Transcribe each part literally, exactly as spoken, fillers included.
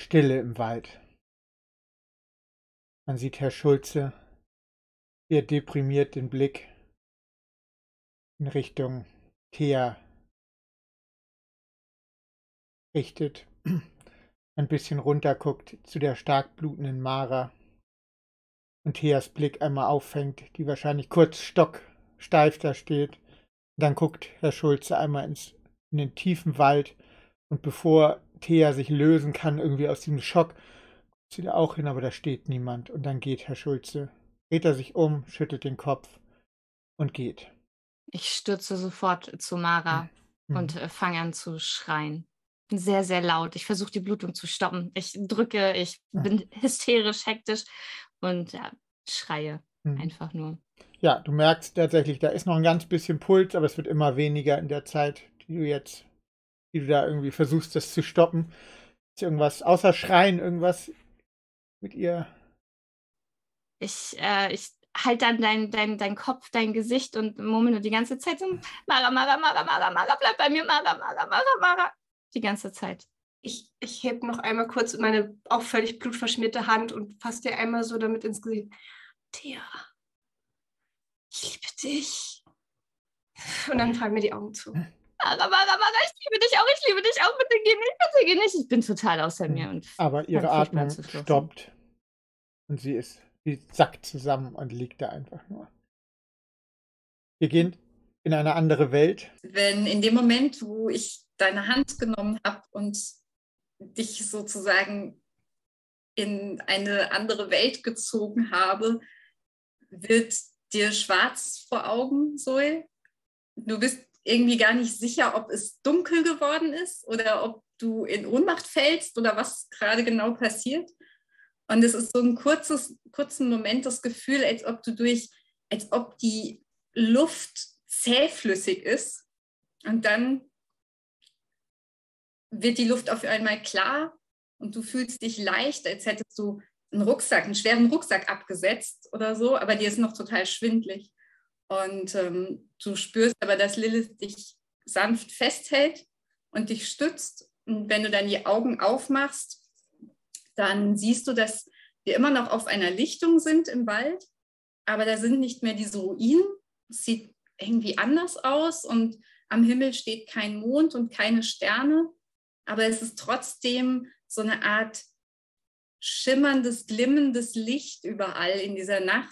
Stille im Wald. Man sieht Herr Schulze, wie er deprimiert den Blick in Richtung Thea richtet, ein bisschen runterguckt zu der stark blutenden Mara und Theas Blick einmal auffängt, die wahrscheinlich kurz stocksteif da steht. Dann guckt Herr Schulze einmal ins, in den tiefen Wald und bevor Thea sich lösen kann, irgendwie aus diesem Schock, guckt sie da auch hin, aber da steht niemand. Und dann geht Herr Schulze, dreht er sich um, schüttelt den Kopf und geht. Ich stürze sofort zu Mara Mhm. und äh, fange an zu schreien. Sehr, sehr laut. Ich versuche die Blutung zu stoppen. Ich drücke, ich Mhm. bin hysterisch, hektisch und ja, schreie Mhm. einfach nur. Ja, du merkst tatsächlich, da ist noch ein ganz bisschen Puls, aber es wird immer weniger in der Zeit, die du jetzt, die du da irgendwie versuchst, das zu stoppen. Ist irgendwas, außer Schreien, irgendwas mit ihr? Ich, äh, ich halte dann dein, dein, dein Kopf, dein Gesicht und murmel nur die ganze Zeit so, Mara, Mara, Mara, Mara, Mara, bleib bei mir, Mara, Mara, Mara, Mara. Die ganze Zeit. Ich, ich heb noch einmal kurz meine auch völlig blutverschmierte Hand und fasse dir einmal so damit ins Gesicht. Thea, ich liebe dich. Und dann fallen mir die Augen zu. Mara, Mara, Mara, ich liebe dich auch, ich liebe dich auch, bitte geh nicht, bitte geh nicht. Ich bin total außer Mhm. mir. Und Aber ihre fang furchtbar Atmung zu schluchzen. stoppt und sie ist, sie sackt zusammen und liegt da einfach nur. Wir gehen in eine andere Welt. Wenn in dem Moment, wo ich deine Hand genommen habe und dich sozusagen in eine andere Welt gezogen habe, wird dir schwarz vor Augen, Zoe. Du bist irgendwie gar nicht sicher, ob es dunkel geworden ist oder ob du in Ohnmacht fällst oder was gerade genau passiert. Und es ist so ein kurzes, kurzen Moment das Gefühl, als ob du durch, als ob die Luft zähflüssig ist. Und dann wird die Luft auf einmal klar und du fühlst dich leicht, als hättest du einen Rucksack, einen schweren Rucksack abgesetzt oder so, aber dir ist noch total schwindelig. Und ähm, du spürst aber, dass Lilith dich sanft festhält und dich stützt. Und wenn du dann die Augen aufmachst, dann siehst du, dass wir immer noch auf einer Lichtung sind im Wald, aber da sind nicht mehr diese Ruinen. Es sieht irgendwie anders aus und am Himmel steht kein Mond und keine Sterne, aber es ist trotzdem so eine Art schimmerndes, glimmendes Licht überall in dieser Nacht.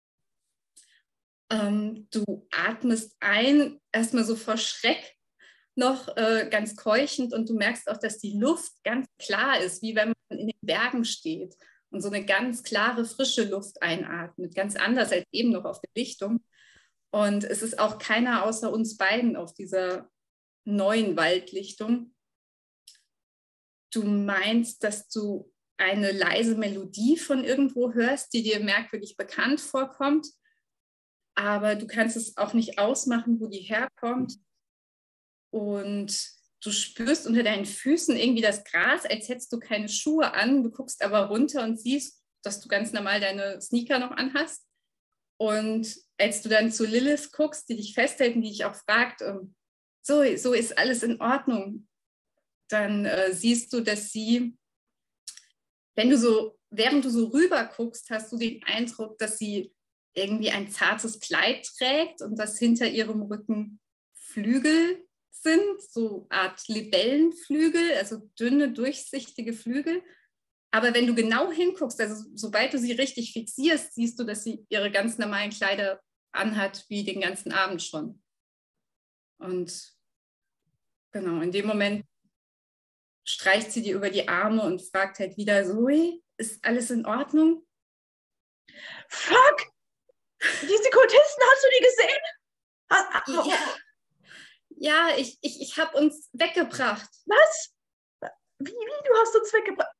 Ähm, du atmest ein, erstmal so vor Schreck noch äh, ganz keuchend und du merkst auch, dass die Luft ganz klar ist, wie wenn man in den Bergen steht und so eine ganz klare, frische Luft einatmet, ganz anders als eben noch auf der Lichtung. Und es ist auch keiner außer uns beiden auf dieser neuen Waldlichtung. Du meinst, dass du eine leise Melodie von irgendwo hörst, die dir merkwürdig bekannt vorkommt, aber du kannst es auch nicht ausmachen, wo die herkommt. Und du spürst unter deinen Füßen irgendwie das Gras, als hättest du keine Schuhe an. Du guckst aber runter und siehst, dass du ganz normal deine Sneaker noch anhast. Und als du dann zu Lilith guckst, die dich festhält und die dich auch fragt, ähm, so, so ist alles in Ordnung, dann äh, siehst du, dass sie, wenn du so, während du so rüber guckst, hast du den Eindruck, dass sie irgendwie ein zartes Kleid trägt und dass hinter ihrem Rücken Flügel sind, so eine Art Libellenflügel, also dünne, durchsichtige Flügel. Aber wenn du genau hinguckst, also sobald du sie richtig fixierst, siehst du, dass sie ihre ganz normalen Kleider anhat, wie den ganzen Abend schon. Und genau, in dem Moment streicht sie dir über die Arme und fragt halt wieder, Zoe, ist alles in Ordnung? Fuck! Die Sekundisten, hast du die gesehen? Ha, ha, Ja, ja ich, ich, ich habe uns weggebracht. Was? Wie, wie, du hast uns weggebracht?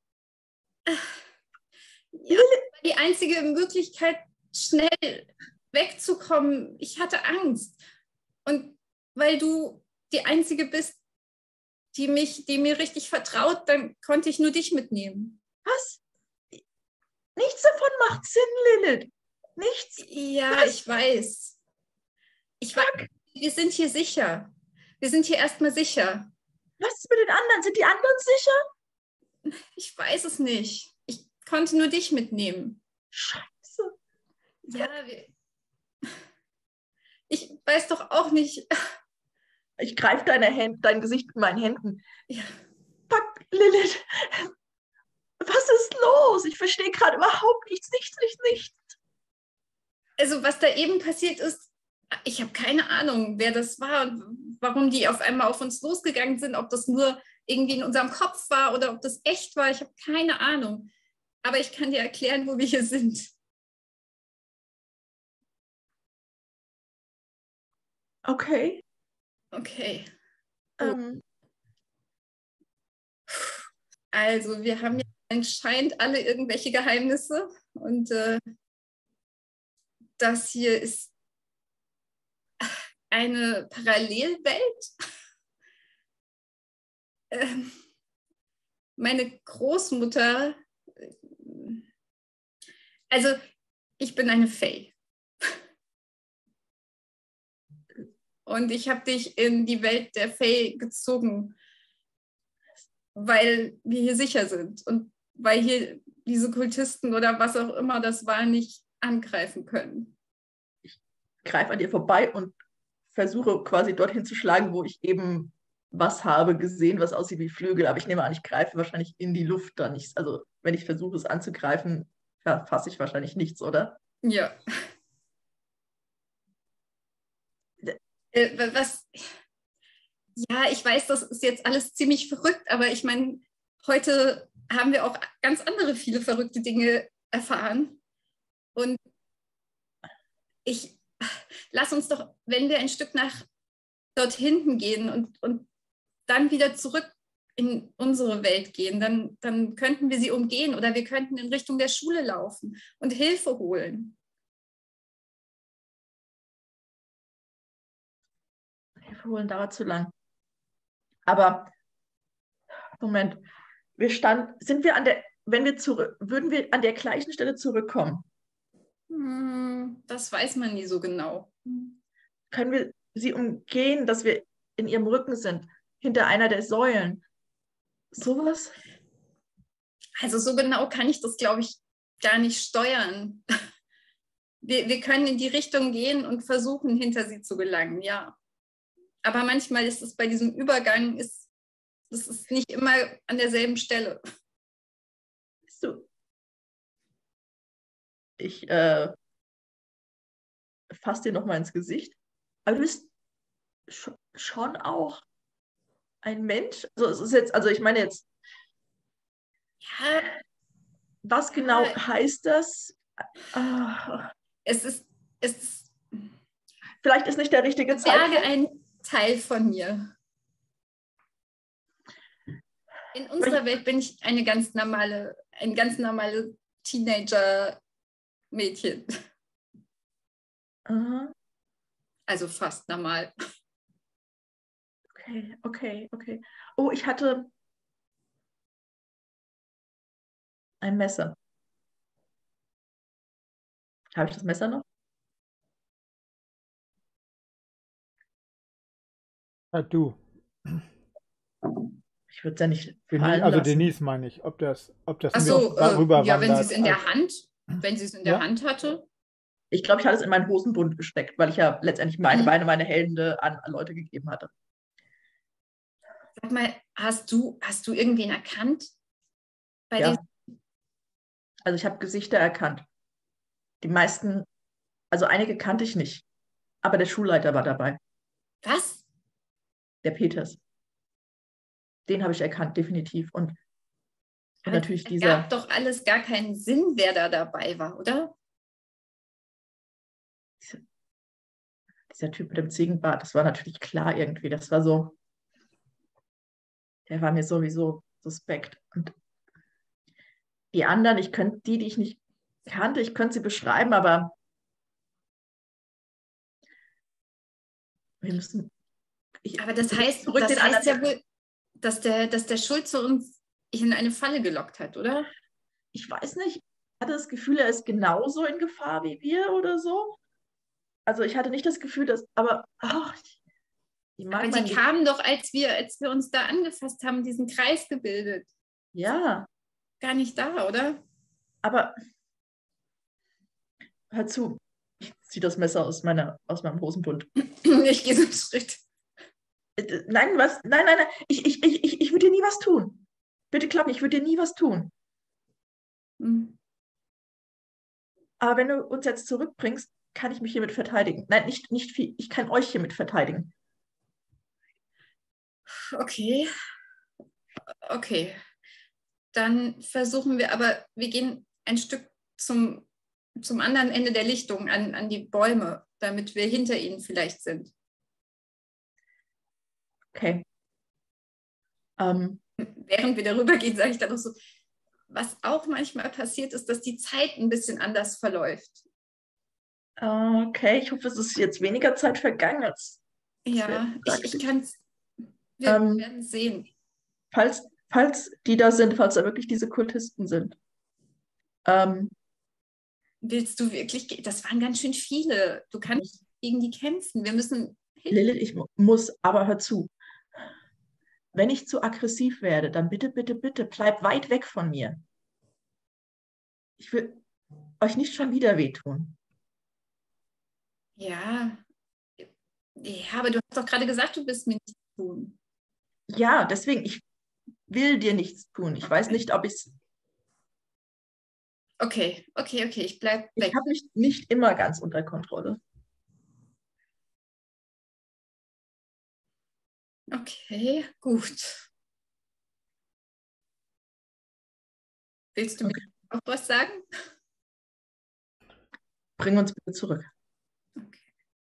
Ja, die einzige Möglichkeit, schnell wegzukommen. Ich hatte Angst. Und weil du die Einzige bist, die, mich, die mir richtig vertraut, dann konnte ich nur dich mitnehmen. Was? Nichts davon macht Sinn, Lilith. Nichts. Ja, Was? ich weiß. Ich weiß. Wir sind hier sicher. Wir sind hier erstmal sicher. Was ist mit den anderen? Sind die anderen sicher? Ich weiß es nicht. Ich konnte nur dich mitnehmen. Scheiße. Ja, wir, ich weiß doch auch nicht. Ich greife deine Hände, dein Gesicht mit meinen Händen. Ja. Fuck, Lilith. Was ist los? Ich verstehe gerade überhaupt nichts, nichts, nichts, nichts. Also was da eben passiert ist, ich habe keine Ahnung, wer das war und warum die auf einmal auf uns losgegangen sind, ob das nur irgendwie in unserem Kopf war oder ob das echt war. Ich habe keine Ahnung. Aber ich kann dir erklären, wo wir hier sind. Okay. Okay. Ähm, Also wir haben ja anscheinend alle irgendwelche Geheimnisse und äh, das hier ist eine Parallelwelt. Ähm, meine Großmutter, also ich bin eine Fee. Und ich habe dich in die Welt der Fee gezogen, weil wir hier sicher sind und weil hier diese Kultisten oder was auch immer das war, nicht angreifen können. Ich greife an dir vorbei und versuche quasi dorthin zu schlagen, wo ich eben was habe gesehen, was aussieht wie Flügel. Aber ich nehme an, ich greife wahrscheinlich in die Luft dann nicht. Also wenn ich versuche, es anzugreifen, fasse ich wahrscheinlich nichts, oder? Ja. Äh, was? Ja, ich weiß, das ist jetzt alles ziemlich verrückt, aber ich meine, heute haben wir auch ganz andere viele verrückte Dinge erfahren. Und ich, lass uns doch, wenn wir ein Stück nach dort hinten gehen und, und dann wieder zurück in unsere Welt gehen, dann, dann könnten wir sie umgehen oder wir könnten in Richtung der Schule laufen und Hilfe holen. Hilfe holen dauert zu lang. Aber, Moment, wir standen, sind wir an der, wenn wir zurück, würden wir an der gleichen Stelle zurückkommen? Hm, das weiß man nie so genau. Können wir sie umgehen, dass wir in ihrem Rücken sind, hinter einer der Säulen? Sowas? Also so genau kann ich das, glaube ich, gar nicht steuern. Wir, wir können in die Richtung gehen und versuchen, hinter sie zu gelangen, ja. Aber manchmal ist es bei diesem Übergang, ist, das ist nicht immer an derselben Stelle. Weißt du, ich äh, fasse dir nochmal ins Gesicht. Aber du bist sch schon auch ein Mensch? Also es ist jetzt, also ich meine jetzt, Ja, was genau ja. heißt das? Ah, Es ist, es ist, vielleicht ist nicht der richtige ich berge Zeitpunkt. ein Teil von mir. In unserer Welt bin ich eine ganz normale, ein ganz normales Teenager-Mädchen. Aha. Also fast normal. Okay, okay, okay. Oh, ich hatte ein Messer. Habe ich das Messer noch? Ja, du. Ich würde es ja nicht Denise, fallen also lassen. Denise meine ich, ob das, ob das Ach so, äh, rüber ja, wenn sie es wandert. in der als- Hand, wenn sie es in der Ja? Hand hatte. Ich glaube, ich hatte es in meinen Hosenbund gesteckt, weil ich ja letztendlich meine Mhm. Beine, meine Hände an, an Leute gegeben hatte. Sag mal, hast du, hast du irgendwen erkannt? Bei Ja. den, Also ich habe Gesichter erkannt. Die meisten, also einige kannte ich nicht. Aber der Schulleiter war dabei, was? der Peters. Den habe ich erkannt, definitiv. Und, und Aber natürlich es dieser, gab doch alles gar keinen Sinn, wer da dabei war, oder? dieser Typ mit dem Ziegenbart, das war natürlich klar irgendwie. Das war so, der war mir sowieso suspekt. Und die anderen, ich könnte die, die ich nicht kannte, ich könnte sie beschreiben, aber wir müssen. Ich, Aber das ich heißt, zurück das den heißt anderen. ja wohl, dass der, dass der Schulze uns in eine Falle gelockt hat, oder? Ich weiß nicht, ich hatte das Gefühl, er ist genauso in Gefahr wie wir oder so. Also ich hatte nicht das Gefühl, dass, aber ach, ich, ich mag Aber mein die Ge- kamen doch, als wir, als wir uns da angefasst haben, diesen Kreis gebildet. Ja, gar nicht da, oder? aber hör zu. Ich ziehe das Messer aus, meiner, aus meinem Hosenbund. Ich gehe so einen Schritt. Äh, Nein, was? Nein, nein, nein. Ich, ich, ich, ich, ich würde dir nie was tun. Bitte glaub mir, ich würde dir nie was tun. Hm. Aber wenn du uns jetzt zurückbringst, kann ich mich hiermit verteidigen. Nein, nicht, nicht viel. Ich kann euch hiermit verteidigen. Okay, okay. Dann versuchen wir, aber wir gehen ein Stück zum, zum anderen Ende der Lichtung, an, an die Bäume, damit wir hinter ihnen vielleicht sind. Okay. Ähm, Während wir darüber gehen, sage ich dann noch so, was auch manchmal passiert ist, dass die Zeit ein bisschen anders verläuft. okay, ich hoffe, es ist jetzt weniger Zeit vergangen als. Ja, ich, ich kann es, wir Ähm, werden sehen. falls, falls die da sind, falls da wirklich diese Kultisten sind. Ähm, Willst du wirklich, ge- das waren ganz schön viele. Du kannst gegen die kämpfen. Wir müssen hin. Lilith, ich mu- muss, aber hör zu. Wenn ich zu aggressiv werde, dann bitte, bitte, bitte, bleib weit weg von mir. Ich will euch nicht schon wieder wehtun. Ja, ja, aber du hast doch gerade gesagt, du bist mir nicht zu tun. Ja, deswegen, ich will dir nichts tun. Ich weiß nicht, ob ich's. Okay, okay, okay, ich bleib weg. Ich habe mich nicht immer ganz unter Kontrolle. Okay, gut. Willst du mir auch was sagen? Bring uns bitte zurück. Okay.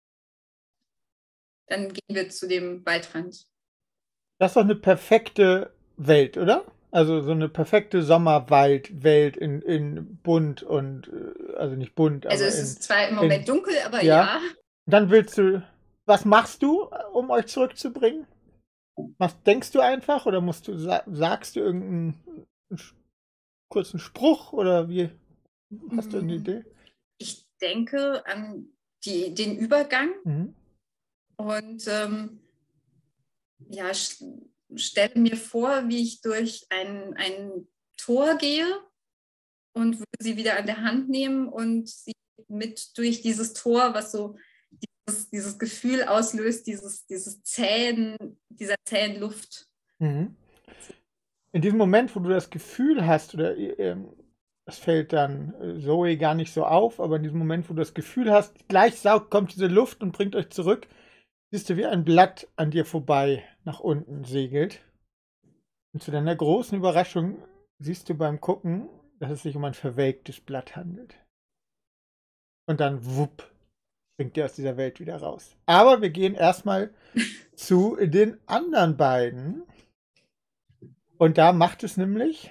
Dann gehen wir zu dem Waldrand. Das ist doch eine perfekte Welt, oder? Also so eine perfekte Sommerwaldwelt in, in bunt und, äh, also nicht bunt, Also aber es in, ist zwar im Moment in, dunkel, aber ja. ja. Dann willst du, was machst du, um euch zurückzubringen? Was denkst du einfach oder musst du, sa- sagst du irgendeinen sch- kurzen Spruch oder wie, hast du eine Idee? Ich denke an die, den Übergang Mhm. und ähm, ja, st stelle mir vor, wie ich durch ein, ein Tor gehe und würde sie wieder an der Hand nehmen und sie mit durch dieses Tor, was so dieses, dieses Gefühl auslöst, dieses, dieses Zähen, dieser zähen Luft. Mhm. In diesem Moment, wo du das Gefühl hast, oder ähm, das fällt dann äh, Zoe gar nicht so auf, aber in diesem Moment, wo du das Gefühl hast, gleich saugt, kommt diese Luft und bringt euch zurück, siehst du, wie ein Blatt an dir vorbei nach unten segelt. Und zu deiner großen Überraschung siehst du beim Gucken, dass es sich um ein verwelktes Blatt handelt. Und dann, wupp, bringt dir aus dieser Welt wieder raus. Aber wir gehen erstmal zu den anderen beiden. Und da macht es nämlich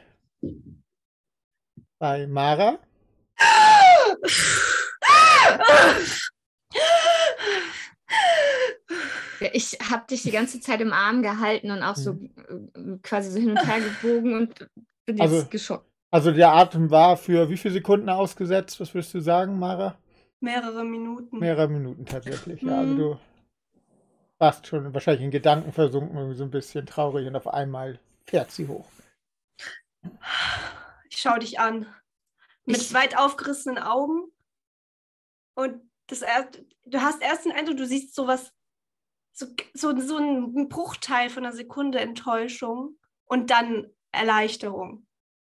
bei Mara. Ja, ich habe dich die ganze Zeit im Arm gehalten und auch so äh, quasi so hin und her gebogen und bin jetzt Also- geschockt. Also der Atem war für wie viele Sekunden ausgesetzt? Was würdest du sagen, Mara? Mehrere Minuten. Mehrere Minuten tatsächlich. Ja, also Mhm. du warst schon wahrscheinlich in Gedanken versunken, irgendwie so ein bisschen traurig und auf einmal fährt sie hoch. Ich schaue dich an. Mit Ich- weit aufgerissenen Augen. Und das erst, du hast erst den Eindruck, du siehst sowas, so, so, so einen Bruchteil von einer Sekunde Enttäuschung und dann Erleichterung.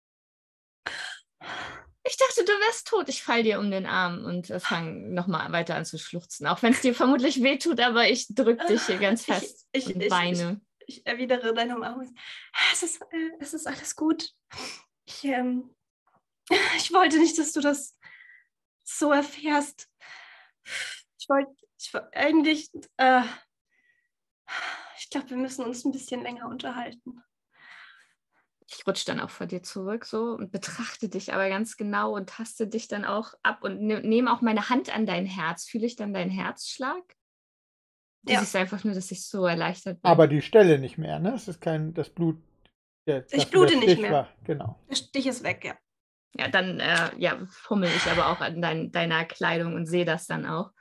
Ich dachte, du wärst tot. Ich fall dir um den Arm und äh, fange nochmal weiter an zu schluchzen. Auch wenn es dir vermutlich wehtut, aber ich drück dich hier ganz fest Ich, ich, und ich, weine. ich, ich erwidere deine Umarmung. Es ist, äh, es ist alles gut. Ich, ähm, ich wollte nicht, dass du das so erfährst. Ich wollte, ich wollte eigentlich, äh, ich glaube, wir müssen uns ein bisschen länger unterhalten. Ich rutsche dann auch vor dir zurück so und betrachte dich aber ganz genau und taste dich dann auch ab und ne, nehme auch meine Hand an dein Herz. Fühle ich dann deinen Herzschlag? Du Ja. siehst einfach nur, dass ich so erleichtert bin. Aber die Stelle nicht mehr, ne? Es ist kein, das Blut, der, Ich dafür blute der nicht Stich mehr. war. Genau. Der Stich ist weg, ja. Ja, dann äh, ja, fummel ich aber auch an dein, deiner Kleidung und sehe das dann auch.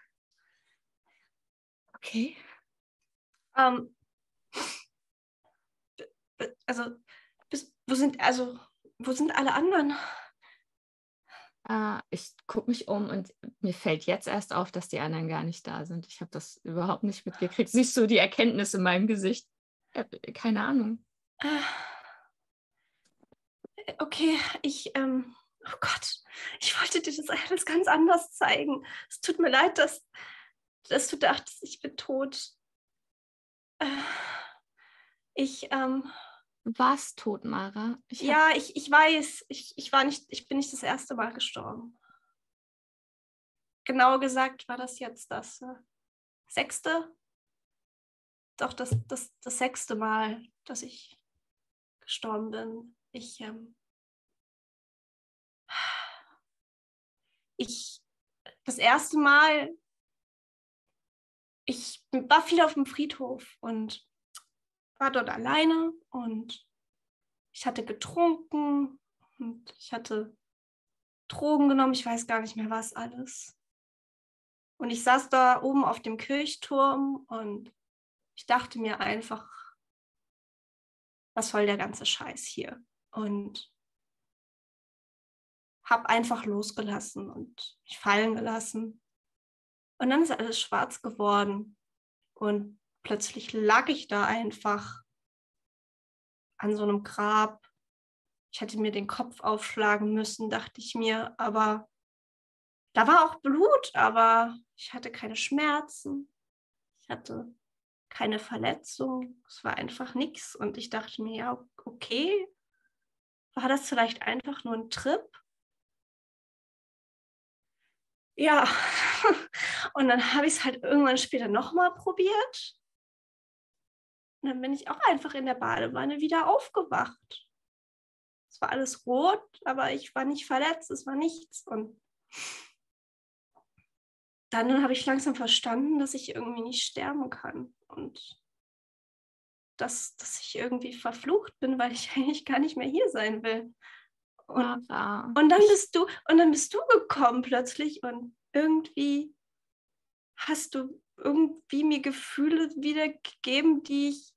Okay. Ähm, b- b- also, bist, wo sind, also, wo sind alle anderen? Äh, ich gucke mich um und mir fällt jetzt erst auf, dass die anderen gar nicht da sind. Ich habe das überhaupt nicht mitgekriegt. Siehst du die Erkenntnis in meinem Gesicht? Äh, keine Ahnung. Äh, okay, ich, ähm, oh Gott, ich wollte dir das alles ganz anders zeigen. Es tut mir leid, dass, dass du dachtest, ich bin tot. Äh, ich, ähm, Du warst tot, Mara. Ich hab, ja, ich, ich weiß, ich, ich war nicht, ich bin nicht das erste Mal gestorben. Genauer gesagt war das jetzt das äh, sechste, doch das, das, das sechste Mal, dass ich gestorben bin. Ich, ähm, ich, das erste Mal, ich war viel auf dem Friedhof und war dort alleine und ich hatte getrunken und ich hatte Drogen genommen, ich weiß gar nicht mehr was alles. Und ich saß da oben auf dem Kirchturm und ich dachte mir einfach, was soll der ganze Scheiß hier? Und habe einfach losgelassen und mich fallen gelassen. Und dann ist alles schwarz geworden und plötzlich lag ich da einfach an so einem Grab. Ich hätte mir den Kopf aufschlagen müssen, dachte ich mir, aber da war auch Blut, aber ich hatte keine Schmerzen. Ich hatte keine Verletzung. Es war einfach nichts. Und ich dachte mir, ja, okay, war das vielleicht einfach nur ein Trip? Ja, und dann habe ich es halt irgendwann später nochmal probiert. Und dann bin ich auch einfach in der Badewanne wieder aufgewacht. Es war alles rot, aber ich war nicht verletzt, es war nichts. Und dann habe ich langsam verstanden, dass ich irgendwie nicht sterben kann. Und dass, dass ich irgendwie verflucht bin, weil ich eigentlich gar nicht mehr hier sein will. Und, Mara. und dann bist du, und dann bist du gekommen plötzlich und irgendwie hast du irgendwie mir Gefühle wiedergegeben, die ich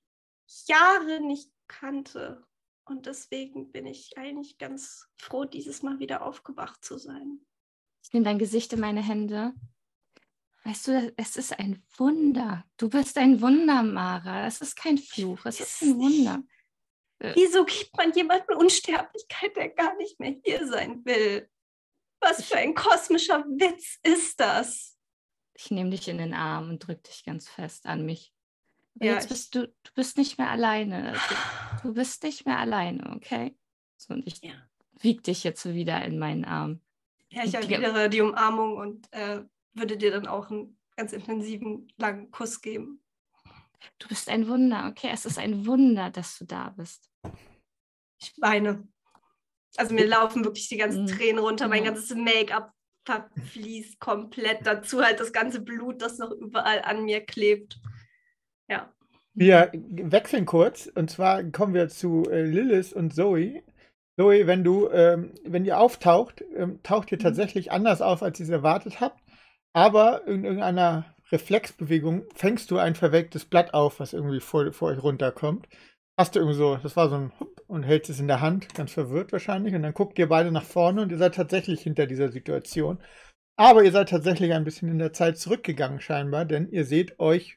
Jahre nicht kannte. Und deswegen bin ich eigentlich ganz froh, dieses Mal wieder aufgewacht zu sein. Ich nehme dein Gesicht in meine Hände. Weißt du, es ist ein Wunder. Du bist ein Wunder, Mara. Es ist kein Fluch, es ist ein Wunder. Wieso gibt man jemandem Unsterblichkeit, der gar nicht mehr hier sein will? Was für ein kosmischer Witz ist das? Ich nehme dich in den Arm und drücke dich ganz fest an mich. Aber Ja, jetzt bist du, du bist nicht mehr alleine. Du, du bist nicht mehr alleine, okay? So, und ich Ja. wieg dich jetzt wieder in meinen Arm. Ja, ich Und die- erwidere die Umarmung und äh, würde dir dann auch einen ganz intensiven, langen Kuss geben. Du bist ein Wunder, okay? Es ist ein Wunder, dass du da bist. Ich weine. Also mir laufen wirklich die ganzen Mhm. Tränen runter, mein Ja. ganzes Make-up verfließt komplett. Dazu halt das ganze Blut, das noch überall an mir klebt. Ja. Wir wechseln kurz und zwar kommen wir zu äh, Lilith und Zoe. Zoe, wenn du, ähm, wenn ihr auftaucht, ähm, taucht ihr tatsächlich anders auf, als ihr es erwartet habt. Aber in irgendeiner Reflexbewegung fängst du ein verwelktes Blatt auf, was irgendwie vor, vor euch runterkommt. Hast du irgendwie so, das war so ein Hup und hältst es in der Hand, ganz verwirrt wahrscheinlich. Und dann guckt ihr beide nach vorne und ihr seid tatsächlich hinter dieser Situation. Aber ihr seid tatsächlich ein bisschen in der Zeit zurückgegangen scheinbar, denn ihr seht euch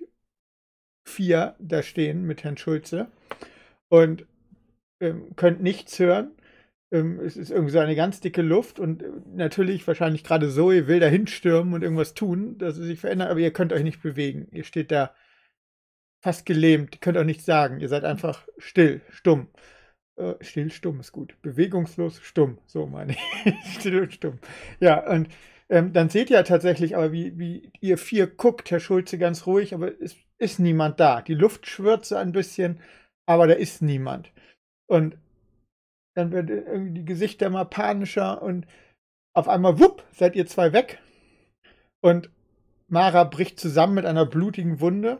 vier da stehen mit Herrn Schulze und ähm, könnt nichts hören. Ähm, es ist irgendwie so eine ganz dicke Luft und äh, natürlich wahrscheinlich gerade Zoe will dahin stürmen und irgendwas tun, dass es sich verändert, aber ihr könnt euch nicht bewegen. Ihr steht da fast gelähmt, ihr könnt auch nichts sagen. Ihr seid einfach still, stumm. Äh, still, stumm ist gut. Bewegungslos, stumm, so meine ich. Still und stumm. Ja, und ähm, dann seht ihr tatsächlich aber, wie, wie ihr vier guckt, Herr Schulze, ganz ruhig, aber es ist niemand da. Die Luft schwirrt so ein bisschen, aber da ist niemand. Und dann werden irgendwie die Gesichter immer panischer und auf einmal, wupp, seid ihr zwei weg. Und Mara bricht zusammen mit einer blutigen Wunde,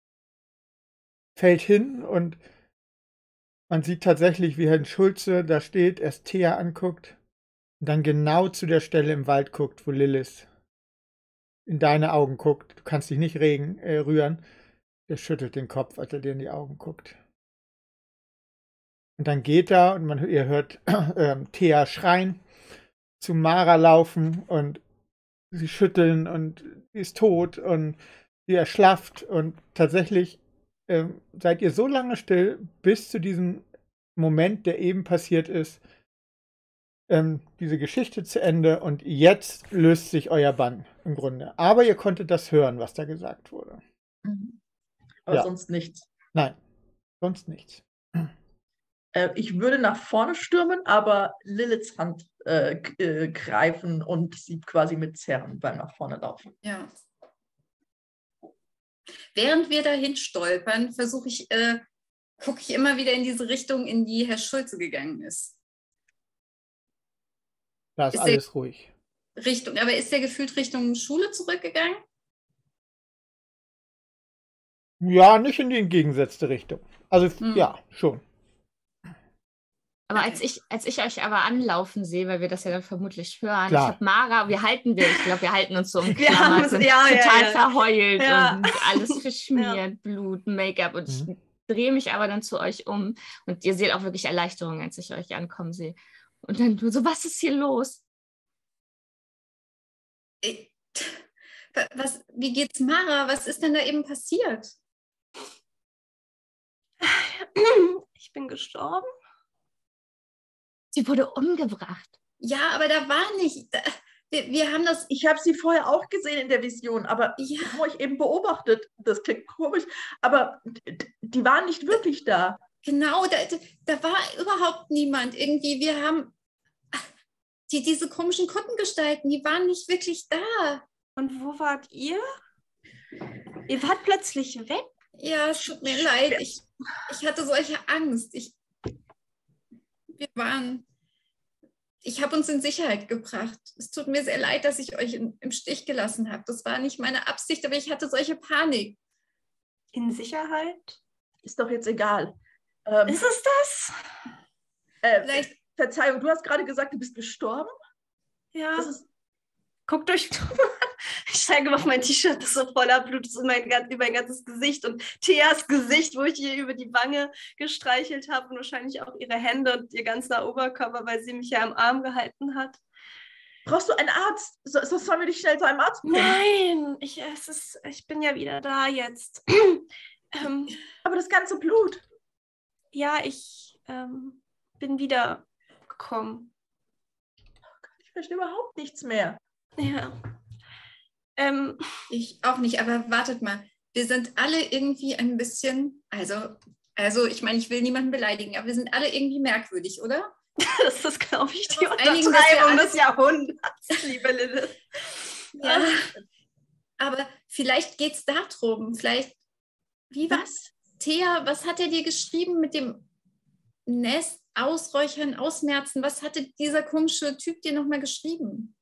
fällt hin und man sieht tatsächlich, wie Herrn Schulze da steht, erst Thea anguckt und dann genau zu der Stelle im Wald guckt, wo Lilith in deine Augen guckt. Du kannst dich nicht regen, äh, rühren. Der schüttelt den Kopf, als er dir in die Augen guckt. Und dann geht er und man, ihr hört äh, Thea schreien, zu Mara laufen und sie schütteln und sie ist tot und sie erschlafft. Und tatsächlich äh, seid ihr so lange still, bis zu diesem Moment, der eben passiert ist, ähm, diese Geschichte zu Ende. Und jetzt löst sich euer Bann im Grunde. Aber ihr konntet das hören, was da gesagt wurde. Mhm. Aber Ja. sonst nichts. Nein, sonst nichts. Äh, ich würde nach vorne stürmen, aber Liliths Hand äh, g- äh, greifen und sie quasi mitzerren beim nach vorne laufen. Ja. Während wir dahin stolpern, versuche ich, äh, gucke ich immer wieder in diese Richtung, in die Herr Schulze gegangen ist. Da ist, Ist alles ruhig. Richtung, aber ist der gefühlt Richtung Schule zurückgegangen? Ja, nicht in die entgegengesetzte Richtung. Also Hm. ja, schon. Aber Okay. als ich, als ich euch aber anlaufen sehe, weil wir das ja dann vermutlich hören, Klar. ich habe Mara, wir halten wir, ich glaube, wir halten uns so Wir umklammert, haben es- sind ja, ja, total ja. verheult Ja. und alles verschmiert, Blut, Make-up und ich Mhm. drehe mich aber dann zu euch um und ihr seht auch wirklich Erleichterung, als ich euch ankommen sehe. Und dann du so, was ist hier los? Ich- Was, wie geht's Mara? Was ist denn da eben passiert? Ich bin gestorben. Sie wurde umgebracht. Ja, aber da war nicht. Da, wir, wir haben das. Ich habe sie vorher auch gesehen in der Vision, aber Ja. ich habe euch eben beobachtet. Das klingt komisch, aber d- d- die waren nicht wirklich da. Genau, da, da war überhaupt niemand. Irgendwie, wir haben. Die, diese komischen Kuttengestalten, die waren nicht wirklich da. Und wo wart ihr? Ihr wart plötzlich weg. Ja, es tut mir leid. Ich, ich hatte solche Angst. Ich, wir waren. Ich habe uns in Sicherheit gebracht. Es tut mir sehr leid, dass ich euch in, im Stich gelassen habe. Das war nicht meine Absicht, aber ich hatte solche Panik. In Sicherheit? Ist doch jetzt egal. Ähm, Ist es das? äh, Vielleicht. Verzeihung, du hast gerade gesagt, du bist gestorben? Ja. Das ist, Guckt euch an. Ich zeige auf mein T-Shirt, das so voller Blut ist, und mein, gan- über mein ganzes Gesicht und Theas Gesicht, wo ich ihr über die Wange gestreichelt habe und wahrscheinlich auch ihre Hände und ihr ganzer Oberkörper, weil sie mich ja im Arm gehalten hat. brauchst du einen Arzt? So, so sollen wir dich schnell zu einem Arzt bringen? Nein, ich, es ist, ich bin ja wieder da jetzt. ähm, Aber das ganze Blut. ja, ich ähm, bin wiedergekommen. Ich verstehe überhaupt nichts mehr. Ja. Ähm, Ich auch nicht, aber wartet mal. Wir sind alle irgendwie ein bisschen, also, also ich meine, ich will niemanden beleidigen, aber wir sind alle irgendwie merkwürdig, oder? das ist, glaube ich, die Auf einigen, dass wir Untertreibung alles- des Jahrhunderts, liebe Lilith. Ja. Aber vielleicht geht es darum. Vielleicht, wie war Was? Thea, was hat er dir geschrieben mit dem Nest, Ausräuchern, Ausmerzen? Was hatte dieser komische Typ dir nochmal geschrieben?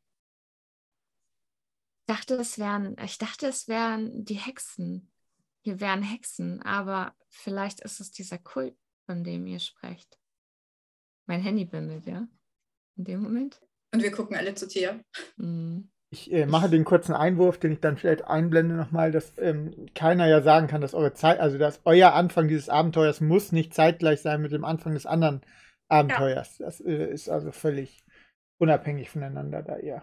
Ich dachte, es wären, ich dachte, es wären die Hexen. Hier wären Hexen, aber vielleicht ist es dieser Kult, von dem ihr sprecht. Mein Handy bimmelt, ja? In dem Moment. Und wir gucken alle zu Thea. Mhm. Ich äh, mache den kurzen Einwurf, den ich dann vielleicht einblende nochmal, dass ähm, keiner ja sagen kann, dass eure Zeit, also dass euer Anfang dieses Abenteuers muss nicht zeitgleich sein mit dem Anfang des anderen Abenteuers. Das äh, ist also völlig unabhängig voneinander da ihr.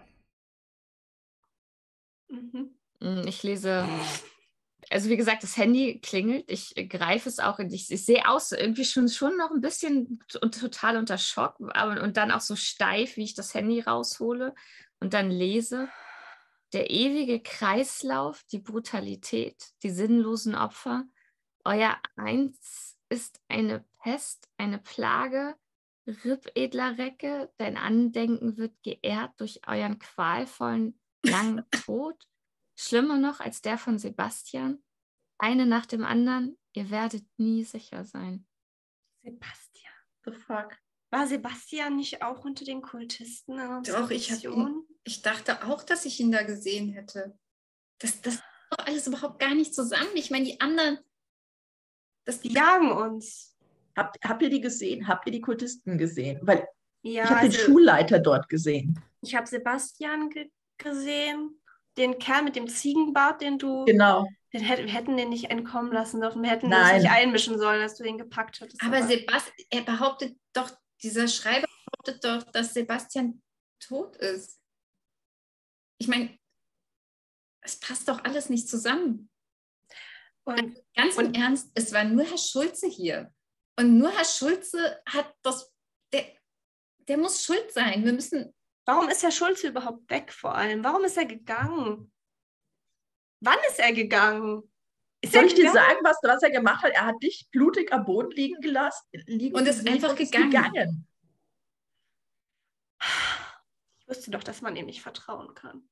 Mhm. Mm, Ich lese, also wie gesagt, das Handy klingelt, ich äh, greife es auch, und ich, ich sehe aus, so irgendwie schon, schon noch ein bisschen t- und total unter Schock, aber, und dann auch so steif, wie ich das Handy raushole und dann lese, der ewige Kreislauf, die Brutalität, die sinnlosen Opfer, euer Eins ist eine Pest, eine Plage, Ripp edler Recke, dein Andenken wird geehrt durch euren qualvollen langen Tod, schlimmer noch als der von Sebastian, eine nach dem anderen, ihr werdet nie sicher sein. Sebastian. The fuck? War Sebastian nicht auch unter den Kultisten in unserer Doch, ich, hab Mission? ihn, ich dachte auch, dass ich ihn da gesehen hätte. Das, das ist doch alles überhaupt gar nicht zusammen. Ich meine, die anderen. Das, Die jagen uns. Habt, habt ihr die gesehen? Habt ihr die Kultisten gesehen? Weil Ja, ich habe den also, Schulleiter dort gesehen. ich habe Sebastian ge gesehen den Kerl mit dem Ziegenbart, den du... Genau. Den hätt, wir hätten den nicht entkommen lassen dürfen. Wir hätten Nein. uns nicht einmischen sollen, als du den gepackt hattest. Aber Sebastian, er behauptet doch, dieser Schreiber behauptet doch, dass Sebastian tot ist. Ich meine, es passt doch alles nicht zusammen. Und, Ganz und im Ernst, es war nur Herr Schulze hier. Und nur Herr Schulze hat das, der, der muss schuld sein. Wir müssen... warum ist Herr Schulze überhaupt weg vor allem? Warum ist er gegangen? Wann ist er gegangen? Ist Soll er ich dir gegangen? sagen, was, was er gemacht hat? Er hat dich blutig am Boden liegen gelassen. Liegen Und ist gesehen einfach und ist gegangen. gegangen. Ich wusste doch, dass man ihm nicht vertrauen kann.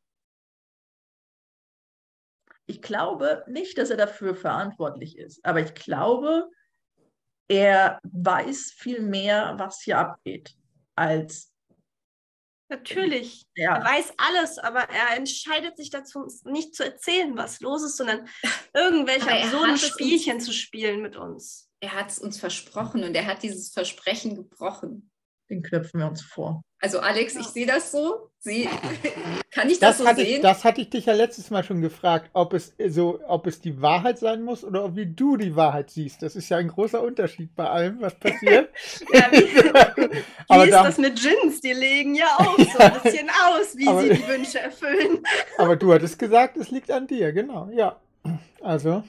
Ich glaube nicht, dass er dafür verantwortlich ist. Aber ich glaube, er weiß viel mehr, was hier abgeht, als Natürlich. ja. Er weiß alles, aber er entscheidet sich dazu, uns nicht zu erzählen, was los ist, sondern irgendwelche Aber er absurden hat es Spielchen uns- zu spielen mit uns. Er hat es uns versprochen und er hat dieses Versprechen gebrochen. Den knöpfen wir uns vor. Also Alex, Ja. ich sehe das so. Sie, kann ich das, Das so hatte, ich, sehen? das hatte ich dich ja letztes Mal schon gefragt, ob es so, ob es die Wahrheit sein muss oder ob wie du die Wahrheit siehst. Das ist ja ein großer Unterschied bei allem, was passiert. Ja, wie, wie Aber ist da- das mit Djinns? Die legen ja auch so ein bisschen aus, wie Aber- sie die Wünsche erfüllen. Aber du hattest gesagt, es liegt an dir, genau, ja. Also,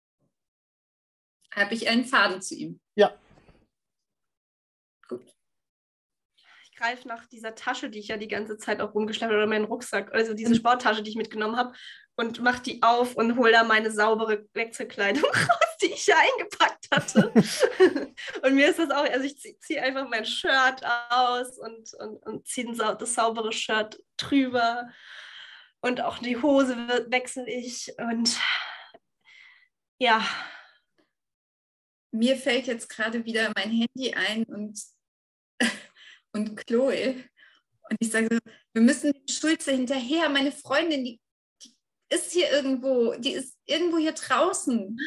Habe ich einen Faden zu ihm? ja. Gut. Ich greife nach dieser Tasche, die ich ja die ganze Zeit auch rumgeschleppt habe, oder meinen Rucksack, also diese Mhm. Sporttasche, die ich mitgenommen habe, und mache die auf und hole da meine saubere Wechselkleidung raus, die ich ja eingepackt hatte. Und mir ist das auch, also ich ziehe zieh einfach mein Shirt aus und, und, und ziehe das saubere Shirt drüber. Und auch die Hose wechsle ich. Und ja, Mir fällt jetzt gerade wieder mein Handy ein und, und Chloe. Und ich sage, so, wir müssen dem Schulze hinterher. Meine Freundin, die, die ist hier irgendwo, die ist irgendwo hier draußen.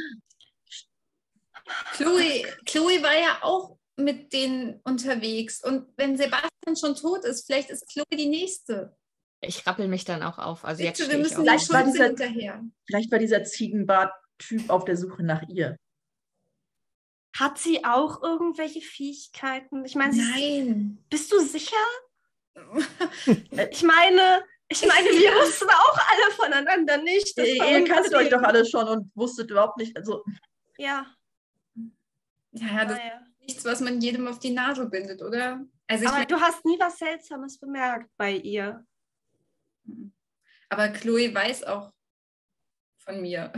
Chloe, Chloe war ja auch mit denen unterwegs. Und wenn Sebastian schon tot ist, vielleicht ist Chloe die Nächste. Ich rappel mich dann auch auf. Also jetzt Bitte, stehe wir ich müssen auf. dem Vielleicht war Schulze dieser- hinterher. Vielleicht war dieser Ziegenbart-Typ auf der Suche nach ihr. hat sie auch irgendwelche Fähigkeiten? Ich meine, sie ist, Nein. bist du sicher? Ich meine, ich meine, wir wussten auch alle voneinander nicht. dass bei Ihr uns kanntet euch deswegen- doch alle schon und wusstet überhaupt nicht, also Ja, Ja, ja, das ist naja. nichts, was man jedem auf die Nase bindet, oder? Also ich Aber mein, du hast nie was Seltsames bemerkt bei ihr. aber Chloe weiß auch von mir.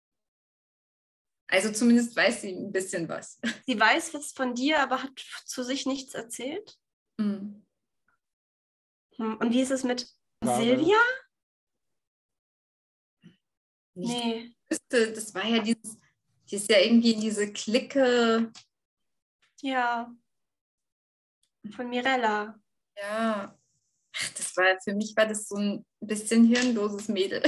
Also zumindest weiß sie ein bisschen was. Sie weiß was von dir, aber hat zu sich nichts erzählt. Mhm. Hm, Und wie ist es mit War Silvia? Nicht Nee. wüsste, das war ja dieses, die ist ja irgendwie in diese Clique. Ja. Von Mirella. Ja, ach, das war für mich war das so ein bisschen hirnloses Mädel.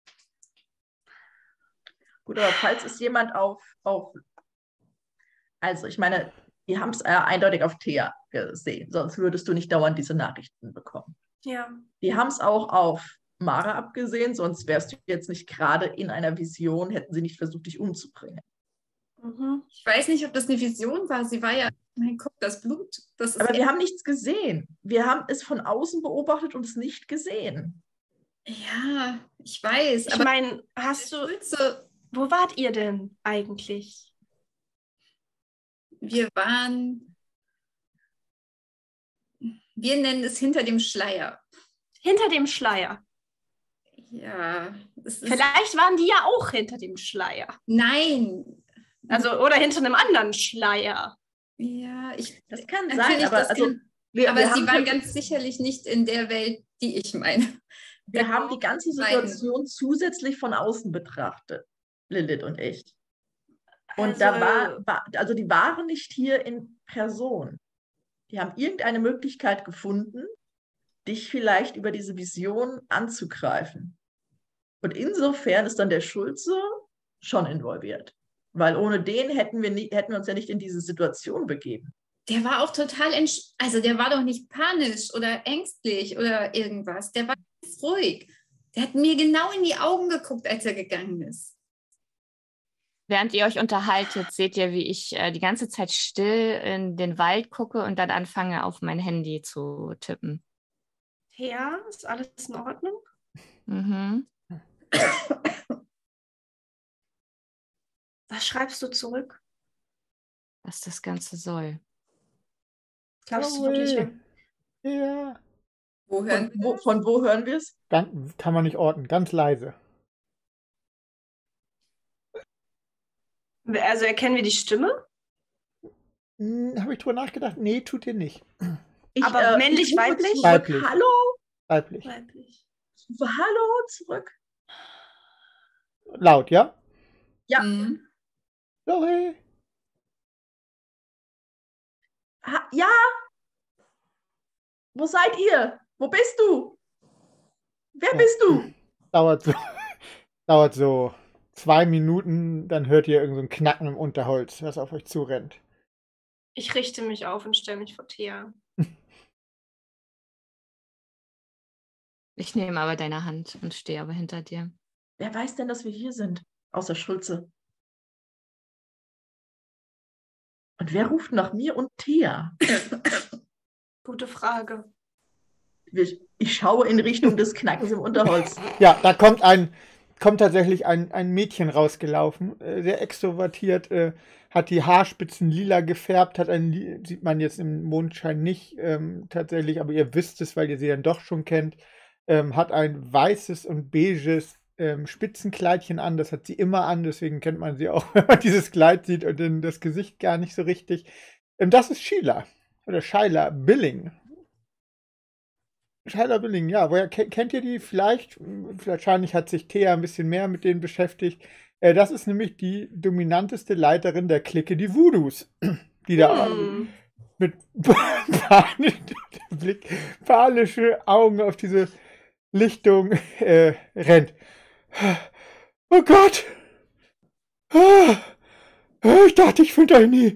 gut, aber falls es jemand auf, auf also ich meine, die haben es äh, eindeutig auf Thea gesehen, sonst würdest du nicht dauernd diese Nachrichten bekommen. Ja. Die haben es auch auf Mara abgesehen, sonst wärst du jetzt nicht gerade in einer Vision, hätten sie nicht versucht, dich umzubringen. Mhm. Ich weiß nicht, ob das eine Vision war. Sie war ja, mein Gott, das Blut. Das ist Aber wir haben nichts gesehen. Wir haben es von außen beobachtet und es nicht gesehen. ja, ich weiß. Ich aber meine, hast du, Schulze, wo wart ihr denn eigentlich? wir waren, wir nennen es hinter dem Schleier. Hinter dem Schleier. Ja, es ist, Vielleicht waren die ja auch hinter dem Schleier. nein. Also, oder hinter einem anderen Schleier. Ja, ich, Das kann Natürlich, sein, aber, das also, kann- wir, aber wir, sie haben, waren ganz sicherlich nicht in der Welt, die ich meine. wir haben die ganze Beiden. Situation zusätzlich von außen betrachtet, Lilith und ich. Und Also- da war, war, also die waren nicht hier in Person. Die haben irgendeine Möglichkeit gefunden, dich vielleicht über diese Vision anzugreifen. Und insofern ist dann der Schulze schon involviert. Weil ohne den hätten wir, nie, hätten wir uns ja nicht in diese Situation begeben. Der war auch total, entsch- also der war doch nicht panisch oder ängstlich oder irgendwas. Der war ganz ruhig. Der hat mir genau in die Augen geguckt, als er gegangen ist. Während ihr euch unterhaltet, seht ihr, wie ich äh, die ganze Zeit still in den Wald gucke und dann anfange, auf mein Handy zu tippen. Ja, ist alles in Ordnung? Mhm. Was schreibst du zurück? Was das Ganze soll. Glaubst du wirklich? Aue. Ja. Wo hören Von wo, von wo hören wir es? Ganz, kann man nicht orten, ganz leise. Also erkennen wir die Stimme? Hm, habe ich drüber nachgedacht? Nee, tut ihr nicht. Ich, Aber männlich, ich rufe weiblich? Zurück. Weiblich. Hallo? Weiblich. Weiblich. Ich rufe Hallo zurück. Laut, ja? Ja. Mhm. Sorry. Ha ja. Wo seid ihr? Wo bist du? Wer Ja. bist du? Dauert so, dauert so zwei Minuten, dann hört ihr irgend so ein Knacken im Unterholz, was auf euch zurennt. Ich richte mich auf und stelle mich vor Thea. Ich nehme aber deine Hand und stehe aber hinter dir. Wer weiß denn, dass wir hier sind? Außer Schulze. Und wer ruft nach mir und Thea? Gute Frage. Ich, ich schaue in Richtung des Knackens im Unterholz. Ja, da kommt ein, kommt tatsächlich ein, ein Mädchen rausgelaufen, äh, sehr extrovertiert, äh, hat die Haarspitzen lila gefärbt, hat ein, Li- sieht man jetzt im Mondschein nicht ähm, tatsächlich, aber ihr wisst es, weil ihr sie dann doch schon kennt, ähm, hat ein weißes und beiges ähm, Spitzenkleidchen an, das hat sie immer an, deswegen kennt man sie auch, wenn man dieses Kleid sieht und dann das Gesicht gar nicht so richtig. Ähm, das ist Sheila, oder Shyla Billing. Shyla Billing, ja, woher ke- kennt ihr die vielleicht? Wahrscheinlich hat sich Thea ein bisschen mehr mit denen beschäftigt. Äh, das ist nämlich die dominanteste Leiterin der Clique, die Voodoos, die da Hm. mit Blick, palische Augen auf diese Lichtung äh, rennt. Oh Gott! Ah, ich dachte, ich finde euch nie.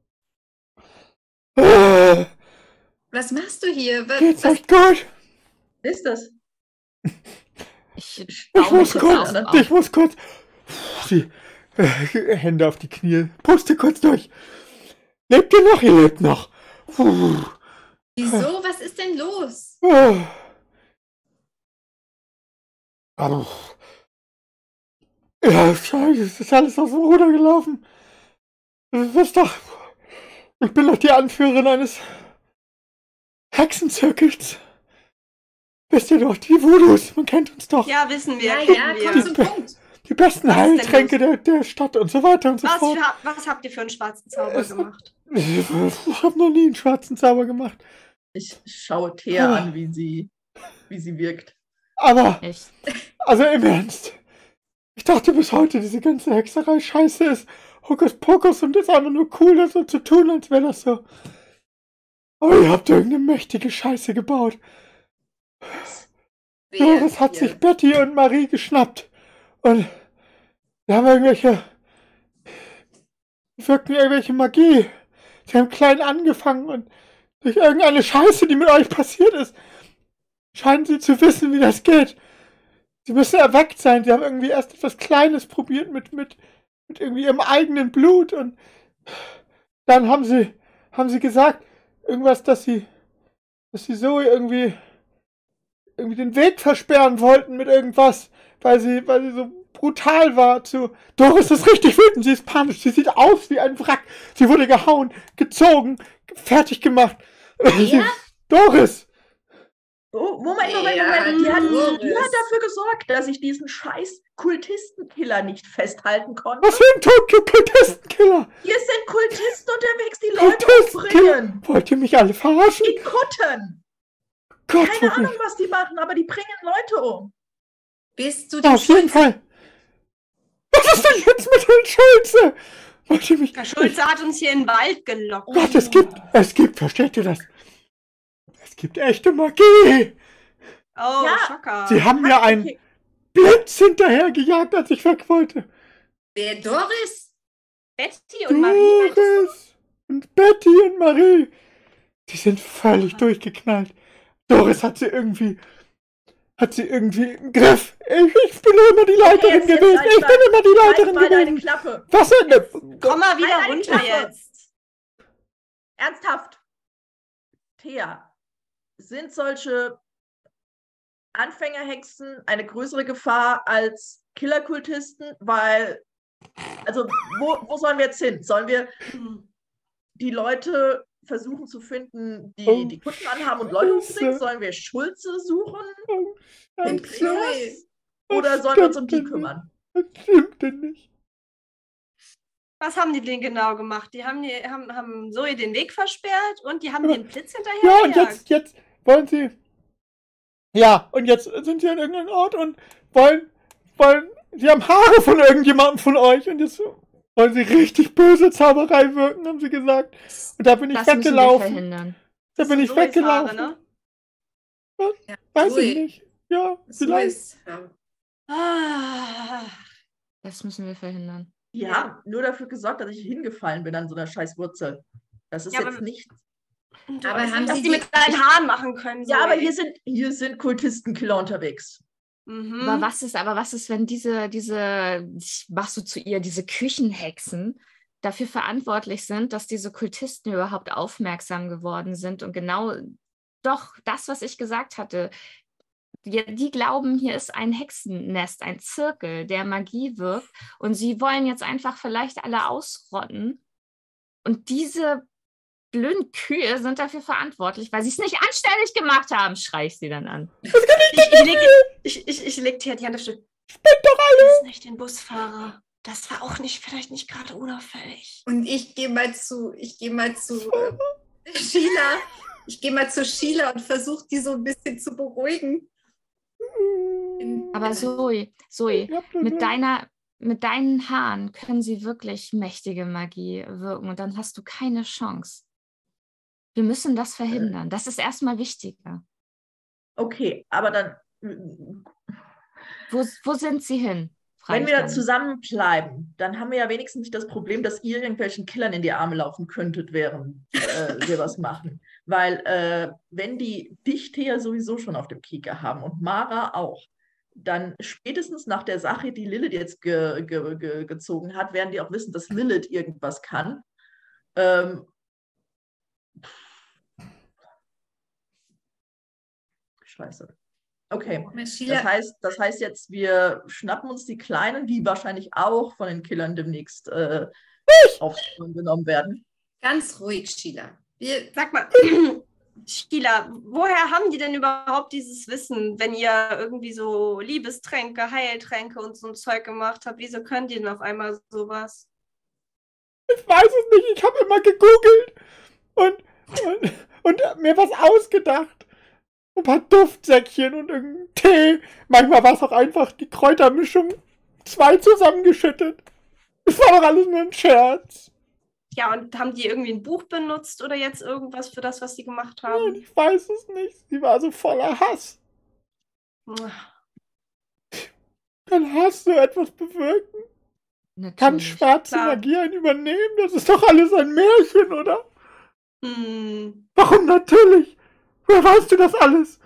Ah, Was machst du hier? Was, geht's was, euch gut? Wer ist das? Ich Ich baue muss mich kurz, auf, ich auf. muss kurz. Die äh, Hände auf die Knie. Puste kurz durch. Lebt ihr noch? Ihr lebt noch. Puh. wieso? Was ist denn los? Ah. Also, ja, scheiße, es ist alles aus dem Ruder gelaufen. Das ist doch. Ich bin doch die Anführerin eines Hexenzirkels. Wisst ihr doch, die Voodoos, man kennt uns doch. Ja, wissen wir, Ja, kennen ja, wir. komm zum Punkt. Die besten Was ist denn Heiltränke der, der Stadt und so weiter und so Was, fort. für, was habt ihr für einen schwarzen Zauber Es- gemacht? Ich habe noch nie einen schwarzen Zauber gemacht. Ich schaue Thea Ah. an, wie sie, wie sie wirkt. Aber, Ich, also im Ernst. Ich dachte bis heute, diese ganze Hexerei scheiße ist. Hokuspokus und ist einfach nur cool, das so zu tun, als wäre das so. Aber ihr habt irgendeine mächtige Scheiße gebaut. Wer Doris hat hier? sich Betty und Marie geschnappt. Und wir haben irgendwelche. Wirkten irgendwelche Magie. Sie haben klein angefangen und durch irgendeine Scheiße, die mit euch passiert ist, scheinen sie zu wissen, wie das geht. Sie müssen erweckt sein. Sie haben irgendwie erst etwas Kleines probiert mit, mit, mit irgendwie ihrem eigenen Blut und dann haben sie, haben sie gesagt, irgendwas, dass sie, dass sie so irgendwie, irgendwie den Weg versperren wollten mit irgendwas, weil sie, weil sie so brutal war zu. Doris ist richtig wütend, sie ist panisch, sie sieht aus wie ein Wrack. Sie wurde gehauen, gezogen, fertig gemacht. Sie, Doris! Oh, Moment, Moment, Ja, Moment. Die hat, Doris. die hat dafür gesorgt, dass ich diesen scheiß Kultistenkiller nicht festhalten konnte. Was für ein Tod- Kultistenkiller! Hier sind Kultisten unterwegs, die Leute Kultistenkiller! umbringen. Wollt ihr mich alle verarschen? Die Kutten. Gott, Keine wo bin Ahnung, was die machen, aber die bringen Leute um. Bist du ich? die Auf jeden Schulze? Fall! Was ist denn jetzt mit Herrn Schulze? Wollt ihr mich. Herr Schulze hat uns hier in den Wald gelockt. Gott, es gibt, es gibt, versteht ihr das? Es gibt echte Magie! Oh, Ja. Schocker. Sie haben mir einen Okay. Blitz hinterhergejagt, als ich weg wollte. Wer, Doris? Betty und Marie. meintest du? Doris und Betty und Marie. Die sind völlig durchgeknallt. Doris hat sie irgendwie hat sie irgendwie im Griff. Ich, ich bin immer die Leiterin jetzt, jetzt gewesen. halt Ich mal- bin immer die Halt Leiterin mal deine gewesen. Klappe. Was denn? Komm mal wieder Halt deine runter Klappe. jetzt. Ernsthaft. Thea, sind solche Anfängerhexen eine größere Gefahr als Killerkultisten? Weil, also, wo, wo sollen wir jetzt hin? Sollen wir die Leute versuchen zu finden, die Oh, die Kutten anhaben und Leute Scheiße. umbringen? Sollen wir Schulze suchen? Oh, Den Scheiße. Chloe. Oder Das sollen wir uns um stimmt die denn kümmern? Das stimmt denn nicht. Was haben die denn genau gemacht? Die haben, die, haben, haben Zoe den Weg versperrt und die haben Aber- den Blitz hinterher Ja, und gejagt. jetzt, jetzt wollen sie. Ja, und jetzt sind sie an irgendeinem Ort und wollen, wollen, sie haben Haare von irgendjemandem von euch und jetzt wollen sie richtig böse Zauberei wirken, haben sie gesagt. Und da bin ich Das müssen wir weggelaufen. verhindern. Da Das bin sind ich Zoes weggelaufen. Haare, ne? Weiß Zoe. ich nicht. Ja, So vielleicht. ist, ja. Ah, Das müssen wir verhindern. Die Ja. haben nur dafür gesorgt, dass ich hingefallen bin an so einer scheiß Wurzel. Das ist Ja, jetzt aber- nicht. du Aber weißt haben nicht, was sie die die- mit deinen Haaren machen können. Ja, Zoe. aber hier sind, hier sind Kultistenkiller unterwegs. Mhm. Aber was ist, aber was ist, wenn diese, diese, ich machst du zu ihr, diese Küchenhexen dafür verantwortlich sind, dass diese Kultisten überhaupt aufmerksam geworden sind und genau doch das, was ich gesagt hatte. Die, die glauben, hier ist ein Hexennest, ein Zirkel, der Magie wirkt und sie wollen jetzt einfach vielleicht alle ausrotten. Und diese blöden Kühe sind dafür verantwortlich, weil sie es nicht anständig gemacht haben, schreie ich sie dann an. Ich, ich, leg, ich, ich, ich leg dir die Hand auf die Stirn. Spinnt doch alle! Das ist nicht den Busfahrer. Das war auch nicht, vielleicht nicht gerade unauffällig. Und ich gehe mal zu, ich gehe mal zu äh, Sheila. Ich gehe mal zu Sheila und versuche die so ein bisschen zu beruhigen. Aber Zoe, Zoe, Ich hab nur mit recht. deiner, mit deinen Haaren können sie wirklich mächtige Magie wirken und dann hast du keine Chance. Wir müssen das verhindern. Das ist erstmal wichtiger. Okay, aber dann, Wo, wo sind sie hin? frage wenn ich wir dann. zusammen bleiben, dann haben wir ja wenigstens nicht das Problem, dass ihr irgendwelchen Killern in die Arme laufen könntet, während äh, wir was machen. Weil äh, wenn die dich ja sowieso schon auf dem Kieker haben und Mara auch, dann spätestens nach der Sache, die Lilith jetzt ge ge ge gezogen hat, werden die auch wissen, dass Lilith irgendwas kann. Ähm, Scheiße. Okay. Das Sheila, heißt, das heißt jetzt, wir schnappen uns die Kleinen, die wahrscheinlich auch von den Killern demnächst äh, aufs Korn genommen werden. ganz ruhig, Sheila. Wir, Sag mal, Sheila, woher haben die denn überhaupt dieses Wissen, wenn ihr irgendwie so Liebestränke, Heiltränke und so ein Zeug gemacht habt? Wieso könnt ihr denn auf einmal sowas? Ich weiß es nicht, ich habe immer gegoogelt und, und, und mir was ausgedacht. Ein paar Duftsäckchen und irgendein Tee. Manchmal war es auch einfach die Kräutermischung, zwei zusammengeschüttet. Es war doch alles nur ein Scherz. Ja, und haben die irgendwie ein Buch benutzt oder jetzt irgendwas für das, was sie gemacht Nein, haben? ich weiß es nicht. Sie war so voller Hass. Kann Hass so etwas bewirken? Kann Natürlich. schwarze klar. Magie einen übernehmen? Das ist doch alles ein Märchen, oder? Hm. Warum natürlich? Woher weißt du das alles?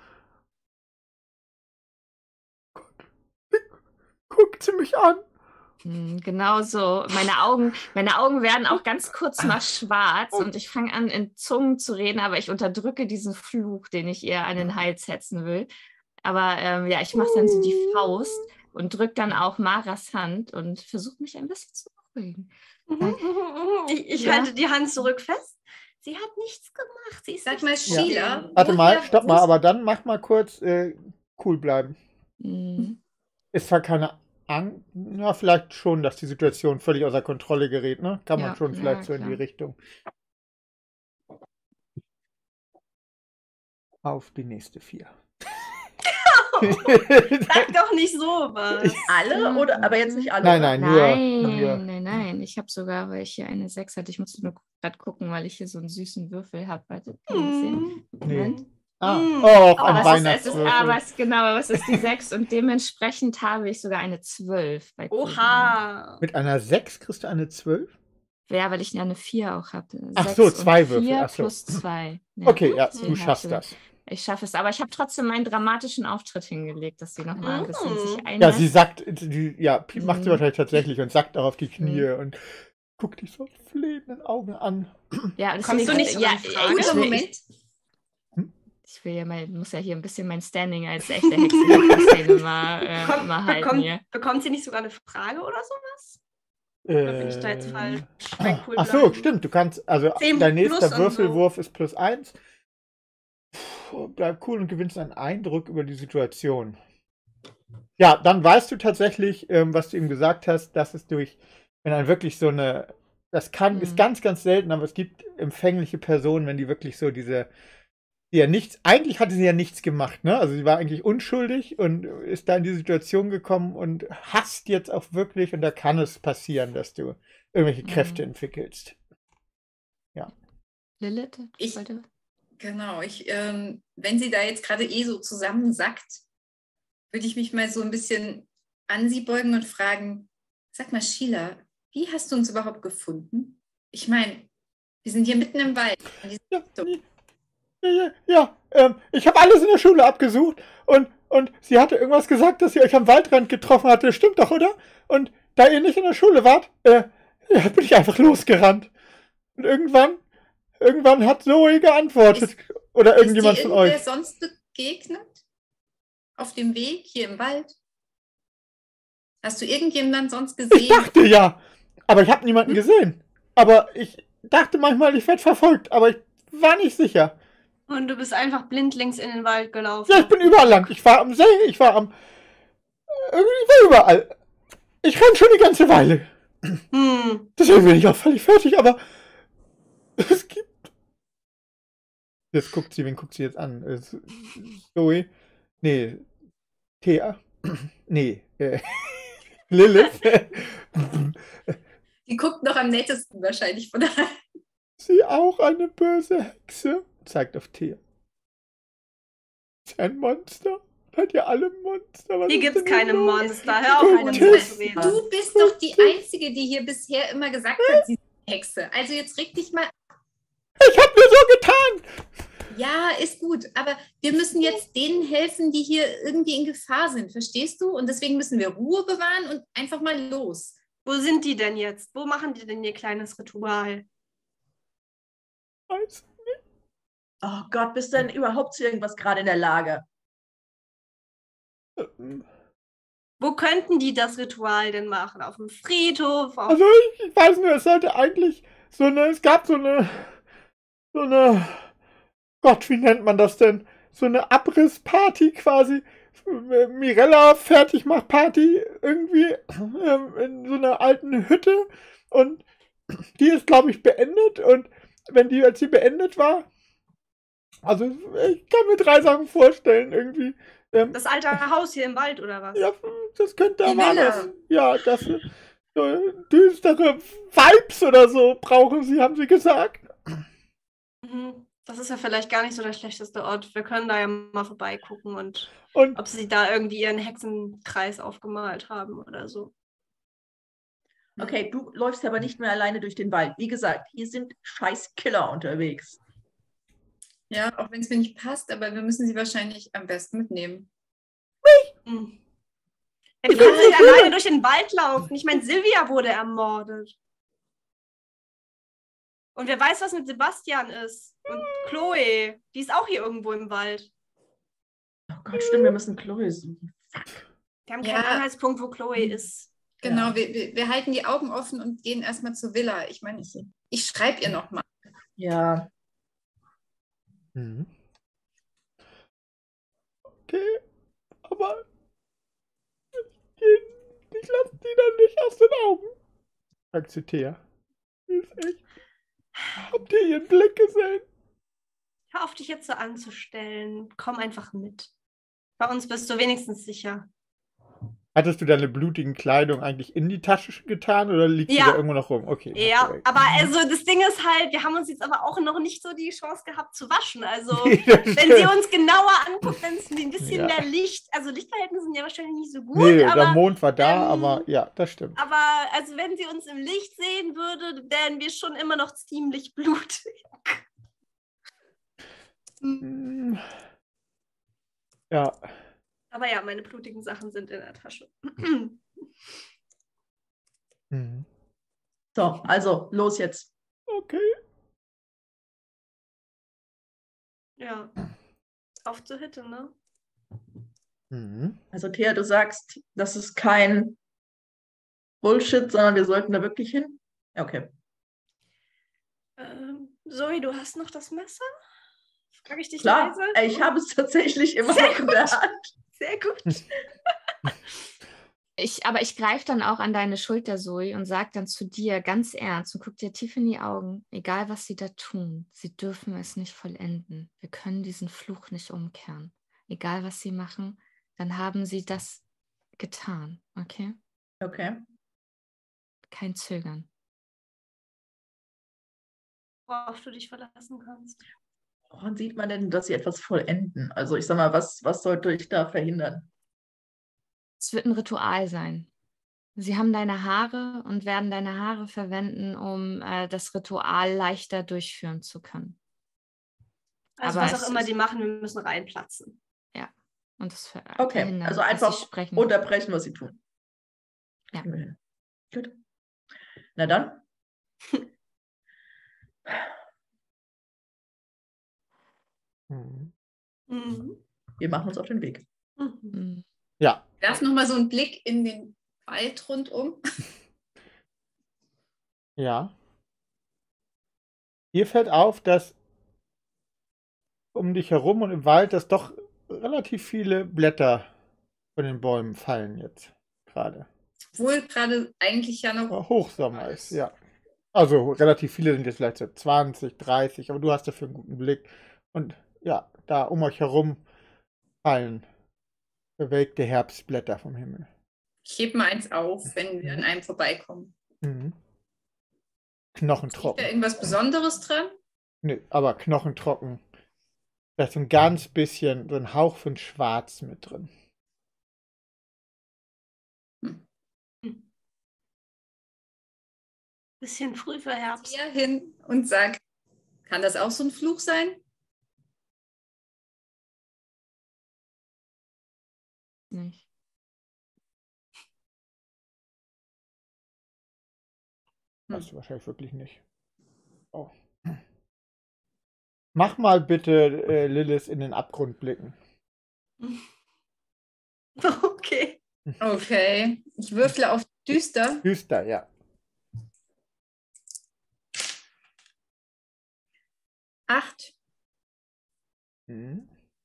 Guck, guckt sie mich an. Hm, Genau so. Meine Augen, meine Augen werden auch ganz kurz mal schwarz und ich fange an, in Zungen zu reden, aber ich unterdrücke diesen Fluch, den ich ihr an den Hals setzen will. Aber ähm, ja, ich mache dann so die Faust und drücke dann auch Maras Hand und versuche mich ein bisschen zu beruhigen. Ich, ich Ja. halte die Hand zurück fest. Sie hat nichts gemacht. Sie ist sag nicht mal, so Sheila. schlimm. Warte mal, woher stopp mal, wusst- aber dann mach mal kurz äh, cool bleiben. Hm. Ist zwar keine Angst, ja, vielleicht schon, dass die Situation völlig außer Kontrolle gerät, ne? Kann man Ja, schon ja, vielleicht so in klar. die Richtung. Auf die nächste vier. Sag doch nicht sowas. Alle oder aber jetzt nicht alle? Nein, nein, nur, Nein, nur. nein, nein. Ich habe sogar, weil ich hier eine sechs hatte, ich musste nur gerade gucken, weil ich hier so einen süßen Würfel habe. Warte, kann ich das sehen? Hm. Moment. Ah, Mm. oh, Aber ein es ist, es ist, Weihnachtswürfel. aber es, genau, aber es ist die sechs und dementsprechend habe ich sogar eine zwölf. Bei Cooldown. Oha. Mit einer sechs kriegst du eine zwölf? Ja, weil ich ja eine vier auch hatte. Ach Sechs so, und zwei Würfel, vier ach so. plus zwei. Ja. Okay, ja, Deswegen du schaffst hatte- das. ich schaffe es. Aber ich habe trotzdem meinen dramatischen Auftritt hingelegt, dass sie nochmal ein bisschen sich Mhm. Ja, sie einlässt. sackt, die, ja, Piep macht sie Mhm. wahrscheinlich tatsächlich und sackt auch auf die Knie und guckt dich so mit flehenden Augen an. Ja, und Kommst sie- du nicht ja, sogar in Frage? ich Guter will, ich, Moment. ich will ja mal, muss ja hier ein bisschen mein Standing als echte Hexe mal, äh, Bekommt, mal halten bekommt, hier. bekommt sie nicht sogar eine Frage oder sowas? Oder bin ich da jetzt Äh, falsch? Bei cool ach so, bleiben. stimmt. Du kannst, also zehn dein plus nächster und Würfelwurf ist plus eins. Bleib cool und gewinnst einen Eindruck über die Situation. Ja, dann weißt du tatsächlich, ähm, was du ihm gesagt hast, dass es durch, wenn dann wirklich so eine, das kann, ist Mhm. ganz, ganz selten, aber es gibt empfängliche Personen, wenn die wirklich so diese, die ja nichts, eigentlich hatte sie ja nichts gemacht, ne? Also sie war eigentlich unschuldig und ist da in die Situation gekommen und hasst jetzt auch wirklich, und da kann es passieren, dass du irgendwelche Kräfte Mhm. entwickelst. Lilith? Ich- wollte- Genau, ich, ähm, wenn sie da jetzt gerade eh so zusammensackt, würde ich mich mal so ein bisschen an sie beugen und fragen, sag mal, Sheila, wie hast du uns überhaupt gefunden? Ich meine, wir sind hier mitten im Wald. Ja, ja, ja, ja ähm, ich habe alles in der Schule abgesucht und, und sie hatte irgendwas gesagt, dass sie euch am Waldrand getroffen hatte. Stimmt doch, oder? Und da ihr nicht in der Schule wart, äh, ja, bin ich einfach losgerannt. Und irgendwann, irgendwann hat Zoe geantwortet. Oder irgendjemand Ist dir von irgendwer euch. sonst begegnet? Auf dem Weg hier im Wald? Hast du irgendjemanden sonst Ich gesehen? dachte ja, aber ich habe niemanden gesehen. Aber ich dachte manchmal, ich werde verfolgt, aber ich war nicht sicher. Und du bist einfach blindlings in den Wald gelaufen. Ja, ich bin überall lang. Ich war am See, ich war am... Irgendwie war überall. Ich renn schon die ganze Weile. Hm. Deswegen bin ich auch völlig fertig, aber es gibt... Jetzt guckt sie, wen guckt sie jetzt an? Äh, Zoe? Nee, Thea? Nee, äh, Lilith? Die guckt noch am nettesten wahrscheinlich von allen. Sie auch eine böse Hexe? Zeigt auf Thea. Ist ein Monster? Hat ja alle Monster. Was Hier ist gibt es denn hier keine los? Monster. Hör auf, Keine Unsinn Monster. zu reden. Du bist doch die Einzige, die hier bisher immer gesagt hat, sie ist eine Hexe. Also jetzt reg dich mal. Ich hab mir so getan! Ja, ist gut, aber wir müssen jetzt denen helfen, die hier irgendwie in Gefahr sind, verstehst du? Und deswegen müssen wir Ruhe bewahren und einfach mal los. Wo sind die denn jetzt? Wo machen die denn ihr kleines Ritual? Weiß. Oh Gott, bist du denn überhaupt zu irgendwas gerade in der Lage? Ähm, Wo könnten die das Ritual denn machen? Auf dem Friedhof? Auf Also ich, ich weiß nur, es sollte eigentlich so eine, es gab so eine, so eine, Gott, wie nennt man das denn? So eine Abrissparty quasi. Mirella Fertigmachparty irgendwie ähm, in so einer alten Hütte und die ist, glaube ich, beendet und wenn die, als sie beendet war, also ich kann mir drei Sachen vorstellen irgendwie. Ähm, das alte Haus hier im Wald oder was? ja, das könnte Die aber Villa. alles. Ja, das so düstere Vibes oder so brauchen sie, haben sie gesagt. Mhm. Das ist ja vielleicht gar nicht so der schlechteste Ort. Wir können da ja mal vorbeigucken und Und ob sie da irgendwie ihren Hexenkreis aufgemalt haben oder so. Okay, du läufst aber nicht mehr alleine durch den Wald. Wie gesagt, hier sind scheiß Killer unterwegs. Ja, auch wenn es mir nicht passt, aber wir müssen sie wahrscheinlich am besten mitnehmen. Hm. Ja, die können nicht alleine durch den Wald laufen. Ich meine, Silvia wurde ermordet. Und wer weiß, was mit Sebastian ist. Und Chloe, die ist auch hier irgendwo im Wald. Oh Gott, stimmt, wir müssen Chloe suchen. Wir haben Ja. keinen Anhaltspunkt, wo Chloe ist. Genau, Ja. wir, wir, wir halten die Augen offen und gehen erstmal zur Villa. Ich meine, ich, ich schreibe ihr nochmal. Ja, Mhm. Okay, aber ich, ich lasse die dann nicht aus den Augen. Sagt sie Thea. Die ist echt. Habt ihr ihren Blick gesehen? Hör auf, dich jetzt so anzustellen. Komm einfach mit. Bei uns bist du wenigstens sicher. Hattest du deine blutigen Kleidung eigentlich in die Tasche getan oder liegt Ja. die da irgendwo noch rum? Okay. Ja, korrekt. aber also das Ding ist halt, wir haben uns jetzt aber auch noch nicht so die Chance gehabt zu waschen. Also Nee, das wenn stimmt. sie uns genauer anguckt, wenn es ein bisschen Ja. mehr Licht, also Lichtverhältnisse sind ja wahrscheinlich nicht so gut, Nee, der aber, Mond war da, ähm, aber ja, das stimmt. aber also wenn sie uns im Licht sehen würde, wären wir schon immer noch ziemlich blutig. Hm, Ja. Aber ja, meine blutigen Sachen sind in der Tasche. Mhm. So, also los jetzt. Okay. Ja. Auf zur Hütte, ne? Mhm. Also Thea, du sagst, das ist kein Bullshit, sondern wir sollten da wirklich hin? Okay. Ähm, Zoe, du hast noch das Messer? Frage ich dich Klar, leise? ey, ich habe es tatsächlich immer Sehr noch in der Hand. Sehr gut. Ich, aber ich greife dann auch an deine Schulter, Zoe, und sage dann zu dir ganz ernst und guck dir tief in die Augen, egal was sie da tun, sie dürfen es nicht vollenden. Wir können diesen Fluch nicht umkehren. Egal was sie machen, dann haben sie das getan, okay? Okay. Kein Zögern. Worauf du dich verlassen kannst. Woran sieht man denn, dass sie etwas vollenden? Also ich sag mal, was, was sollte ich da verhindern? Es wird ein Ritual sein. Sie haben deine Haare und werden deine Haare verwenden, um äh, das Ritual leichter durchführen zu können. Also Aber was auch es immer ist- die machen, wir müssen reinplatzen. Und das ver Okay, verhindern, also dass einfach sie sprechen. unterbrechen, was sie tun. Ja. Kriegen wir hin. Gut. Na dann. Mhm. Mhm. Wir machen uns auf den Weg. Mhm. Mhm. Ja. Werf nochmal so einen Blick in den Wald rundum. Ja. Dir fällt auf, dass um dich herum und im Wald, dass doch relativ viele Blätter von den Bäumen fallen jetzt gerade. Obwohl gerade eigentlich ja noch Ja, Hochsommer ist, ja. Also relativ viele sind jetzt vielleicht so zwanzig, dreißig, aber du hast dafür einen guten Blick. Und ja, da um euch herum fallen bewegte Herbstblätter vom Himmel. Ich heb mal eins auf, wenn wir an einem vorbeikommen. Mhm. Ist da Knochentrocken. irgendwas Besonderes dran? Nö, aber knochentrocken. Da ist so ein ganz bisschen, so ein Hauch von Schwarz mit drin. Bisschen früh für Herbst. Hier hin und sag, kann das auch so ein Fluch sein? Nicht. Weißt du wahrscheinlich wirklich nicht. Oh. Mach mal bitte äh, Lilith in den Abgrund blicken. Okay. Okay, ich würfle auf düster. Düster, ja. Acht. Mhm.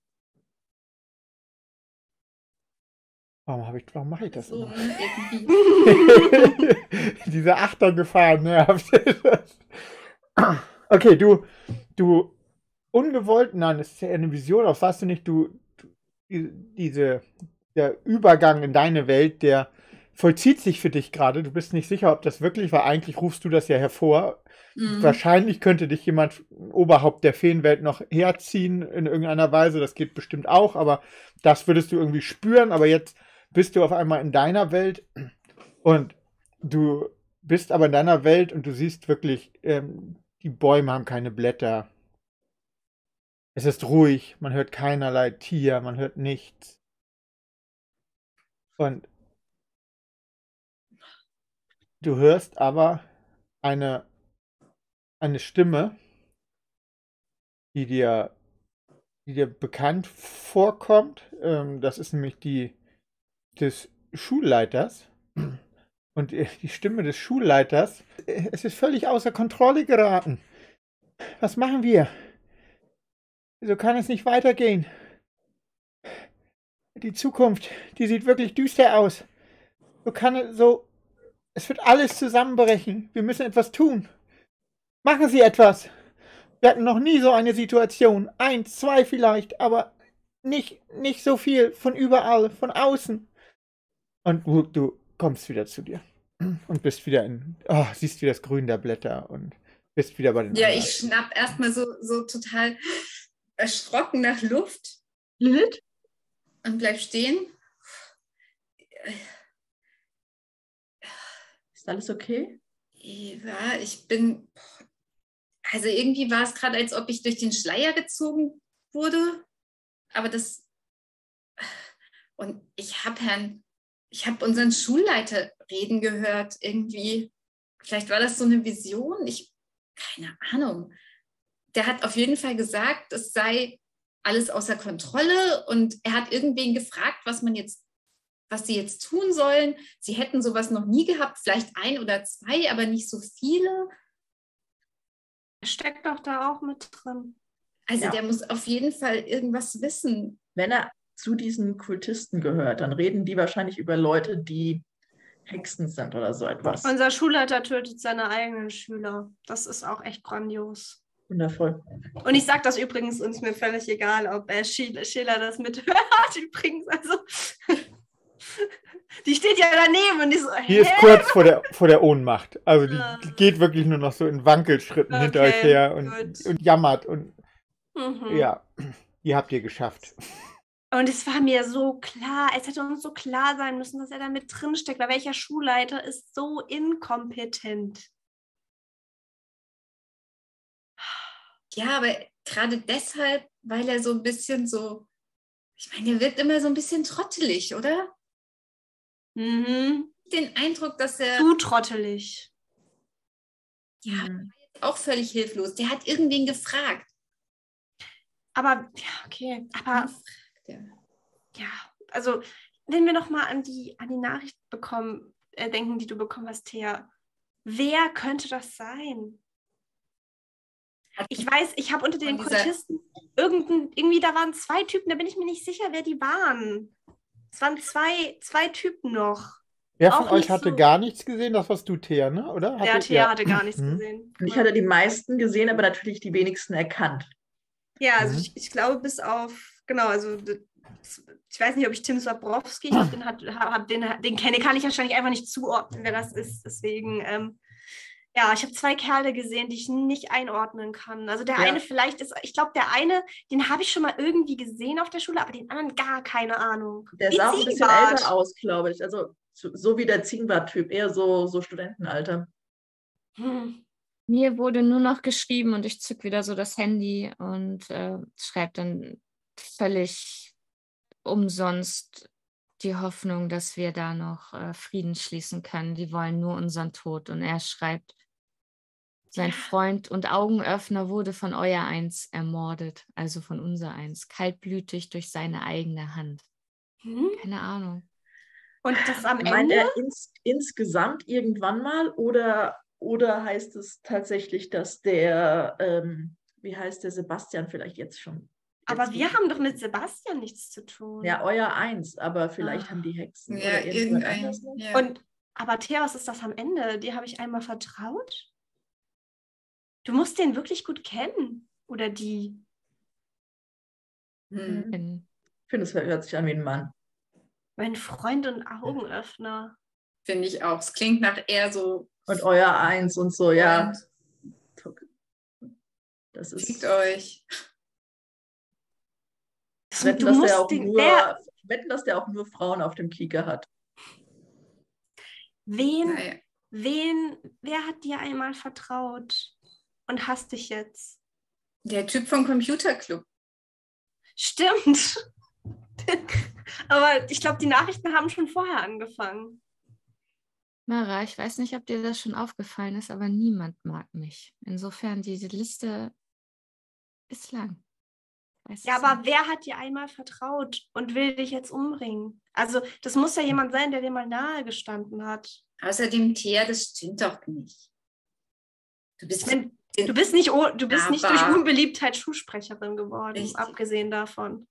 Warum, hab ich, warum mache ich das So, immer? ne, irgendwie. Diese Achtergefahr nervt. Okay, du, du ungewollt, nein, das ist ja eine Vision, auf was du nicht, du, du die- diese, der Übergang in deine Welt, der vollzieht sich für dich gerade. Du bist nicht sicher, ob das wirklich war. Eigentlich rufst du das ja hervor. Mhm. Wahrscheinlich könnte dich jemand, ein Oberhaupt der Feenwelt, noch herziehen in irgendeiner Weise. Das geht bestimmt auch, aber das würdest du irgendwie spüren. Aber jetzt bist du auf einmal in deiner Welt und du bist aber in deiner Welt und du siehst wirklich, ähm, die Bäume haben keine Blätter. Es ist ruhig, man hört keinerlei Tier, man hört nichts. Und du hörst aber eine, eine Stimme, die dir, die dir bekannt vorkommt. Ähm, das ist nämlich die des Schulleiters. Und äh, die Stimme des Schulleiters, äh, es ist völlig außer Kontrolle geraten. Was machen wir? So kann es nicht weitergehen. Die Zukunft, die sieht wirklich düster aus. So kann es so. Es wird alles zusammenbrechen. Wir müssen etwas tun. Machen Sie etwas. Wir hatten noch nie so eine Situation. Eins, zwei vielleicht, aber nicht, nicht so viel von überall, von außen. Und du, du kommst wieder zu dir. Und bist wieder in. Oh, siehst wieder das Grün der Blätter und bist wieder bei den Ja, anderen. ich schnapp erstmal so, so total erschrocken nach Luft Lilith? und bleib stehen. Ist alles okay? Ja, ich bin. Also irgendwie war es gerade, als ob ich durch den Schleier gezogen wurde. Aber das Und ich habe Herrn, ich habe unseren Schulleiter reden gehört, irgendwie. Vielleicht war das so eine Vision, ich, keine Ahnung. Der hat auf jeden Fall gesagt, es sei alles außer Kontrolle und er hat irgendwen gefragt, was man jetzt, was sie jetzt tun sollen. Sie hätten sowas noch nie gehabt, vielleicht ein oder zwei, aber nicht so viele. Steckt doch da auch mit drin. Also Ja. der muss auf jeden Fall irgendwas wissen. Wenn er zu diesen Kultisten gehört, dann reden die wahrscheinlich über Leute, die Hexen sind oder so etwas. Unser Schulleiter tötet seine eigenen Schüler. Das ist auch echt grandios. Wundervoll. Und ich sage das übrigens, und es ist mir völlig egal, ob äh, Sheila, Sheila das mithört übrigens. Also, die steht ja daneben und die so, Die ist hä? kurz vor der, vor der Ohnmacht. Also die Ah. geht wirklich nur noch so in Wankelschritten Okay, hinter euch her und, gut. und jammert. Und Mhm. ja, ihr habt ihr geschafft. Und es war mir so klar, es hätte uns so klar sein müssen, dass er da mit drin steckt, weil welcher Schulleiter ist so inkompetent? Ja, aber gerade deshalb, weil er so ein bisschen so, ich meine, er wirkt immer so ein bisschen trottelig, oder? Mhm. Den Eindruck, dass er Zu trottelig. ja, Mhm. auch völlig hilflos. Der hat irgendwen gefragt. Aber, ja, okay, aber Ja. ja, also wenn wir noch mal an die, an die Nachricht bekommen, äh, denken, die du bekommen hast, Thea, wer könnte das sein? Ich weiß, ich habe unter den Von dieser- Kultisten irgendein, irgendwie, da waren zwei Typen, da bin ich mir nicht sicher, wer die waren. Es waren zwei, zwei Typen noch. Wer von Auch euch nicht hatte so- gar nichts gesehen? Das warst du, Thea, ne? Oder? Der Hatte- Thea ja. hatte gar nichts Mhm. gesehen. Und ich hatte die meisten gesehen, aber natürlich die wenigsten erkannt. Ja, also Mhm. ich, ich glaube bis auf, genau, also d- ich weiß nicht, ob ich Tim Swabrowski, ich glaub, den, hat, hab, den, den kenne, kann ich wahrscheinlich einfach nicht zuordnen, wer das ist. Deswegen, ähm, ja, ich habe zwei Kerle gesehen, die ich nicht einordnen kann. Also der Ja. eine vielleicht ist, ich glaube, der eine, den habe ich schon mal irgendwie gesehen auf der Schule, aber den anderen gar keine Ahnung. Der Wie sah auch ein bisschen Ziegenbart. älter aus, glaube ich. Also so, so wie der Ziegenbart-Typ, eher so, so Studentenalter. Hm. Mir wurde nur noch geschrieben und ich zück wieder so das Handy und äh, schreibe dann völlig umsonst die Hoffnung, dass wir da noch äh, Frieden schließen können. Die wollen nur unseren Tod. Und er schreibt, sein Ja. Freund und Augenöffner wurde von euer Eins ermordet, also von unser Eins, kaltblütig durch seine eigene Hand. Hm. Keine Ahnung. Und das am Meint Ende? er ins, insgesamt irgendwann mal oder, oder heißt es tatsächlich, dass der, ähm, wie heißt der Sebastian vielleicht jetzt schon? Aber jetzt wir schon- haben doch mit Sebastian nichts zu tun. Ja, euer Eins, aber vielleicht Ah. haben die Hexen Ja, oder irgendjemand irgendein. anders noch. Ja. Und, aber Thea, was ist das am Ende? Die habe ich einmal vertraut? Du musst den wirklich gut kennen. Oder die. Hm. Bin- Ich finde, es hört sich an wie ein Mann. Mein Freund und Augenöffner. Finde ich auch. Es klingt nach eher so, Und euer Eins und so, ja. Das fickt ist. euch. Wetten, Du dass der musst auch den, nur, wer, wetten, dass der auch nur Frauen auf dem Kieker hat. wen, Naja. wen, wer hat dir einmal vertraut und hasst dich jetzt? Der Typ vom Computerclub. Stimmt. Aber ich glaube, die Nachrichten haben schon vorher angefangen. Mara, ich weiß nicht, ob dir das schon aufgefallen ist, aber niemand mag mich. Insofern, diese Liste ist lang. Weiß Ja, es aber nicht. wer hat dir einmal vertraut und will dich jetzt umbringen? Also, das muss ja jemand sein, der dir mal nahe gestanden hat. Außerdem, Thea, das stimmt doch nicht. Du bist Ich mein, du bist nicht, oh- du bist nicht durch Aber- Unbeliebtheit Schulsprecherin geworden, Richtig. abgesehen davon.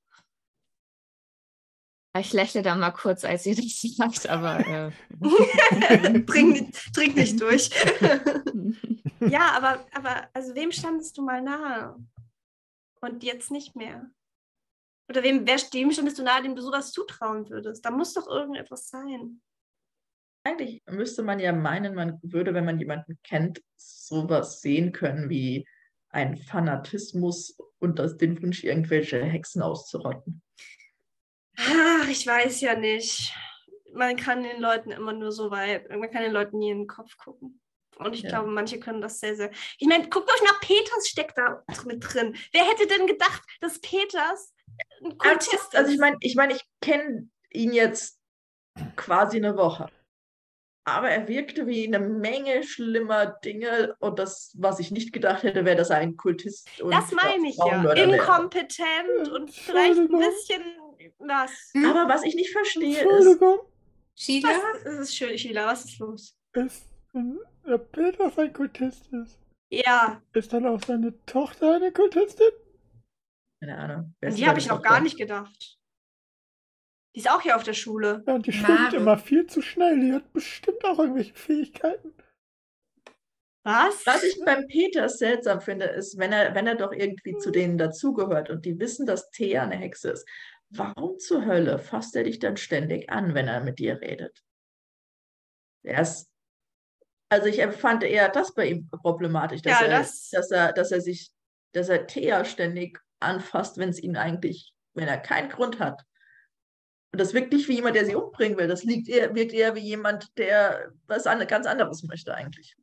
Ich lächle da mal kurz, als ihr das sagt, aber äh, Trink, nicht- trink nicht durch. Ja, aber, aber also wem standest du mal nahe? Und jetzt nicht mehr. Oder wem, wer, wem standest du nahe, dem du sowas zutrauen würdest? Da muss doch irgendetwas sein. Eigentlich müsste man ja meinen, man würde, wenn man jemanden kennt, sowas sehen können wie ein Fanatismus und das, den Wunsch, irgendwelche Hexen auszurotten. Ach, ich weiß ja nicht. Man kann den Leuten immer nur so weit, man kann den Leuten nie in den Kopf gucken. Und ich Ja. glaube, manche können das sehr, sehr. Ich meine, guckt euch nach Peters steckt da mit drin. Wer hätte denn gedacht, dass Peters ein Kultist ist? Also ich meine, ich meine, ich kenne ihn jetzt quasi eine Woche. Aber er wirkte wie eine Menge schlimmer Dinge. Und das, was ich nicht gedacht hätte, wäre, dass er ein Kultist und Das meine ich ja. Frauenmörder wäre. Inkompetent und vielleicht ein bisschen was. Aber was ich nicht verstehe ist, Entschuldigung, Sheila? Was? Das ist schön, Sheila. Was ist los? ist, wenn der Peter ein Kultist ist, Ja, ist dann auch seine Tochter eine Kultistin? keine Ahnung. wer ist die habe seine ich noch Tochter? gar nicht gedacht. Die ist auch hier auf der Schule. Ja, und die schwimmt Mare. immer viel zu schnell. Die hat bestimmt auch irgendwelche Fähigkeiten. Was? Was ich beim Peter seltsam finde, ist, wenn er, wenn er doch irgendwie zu denen dazugehört und die wissen, dass Thea eine Hexe ist, warum zur Hölle fasst er dich dann ständig an, wenn er mit dir redet? Er ist, also ich empfand eher das bei ihm problematisch, dass, Ja, er, das- dass, er, dass er sich, dass er Thea ständig anfasst, wenn es ihn eigentlich, wenn er keinen Grund hat. Und das wirkt nicht wie jemand, der sie umbringen will. Das liegt eher, wirkt eher wie jemand, der was an, ganz anderes möchte eigentlich.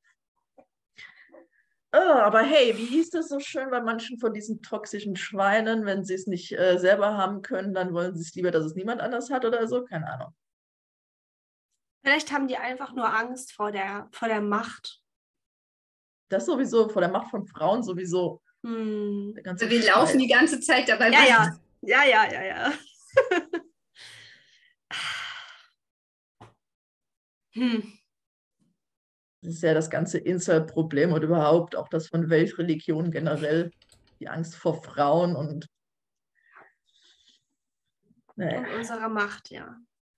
Oh, aber hey, wie hieß das so schön bei manchen von diesen toxischen Schweinen, wenn sie es nicht äh, selber haben können, dann wollen sie es lieber, dass es niemand anders hat oder so? Keine Ahnung. Vielleicht haben die einfach nur Angst vor der, vor der Macht. Das sowieso, vor der Macht von Frauen sowieso. Hm. Der ganze Also wir Scheiß. laufen die ganze Zeit dabei. Ja, ja. Ja, ja, ja, ja. hm. Das ist ja das ganze Incel-Problem und überhaupt auch das von Weltreligionen generell. Die Angst vor Frauen und naja. Und unserer Macht, ja.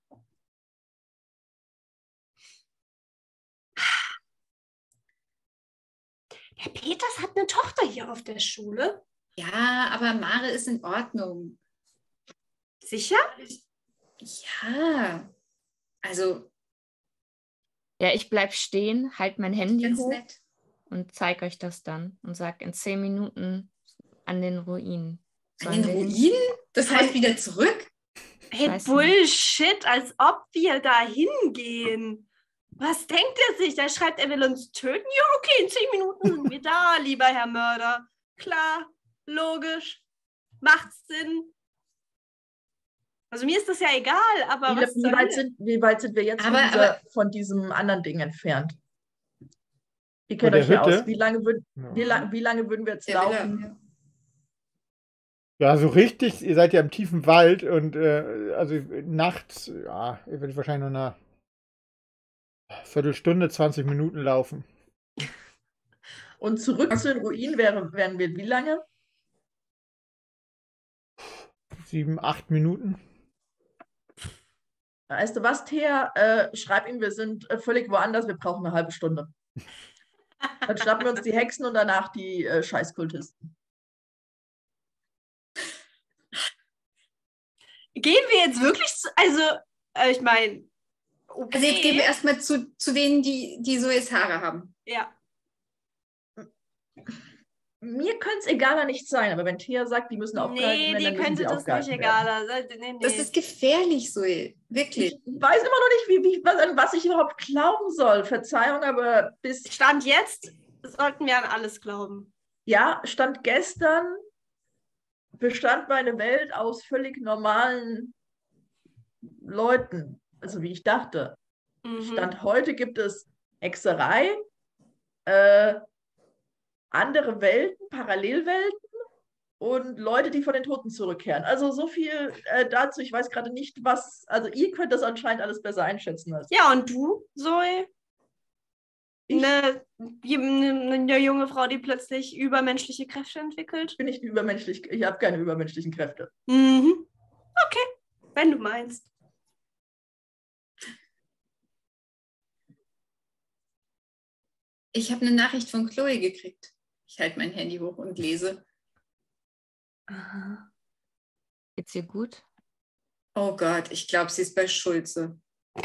Der Peters hat eine Tochter hier auf der Schule. Ja, aber Mare ist in Ordnung. Sicher? Ja. Also, Ja, ich bleib stehen, halt mein Handy ganz hoch nett. und zeig euch das dann und sag in zehn Minuten an den Ruinen. An Sollen den wir hin? Ruinen? Das heißt wieder zurück? Hey, weiß Bullshit, als ob wir da hingehen. Was denkt er sich? Der schreibt, er will uns töten? Ja, okay, in zehn Minuten sind wir da, lieber Herr Mörder. Klar, logisch, macht Sinn. Also mir ist das ja egal, aber Wie, was wie, zur weit Hölle? sind, wie weit sind wir jetzt Aber- von, dieser, aber- von diesem anderen Ding entfernt? Ihr Von kennt der euch ja Hütte? aus. Wie lange, würd, Ja. wie, lang, wie lange würden wir jetzt Der laufen? Villa, ja. Ja, so richtig, ihr seid ja im tiefen Wald und äh, also nachts, ja, ihr werdet wahrscheinlich nur eine Viertelstunde, zwanzig Minuten laufen. Und zurück zu den Ruinen wären, wären wir wie lange? Sieben, acht Minuten. Weißt du was, Thea? Äh, schreib ihm, wir sind äh, völlig woanders, wir brauchen eine halbe Stunde. Dann schnappen wir uns die Hexen und danach die äh, Scheißkultisten. Gehen wir jetzt wirklich zu, also, äh, ich meine, okay. Also jetzt gehen wir erstmal zu, zu denen, die, die so jetzt Haare haben. Ja. Mir könnte es egaler nicht sein, aber wenn Thea sagt, die müssen aufgehalten Nee, werden, die dann müssen könnte sie das nicht aufgehalten werden. egaler sein. Nee, nee. Das ist gefährlich, Zoe. Wirklich. Ich weiß immer noch nicht, wie, wie, was, an was ich überhaupt glauben soll. Verzeihung, aber bis, Stand jetzt sollten wir an alles glauben. ja, Stand gestern bestand meine Welt aus völlig normalen Leuten, also wie ich dachte. Mhm. Stand heute gibt es Hexerei, äh, andere Welten, Parallelwelten und Leute, die von den Toten zurückkehren. Also so viel äh, dazu. Ich weiß gerade nicht, was, also ihr könnt das anscheinend alles besser einschätzen als Ja, und du, Zoe? ich. Eine, eine, eine junge Frau, die plötzlich übermenschliche Kräfte entwickelt? Bin ich übermenschlich, ich habe keine übermenschlichen Kräfte. Mhm. Okay, wenn du meinst. Ich habe eine Nachricht von Chloe gekriegt. Ich halte mein Handy hoch und lese. Aha. Geht's ihr gut? Oh Gott, ich glaube, sie ist bei Schulze.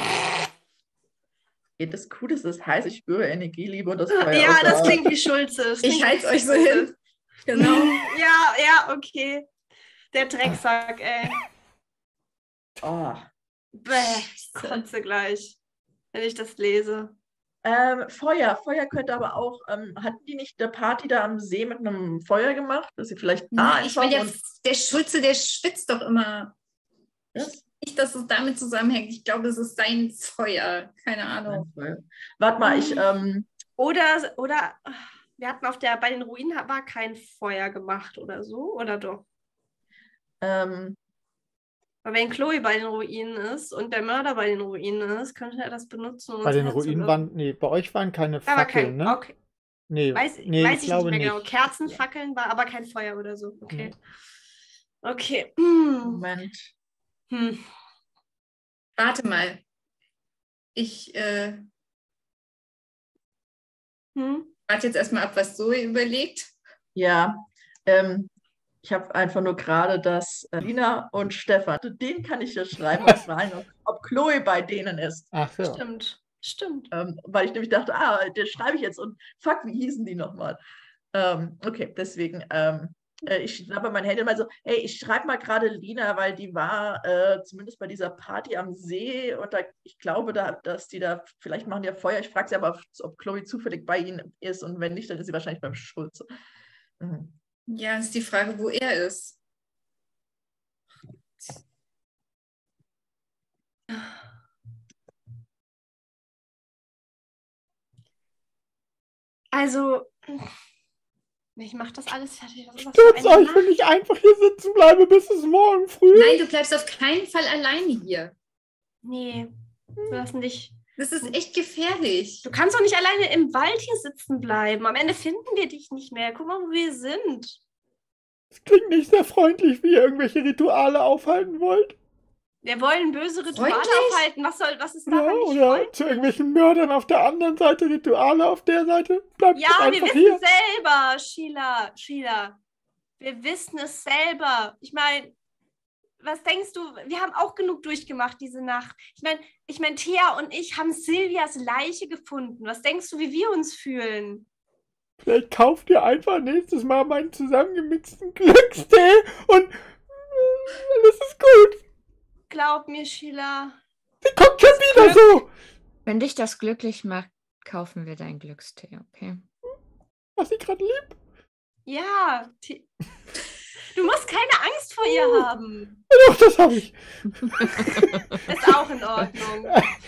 Ja, das Coole ist, das heißt, ich spüre Energie, Liebe und das Feuer. Ja, aus das der- klingt wie Schulze. Das Ich klingt halte es wie euch so Schulze. hin. Genau. Ja, ja, okay. Der Drecksack, ey. Oh. Bäh, ich kotze gleich, wenn ich das lese. Ähm, Feuer. Feuer könnte aber auch, ähm, hatten die nicht eine Party da am See mit einem Feuer gemacht? Dass sie vielleicht da Nein, ich will einfach ja, und der Schulze, der schwitzt doch immer. das? Nicht, dass es damit zusammenhängt. Ich glaube, es ist sein Feuer. Keine Ahnung. Warte mal, ich, ähm, Oder, oder wir hatten auf der, bei den Ruinen war kein Feuer gemacht oder so, oder doch? ähm, Weil wenn Chloe bei den Ruinen ist und der Mörder bei den Ruinen ist, könnte er das benutzen, um Bei uns den herzulösen. Ruinen waren, nee, bei euch waren keine Aber Fackeln, kein, ne? okay. Nee, Weiß, nee, weiß ich ich nicht glaube mehr genau. nicht. Kerzen, Fackeln war aber kein Feuer oder so. Okay. Nee. Okay. Hm. Moment. Hm. Warte mal. Ich äh, Hm. warte jetzt erstmal ab, was Zoe überlegt. Ja, ähm, ich habe einfach nur gerade, dass äh, Lina und Stefan, also den kann ich ja schreiben und fragen, ob, ob Chloe bei denen ist. Ach so. Stimmt. Stimmt. Ähm, weil ich nämlich dachte, ah, den schreibe ich jetzt und fuck, wie hießen die nochmal? Ähm, okay, deswegen, ähm, äh, ich schnappe mein Handy mal so, hey, ich schreibe mal gerade Lina, weil die war äh, zumindest bei dieser Party am See und da, ich glaube, da, dass die da, vielleicht machen die ja Feuer. Ich frage sie aber, ob Chloe zufällig bei ihnen ist und wenn nicht, dann ist sie wahrscheinlich beim Schulze. Mhm. Ja, ist die Frage, wo er ist. Also, ich mache das alles fertig. Was ist das Stürzt für eine euch, wenn Nacht? ich einfach hier sitzen bleibe, bis es morgen früh Nein, du bleibst auf keinen Fall alleine hier. Nee, wir lassen dich. Das ist echt gefährlich. Du kannst doch nicht alleine im Wald hier sitzen bleiben. Am Ende finden wir dich nicht mehr. Guck mal, wo wir sind. Es klingt nicht sehr freundlich, wie ihr irgendwelche Rituale aufhalten wollt. Wir wollen böse Rituale Freundlich? aufhalten. Was soll, was ist Ja, daran nicht oder freundlich? zu irgendwelchen Mördern auf der anderen Seite, Rituale auf der Seite. Bleibt Ja, doch wir einfach wissen hier. selber, Sheila, Sheila. Wir wissen es selber. Ich meine, was denkst du? Wir haben auch genug durchgemacht diese Nacht. Ich meine, ich meine, Thea und ich haben Silvias Leiche gefunden. Was denkst du, wie wir uns fühlen? Vielleicht kauft ihr einfach nächstes Mal meinen zusammengemixten Glückstee und äh, alles ist gut. Glaub mir, Sheila. Sie kommt schon wieder so. Wenn dich das glücklich macht, kaufen wir deinen Glückstee, okay? Was sie gerade liebt. Ja. The- Du musst keine Angst vor ihr haben. Doch, das habe ich. Ist auch in Ordnung.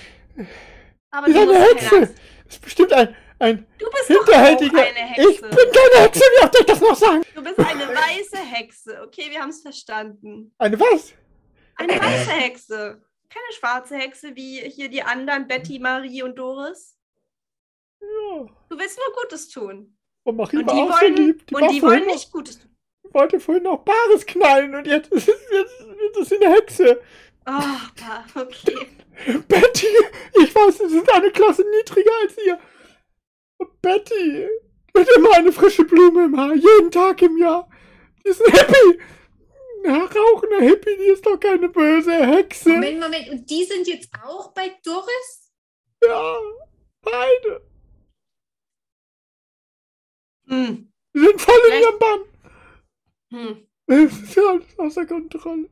Aber Sie du ist eine musst keine Hexe. Angst. Das ist bestimmt ein, ein Du bist doch auch hinterhältiger... eine Hexe. Ich bin keine Hexe, wie oft soll ich das noch sagen? Du bist eine weiße Hexe. Okay, wir haben es verstanden. Eine was? Eine weiße Hexe. Keine schwarze Hexe wie hier die anderen, Betty, Marie und Doris. Ja. Du willst nur Gutes tun. Und Marie Und war die auch so wollen, lieb. Die, war und die vorhin wollen noch- nicht Gutes tun. wollte vorhin noch Bares knallen und jetzt ist, jetzt, jetzt ist sie eine Hexe. Oh, okay. Betty, ich weiß, Sie sind eine Klasse niedriger als ihr. Betty, mit immer eine frische Blume im Haar, jeden Tag im Jahr. Die ist ein Hippie. Eine rauchende Hippie, die ist doch keine böse Hexe. Moment, Moment. Und die sind jetzt auch bei Doris? Ja, beide. Hm. Die sind voll in Vielleicht- ihrem Bann. Hm. Es ist ja alles außer Kontrolle.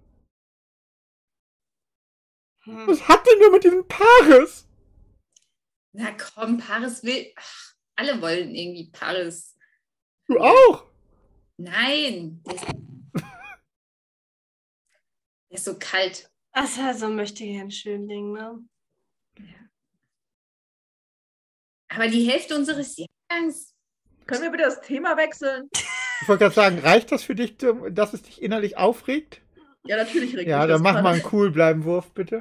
Hm. Was habt ihr nur mit diesem Paris? Na komm, Paris will... Ach, alle wollen irgendwie Paris. Du auch? Nein. Der ist, der ist so kalt. Das ist ja so möchte ich ein Schönling, ne? Aber die Hälfte unseres Jahrgangs... Können wir bitte das Thema wechseln? Ich wollte gerade sagen, reicht das für dich, dass es dich innerlich aufregt? Ja, natürlich regt Ja, mich dann das mach an. mal einen cool bleiben Wurf, bitte.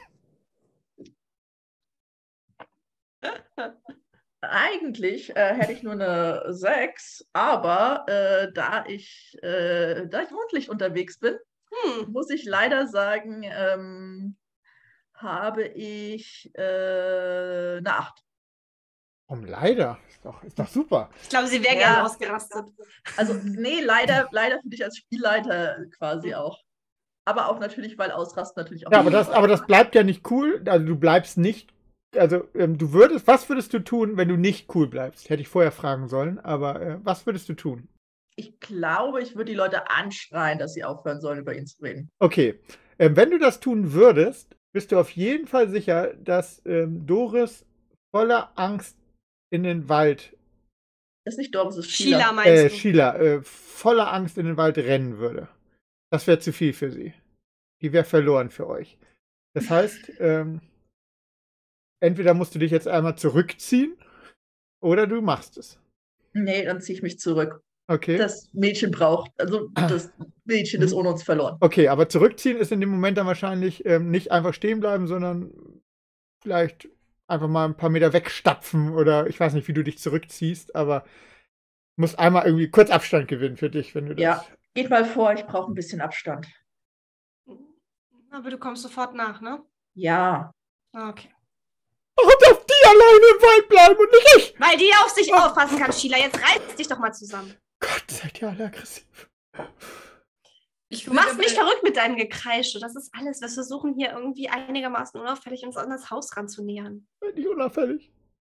Eigentlich äh, hätte ich nur eine sechs, aber äh, da ich äh, da ich mondlicht unterwegs bin, Hm. muss ich leider sagen, ähm, habe ich äh, eine acht. Warum leider? Ist doch, ist doch super. Ich glaube, sie wäre Ja. gerne ausgerastet. Also, nee, leider, leider für dich als Spielleiter quasi auch. Aber auch natürlich, weil Ausrasten natürlich auch. Ja, aber das, aber das bleibt ja nicht cool. Also du bleibst nicht. Also ähm, du würdest, was würdest du tun, wenn du nicht cool bleibst? Hätte ich vorher fragen sollen, aber äh, was würdest du tun? Ich glaube, ich würde die Leute anschreien, dass sie aufhören sollen, über ihn zu reden. Okay. Ähm, wenn du das tun würdest, bist du auf jeden Fall sicher, dass ähm, Doris voller Angst in den Wald, Das ist nicht Doris, das ist Sheila Sheila. meinst äh, du? Sheila, äh, voller Angst in den Wald rennen würde. Das wäre zu viel für sie. die wäre verloren für euch. Das heißt, ähm, entweder musst du dich jetzt einmal zurückziehen oder du machst es. Nee, dann ziehe ich mich zurück. Okay. Das Mädchen braucht, also das Mädchen ist Mhm. ohne uns verloren. Okay, aber zurückziehen ist in dem Moment dann wahrscheinlich ähm, nicht einfach stehen bleiben, sondern vielleicht einfach mal ein paar Meter wegstapfen oder ich weiß nicht, wie du dich zurückziehst, aber musst einmal irgendwie kurz Abstand gewinnen für dich, wenn du das. Ja, geht mal vor, ich brauche ein bisschen Abstand. Aber du kommst sofort nach, ne? Ja, Okay. Warum darf die alleine im Wald bleiben und nicht ich? Weil die auf sich aufpassen kann, Sheila. Jetzt reiß dich doch mal zusammen. Gott, seid ihr alle aggressiv. Ich Du würde machst mich aber- verrückt mit deinem Gekreische. Das ist alles. Wir versuchen hier irgendwie einigermaßen unauffällig uns an das Haus ranzunähern. Nicht unauffällig.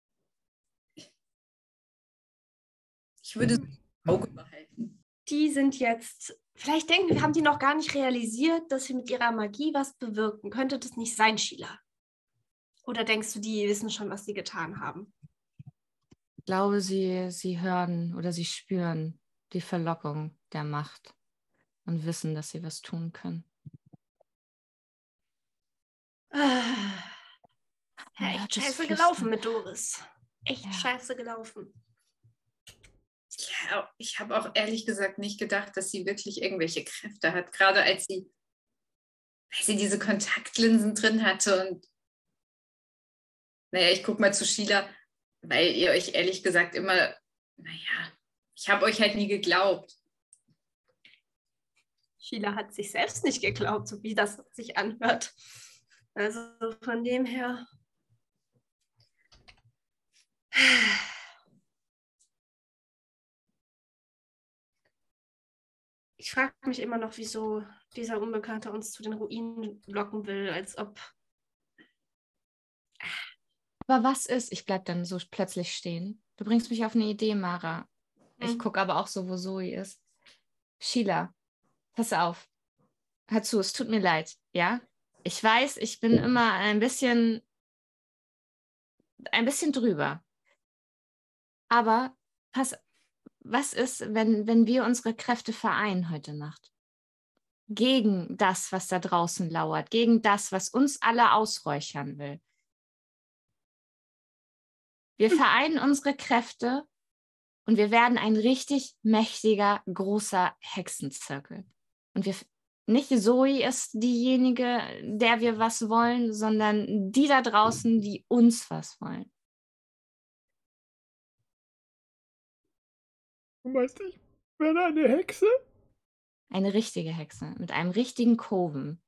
Ich würde es im Auge behalten. Die sind jetzt. Vielleicht denken wir, haben die noch gar nicht realisiert, dass sie mit ihrer Magie was bewirken. Könnte das nicht sein, Sheila? Oder denkst du, die wissen schon, was sie getan haben? Ich glaube, sie, sie hören oder sie spüren die Verlockung der Macht und wissen, dass sie was tun können. Ah. Man Ja, hört echt es scheiße flüstern. gelaufen mit Doris. Echt Ja. scheiße gelaufen. Ja, ich habe auch ehrlich gesagt nicht gedacht, dass sie wirklich irgendwelche Kräfte hat. Gerade als sie, als sie diese Kontaktlinsen drin hatte. Und naja, ich gucke mal zu Sheila, weil ihr euch ehrlich gesagt immer, naja, ich habe euch halt nie geglaubt. Sheila hat sich selbst nicht geglaubt, so wie das sich anhört. Also von dem her. Ich frage mich immer noch, wieso dieser Unbekannte uns zu den Ruinen locken will, als ob. Aber was ist? Ich bleib dann so plötzlich stehen. Du bringst mich auf eine Idee, Mara. Ich Mhm. gucke aber auch so, wo Zoe ist. Sheila, pass auf. Hör zu, es tut mir leid, ja? Ich weiß, ich bin immer ein bisschen, ein bisschen drüber. Aber pass, was ist, wenn, wenn wir unsere Kräfte vereinen heute Nacht? Gegen das, was da draußen lauert, gegen das, was uns alle ausräuchern will. Wir vereinen unsere Kräfte und wir werden ein richtig mächtiger, großer Hexenzirkel. Und wir, nicht Zoe ist diejenige, der wir was wollen, sondern die da draußen, die uns was wollen. Du meinst, ich werde eine Hexe? Eine richtige Hexe mit einem richtigen Koven.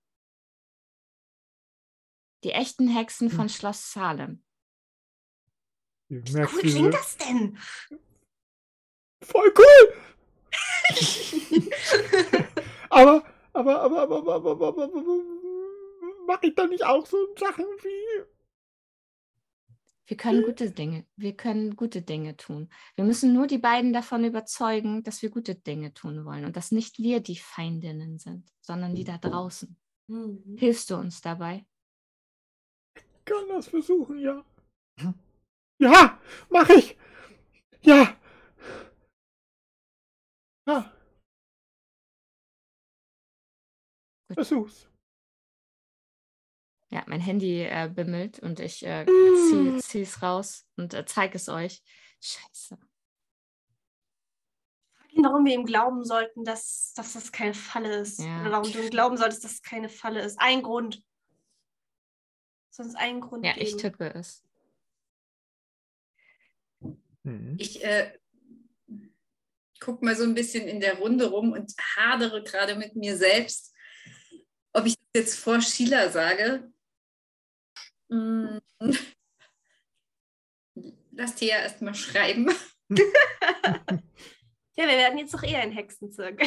Die echten Hexen von Schloss Salem. Du Wie merkst, cool wie klingt sie- das denn? Voll cool! aber, aber, aber, aber, aber, aber, aber, aber, aber mache ich da nicht auch so Sachen wie. Wir können gute Dinge, wir können gute Dinge tun. Wir müssen nur die beiden davon überzeugen, dass wir gute Dinge tun wollen und dass nicht wir die Feindinnen sind, sondern die da draußen. Mhm. Hilfst du uns dabei? Ich kann das versuchen, ja. Ja, mach ich! Ja! Ja, Gut. versuch's. Ja, mein Handy äh, bimmelt und ich äh, Mm. ziehe es raus und äh, zeige es euch. Scheiße. Frag ihn, warum wir ihm glauben sollten, dass, dass das keine Falle ist. Ja. Oder warum du ihm glauben solltest, dass es keine Falle ist. Ein Grund. Sonst einen Grund Ja, geben. ich tippe es. Mhm. Ich äh, gucke mal so ein bisschen in der Runde rum und hadere gerade mit mir selbst, ob ich das jetzt vor Sheila sage. Mm. Lass Thea erst mal schreiben. Ja, wir werden jetzt doch eher ein Hexenzirkel.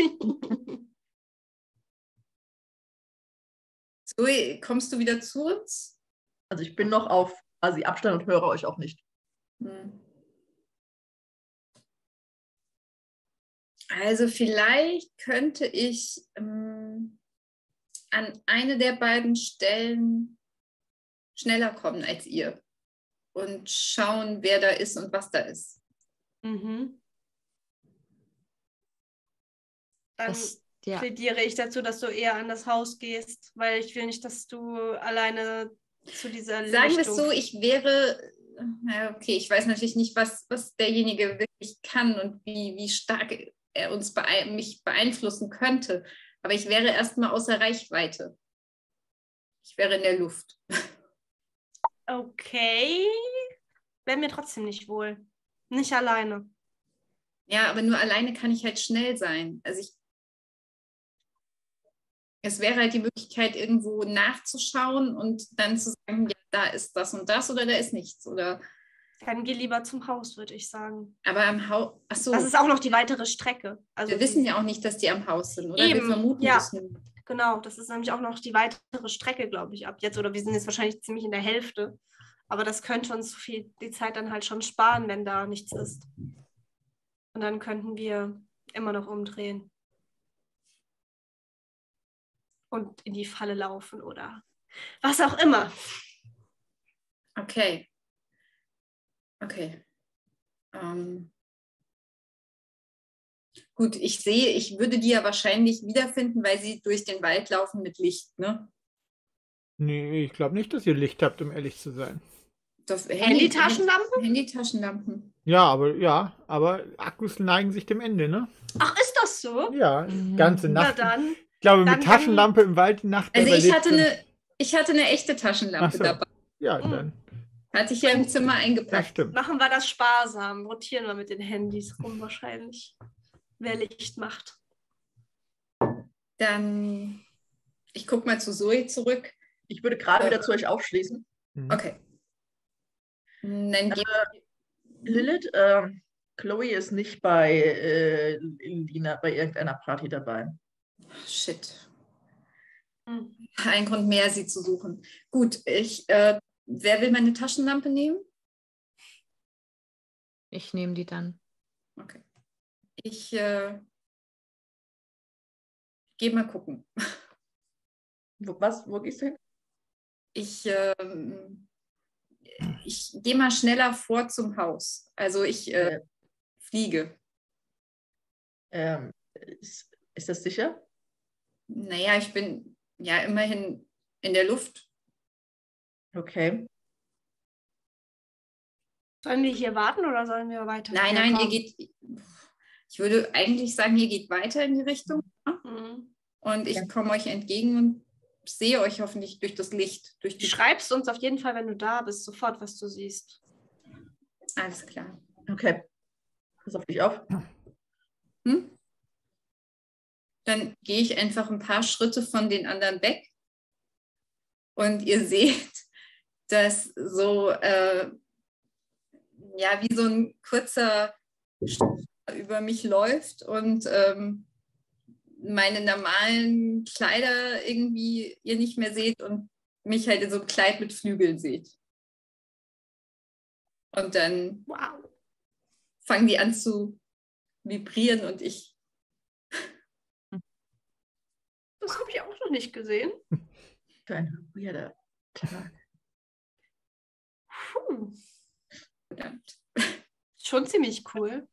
Zoe, kommst du wieder zu uns? Also ich bin noch auf quasi Abstand und höre euch auch nicht. Hm. Also vielleicht könnte ich ähm, an eine der beiden Stellen schneller kommen als ihr und schauen, wer da ist und was da ist. Mhm. Dann Das, Ja. plädiere ich dazu, dass du eher an das Haus gehst, weil ich will nicht, dass du alleine zu dieser Sagen wir es Lichtung- so, ich wäre, na, okay, ich weiß natürlich nicht, was, was derjenige wirklich kann und wie, wie stark er uns bee mich beeinflussen könnte, aber ich wäre erstmal außer Reichweite. Ich wäre in der Luft. Okay. Wäre mir trotzdem nicht wohl. Nicht alleine. Ja, aber nur alleine kann ich halt schnell sein. Also ich, es wäre halt die Möglichkeit, irgendwo nachzuschauen und dann zu sagen, ja, da ist das und das oder da ist nichts. Oder, Dann geh lieber zum Haus, würde ich sagen. aber am Haus, achso, Das ist auch noch die weitere Strecke. Also wir wissen ja auch nicht, dass die am Haus sind, oder? Eben, Wir vermuten ja. das nur. Genau, das ist nämlich auch noch die weitere Strecke, glaube ich, ab jetzt. Oder wir sind jetzt wahrscheinlich ziemlich in der Hälfte. Aber das könnte uns so viel die Zeit dann halt schon sparen, wenn da nichts ist. Und dann könnten wir immer noch umdrehen. Und in die Falle laufen oder was auch immer. Okay. Okay. Ähm. Gut, ich sehe, ich würde die ja wahrscheinlich wiederfinden, weil sie durch den Wald laufen mit Licht, ne? Nee, ich glaube nicht, dass ihr Licht habt, um ehrlich zu sein. Das Handy-Taschenlampen? Handy-Taschenlampen. Ja, aber ja, aber Akkus neigen sich dem Ende, ne? Ach, ist das so? Ja, Mhm. ganze Na Nacht. dann. Ich glaube, dann mit kann- Taschenlampe im Wald die Nacht. Also ich überlebt hatte, fünf- eine, ich hatte eine echte Taschenlampe Ach so. dabei. Ja, Mhm. dann. Hatte ich ja im Zimmer Das eingepackt. stimmt. Machen wir das sparsam. Rotieren wir mit den Handys rum wahrscheinlich. Wer Licht macht. Dann, ich gucke mal zu Zoe zurück. Ich würde gerade wieder zu euch aufschließen. Mhm. Okay. Dann gehen Lilith, ähm, Chloe ist nicht bei äh, Lina bei irgendeiner Party dabei. Shit. Hm. Ein Grund mehr, sie zu suchen. Gut, ich, äh, wer will meine Taschenlampe nehmen? Ich nehme die dann. Okay. Ich äh, gehe mal gucken. Wo, was, wo gehst du hin? Ich, ähm, ich gehe mal schneller vor zum Haus. Also ich äh, Äh, fliege. ähm, ist, ist das sicher? Naja, ich bin ja immerhin in der Luft. Okay. Sollen wir hier warten oder sollen wir weiter? Nein, nein, ihr geht, ich würde eigentlich sagen, ihr geht weiter in die Richtung Mhm. und ich Ja. komme euch entgegen und sehe euch hoffentlich durch das Licht. Durch Du die schreibst uns auf jeden Fall, wenn du da bist, sofort, was du siehst. Alles klar. Okay. Pass auf dich auf. Hm? Dann gehe ich einfach ein paar Schritte von den anderen weg und ihr seht, dass so, äh, ja, wie so ein kurzer Schleier über mich läuft und ähm, meine normalen Kleider irgendwie ihr nicht mehr seht und mich halt in so einem Kleid mit Flügeln seht. Und dann Wow. fangen die an zu vibrieren und ich Das habe ich auch noch nicht gesehen. Für ein weirder Tag. Puh. verdammt. Schon ziemlich cool.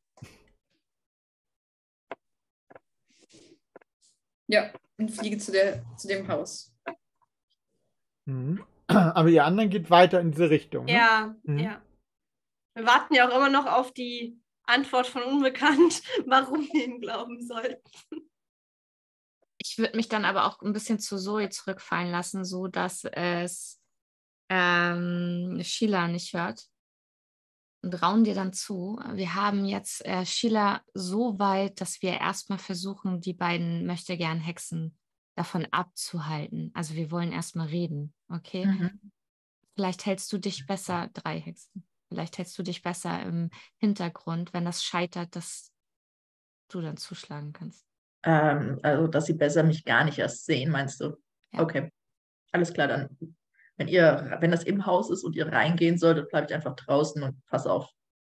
Ja, und fliege zu, der, zu dem Haus. Mhm. Aber ihr anderen geht weiter in diese Richtung. Ne? Ja, Mhm. ja. Wir warten ja auch immer noch auf die Antwort von Unbekannt, warum wir ihm glauben sollten. Ich würde mich dann aber auch ein bisschen zu Zoe zurückfallen lassen, so dass es ähm, Sheila nicht hört. Und rauen dir dann zu. Wir haben jetzt äh, Sheila so weit, dass wir erstmal versuchen, die beiden Möchtegern-Hexen davon abzuhalten. Also wir wollen erstmal reden, okay? Mhm. Vielleicht hältst du dich besser, drei Hexen, vielleicht hältst du dich besser im Hintergrund, wenn das scheitert, dass du dann zuschlagen kannst. Ähm, also, dass sie besser mich gar nicht erst sehen, meinst du? Ja. Okay. Alles klar, dann. Wenn ihr, wenn das im Haus ist und ihr reingehen solltet, bleibe ich einfach draußen und pass auf.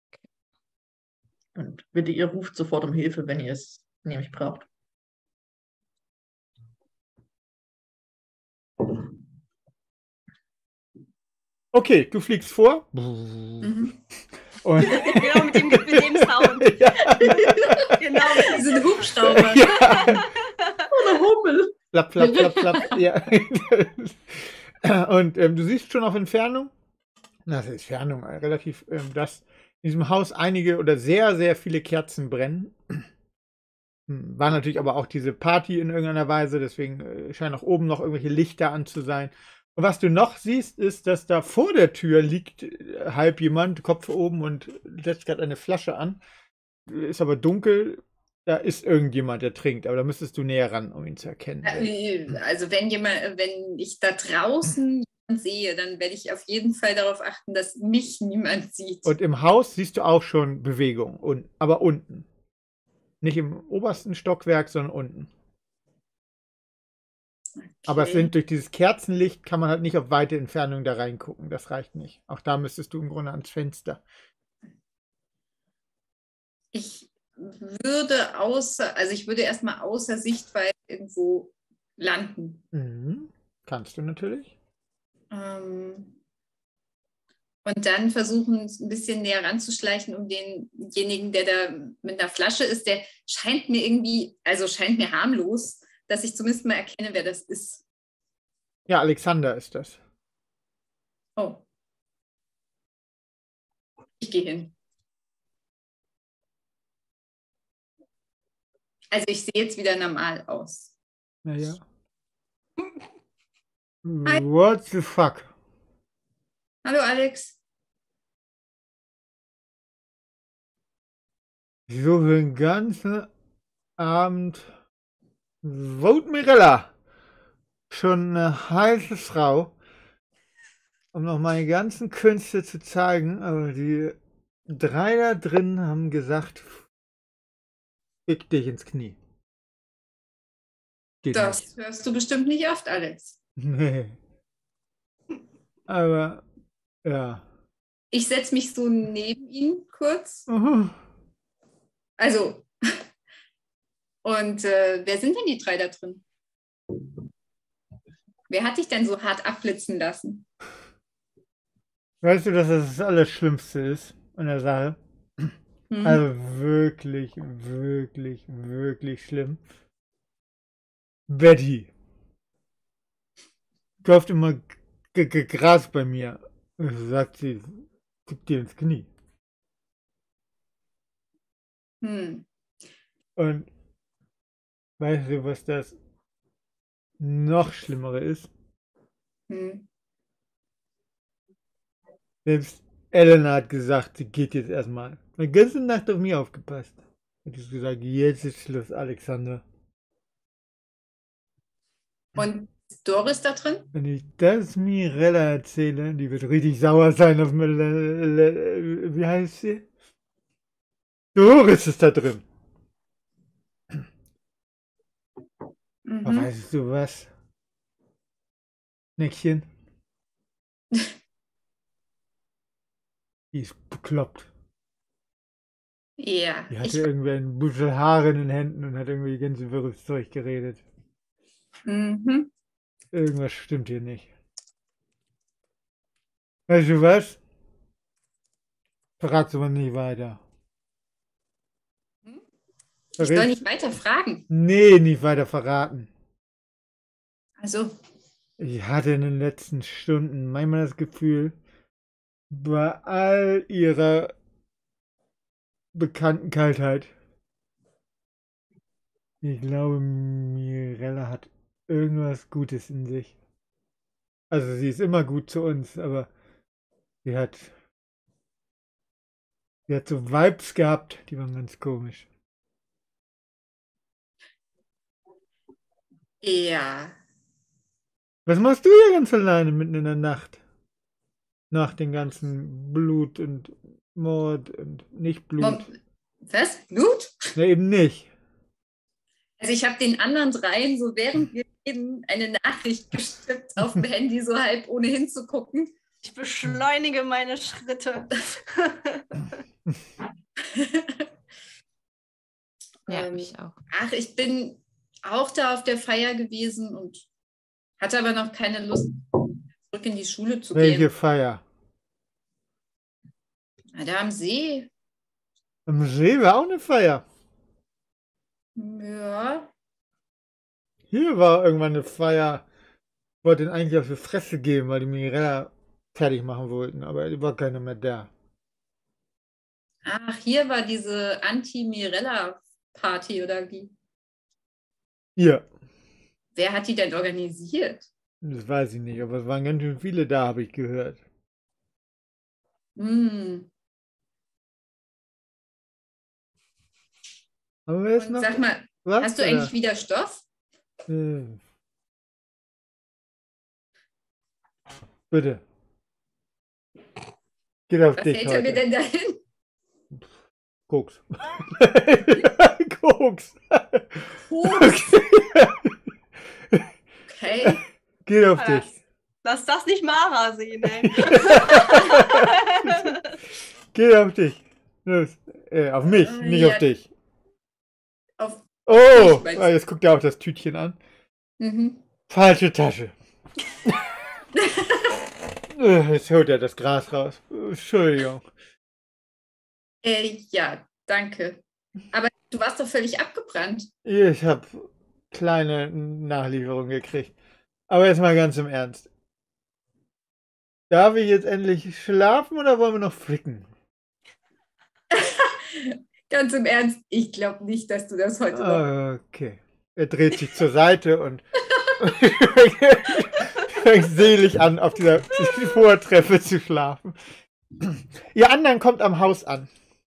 Und bitte, ihr ruft sofort um Hilfe, wenn ihr es nämlich braucht. Okay, du fliegst vor. Mhm. Und Genau mit dem, mit dem Sound. ja, Genau. Die sind Hubschrauber. ja. flap, flap, flap, flap. Ja. Und ähm, du siehst schon auf Entfernung, na, das ist Entfernung, äh, relativ, ähm, dass in diesem Haus einige oder sehr, sehr viele Kerzen brennen. War natürlich aber auch diese Party in irgendeiner Weise, deswegen äh, scheinen auch oben noch irgendwelche Lichter an zu sein. Und was du noch siehst, ist, dass da vor der Tür liegt äh, halb jemand, Kopf oben und setzt gerade eine Flasche an. Ist aber dunkel, da ist irgendjemand, der trinkt, aber da müsstest du näher ran, um ihn zu erkennen. Äh, Also wenn jemand, wenn ich da draußen jemanden sehe, dann werde ich auf jeden Fall darauf achten, dass mich niemand sieht. Und im Haus siehst du auch schon Bewegung, un aber unten. Nicht im obersten Stockwerk, sondern unten. Okay. Aber es sind durch dieses Kerzenlicht, kann man halt nicht auf weite Entfernung da reingucken. Das reicht nicht. Auch da müsstest du im Grunde ans Fenster. Ich würde außer, also ich würde erstmal außer Sichtweite irgendwo landen. Mhm. Kannst du natürlich. Ähm, und dann versuchen, ein bisschen näher ranzuschleichen, um denjenigen, der da mit einer Flasche ist, der scheint mir irgendwie, also scheint mir harmlos, dass ich zumindest mal erkenne, wer das ist. Ja, Alexander ist das. Oh. Ich gehe hin. Also ich sehe jetzt wieder normal aus. Naja. Hi. What the fuck? Hallo Alex. So für den ganzen Abend. Vote Mirella. Schon eine heiße Frau. Um noch meine ganzen Künste zu zeigen. Aber die drei da drin haben gesagt, fick dich ins Knie. Geht Das nicht. hörst du bestimmt nicht oft, Alex. Nee. Aber, ja. Ich setze mich so neben ihn kurz. Mhm. Also, und äh, wer sind denn die drei da drin? Wer hat dich denn so hart abblitzen lassen? Weißt du, dass das das Allerschlimmste ist an der Sache? Hm? Also wirklich, wirklich, wirklich schlimm. Betty. Kauft immer G -G Gras bei mir. Sagt sie, gib dir ins Knie. Hm. Und weißt du, was das noch Schlimmere ist? Hm. Selbst Elena hat gesagt, sie geht jetzt erstmal. Die ganze Nacht auf mich aufgepasst. Hat sie gesagt, jetzt ist Schluss, Alexander. Und ist Doris da drin? Wenn ich das Mirella erzähle, die wird richtig sauer sein auf mir. Wie heißt sie? Doris ist da drin. Mhm. Aber weißt du was? Neckchen? Die ist bekloppt. Ja, Die hatte ich, irgendwie einen Büschel Haare in den Händen und hat irgendwie ganz wirres Zeug geredet. mhm. Irgendwas stimmt hier nicht. Weißt du was? Verrat's aber nicht weiter. Ich soll Verrätst- nicht weiter fragen. Nee, nicht weiter verraten. Also, Ich hatte in den letzten Stunden manchmal das Gefühl, bei all ihrer bekannten Kaltheit, ich glaube, Mirella hat irgendwas Gutes in sich. Also sie ist immer gut zu uns, aber sie hat, sie hat so Vibes gehabt, die waren ganz komisch. ja. Was machst du hier ganz alleine mitten in der Nacht? Nach dem ganzen Blut und Mord und Nicht-Blut. Mom- Was? Blut? Ne, eben nicht. Also ich habe den anderen dreien so während wir reden eine Nachricht geschickt auf dem Handy, so halb ohne hinzugucken. Ich beschleunige meine Schritte. Ja, Ähm, ich auch. Ach, ich bin auch da auf der Feier gewesen und hatte aber noch keine Lust, zurück in die Schule zu Welche gehen. Feier? Na, da am See. Am See war auch eine Feier. Ja. Hier war irgendwann eine Feier. Ich wollte den eigentlich auf die Fresse geben, weil die Mirella fertig machen wollten, aber es war keiner mehr da. Ach, hier war diese Anti-Mirella-Party oder wie? Ja, Wer hat die denn organisiert? das weiß ich nicht, aber es waren ganz schön viele da, habe ich gehört. Hm. Aber wer ist Und noch? sag mal, Was, hast du oder? eigentlich wieder Stoff? Äh. Bitte. Geht auf Was dich hält er mir heute. denn dahin? Koks. Koks. Koks. Okay. Geht auf Lass, dich. lass das nicht Mara sehen, ey. Geht auf dich. Los. Äh, auf mich, Äh, nicht ja. auf dich. Auf, Oh, Ich weiß. ah, jetzt guckt er auch das Tütchen an. mhm. Falsche Tasche. Äh, Jetzt holt er das Gras raus. Entschuldigung. äh, ja, danke. Aber du warst doch völlig abgebrannt. Ich habe kleine Nachlieferungen gekriegt. Aber jetzt mal ganz im Ernst. Darf ich jetzt endlich schlafen oder wollen wir noch flicken? Ganz im Ernst, ich glaube nicht, dass du das heute noch. Ah, okay. Er dreht sich zur Seite und fängt selig an, auf dieser Vortreppe zu schlafen. Ihr anderen kommt am Haus an.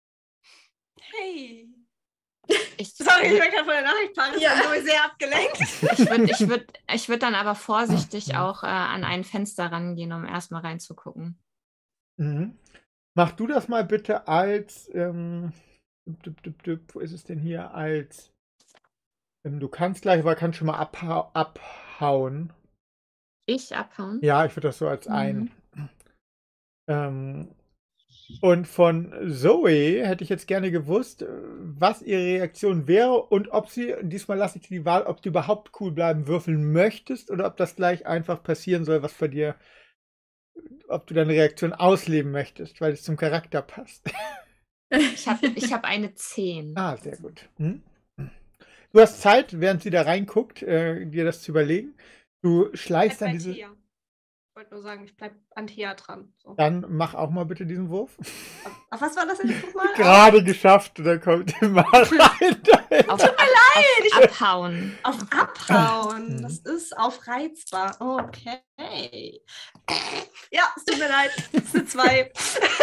Hey. Ich, Sorry, ich war gerade von der Nachricht Paris, Ja. ja. sehr abgelenkt. ich würde ich würd, ich würd dann aber vorsichtig auch äh, an ein Fenster rangehen, um erstmal reinzugucken. Mhm. Mach du das mal bitte als, ähm, düp, düp, düp, wo ist es denn hier, als, ähm, du kannst gleich, aber kannst schon mal abhau abhauen. Ich abhauen? Ja, ich würde das so als Mhm. ein. Ähm, und von Zoe hätte ich jetzt gerne gewusst, äh, was ihre Reaktion wäre und ob sie, diesmal lasse ich dir die Wahl, ob du überhaupt cool bleiben würfeln möchtest oder ob das gleich einfach passieren soll, was bei dir, ob du deine Reaktion ausleben möchtest, weil es zum Charakter passt. Ich habe ich hab eine zehn. Ah, sehr gut. Hm? Du hast Zeit, während sie da reinguckt, äh, dir das zu überlegen. Du schleichst Bleib dann bei diese. Thea. Ich wollte nur sagen, ich bleib an Thea dran. So. Dann mach auch mal bitte diesen Wurf. Ach, was war das jetzt nochmal? Gerade geschafft, und dann kommt immer rein. Auf, ab, auf Abhauen. Auf Abhauen. Mhm. Das ist auf reizbar. Okay. Ja, es tut mir leid. Es ist eine zwei.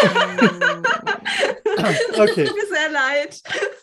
Okay, Tut mir sehr leid.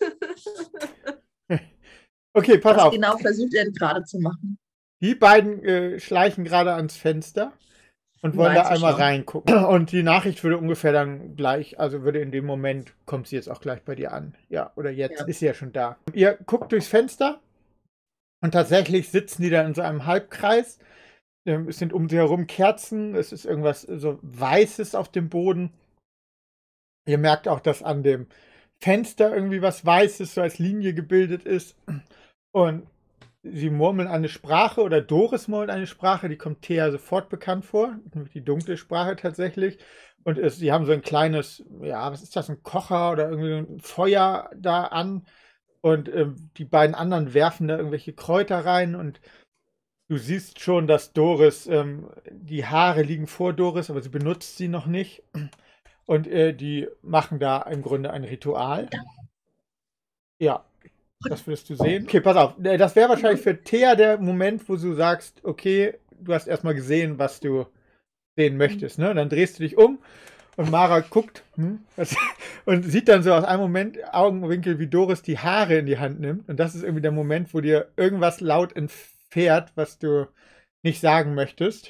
okay, pass Was auf. genau versucht er gerade zu machen? Die beiden äh, schleichen gerade ans Fenster und wollen da einmal Reinzuschauen. reingucken. Und die Nachricht würde ungefähr dann gleich, also würde in dem Moment, kommt sie jetzt auch gleich bei dir an. Ja, oder jetzt Ja. ist sie ja schon da. Ihr guckt durchs Fenster und tatsächlich sitzen die da in so einem Halbkreis. Ähm, Es sind um sie herum Kerzen, es ist irgendwas so Weißes auf dem Boden. Ihr merkt auch, dass an dem Fenster irgendwie was Weißes so als Linie gebildet ist. Und sie murmeln eine Sprache oder Doris murmelt eine Sprache, die kommt Thea sofort bekannt vor. Nämlich die dunkle Sprache tatsächlich. Und es, sie haben so ein kleines, ja, was ist das, ein Kocher oder irgendwie ein Feuer da an. Und ähm, die beiden anderen werfen da irgendwelche Kräuter rein. Und du siehst schon, dass Doris, ähm, die Haare liegen vor Doris, aber sie benutzt sie noch nicht. Und äh, die machen da im Grunde ein Ritual. Ja, das wirst du sehen. Okay, pass auf. Äh, Das wäre wahrscheinlich für Thea der Moment, wo du sagst, okay, du hast erstmal gesehen, was du sehen möchtest. Ne? Dann drehst du dich um und Mara guckt hm, was, und sieht dann so aus einem Moment Augenwinkel, wie Doris die Haare in die Hand nimmt. Und das ist irgendwie der Moment, wo dir irgendwas laut entfährt, was du nicht sagen möchtest.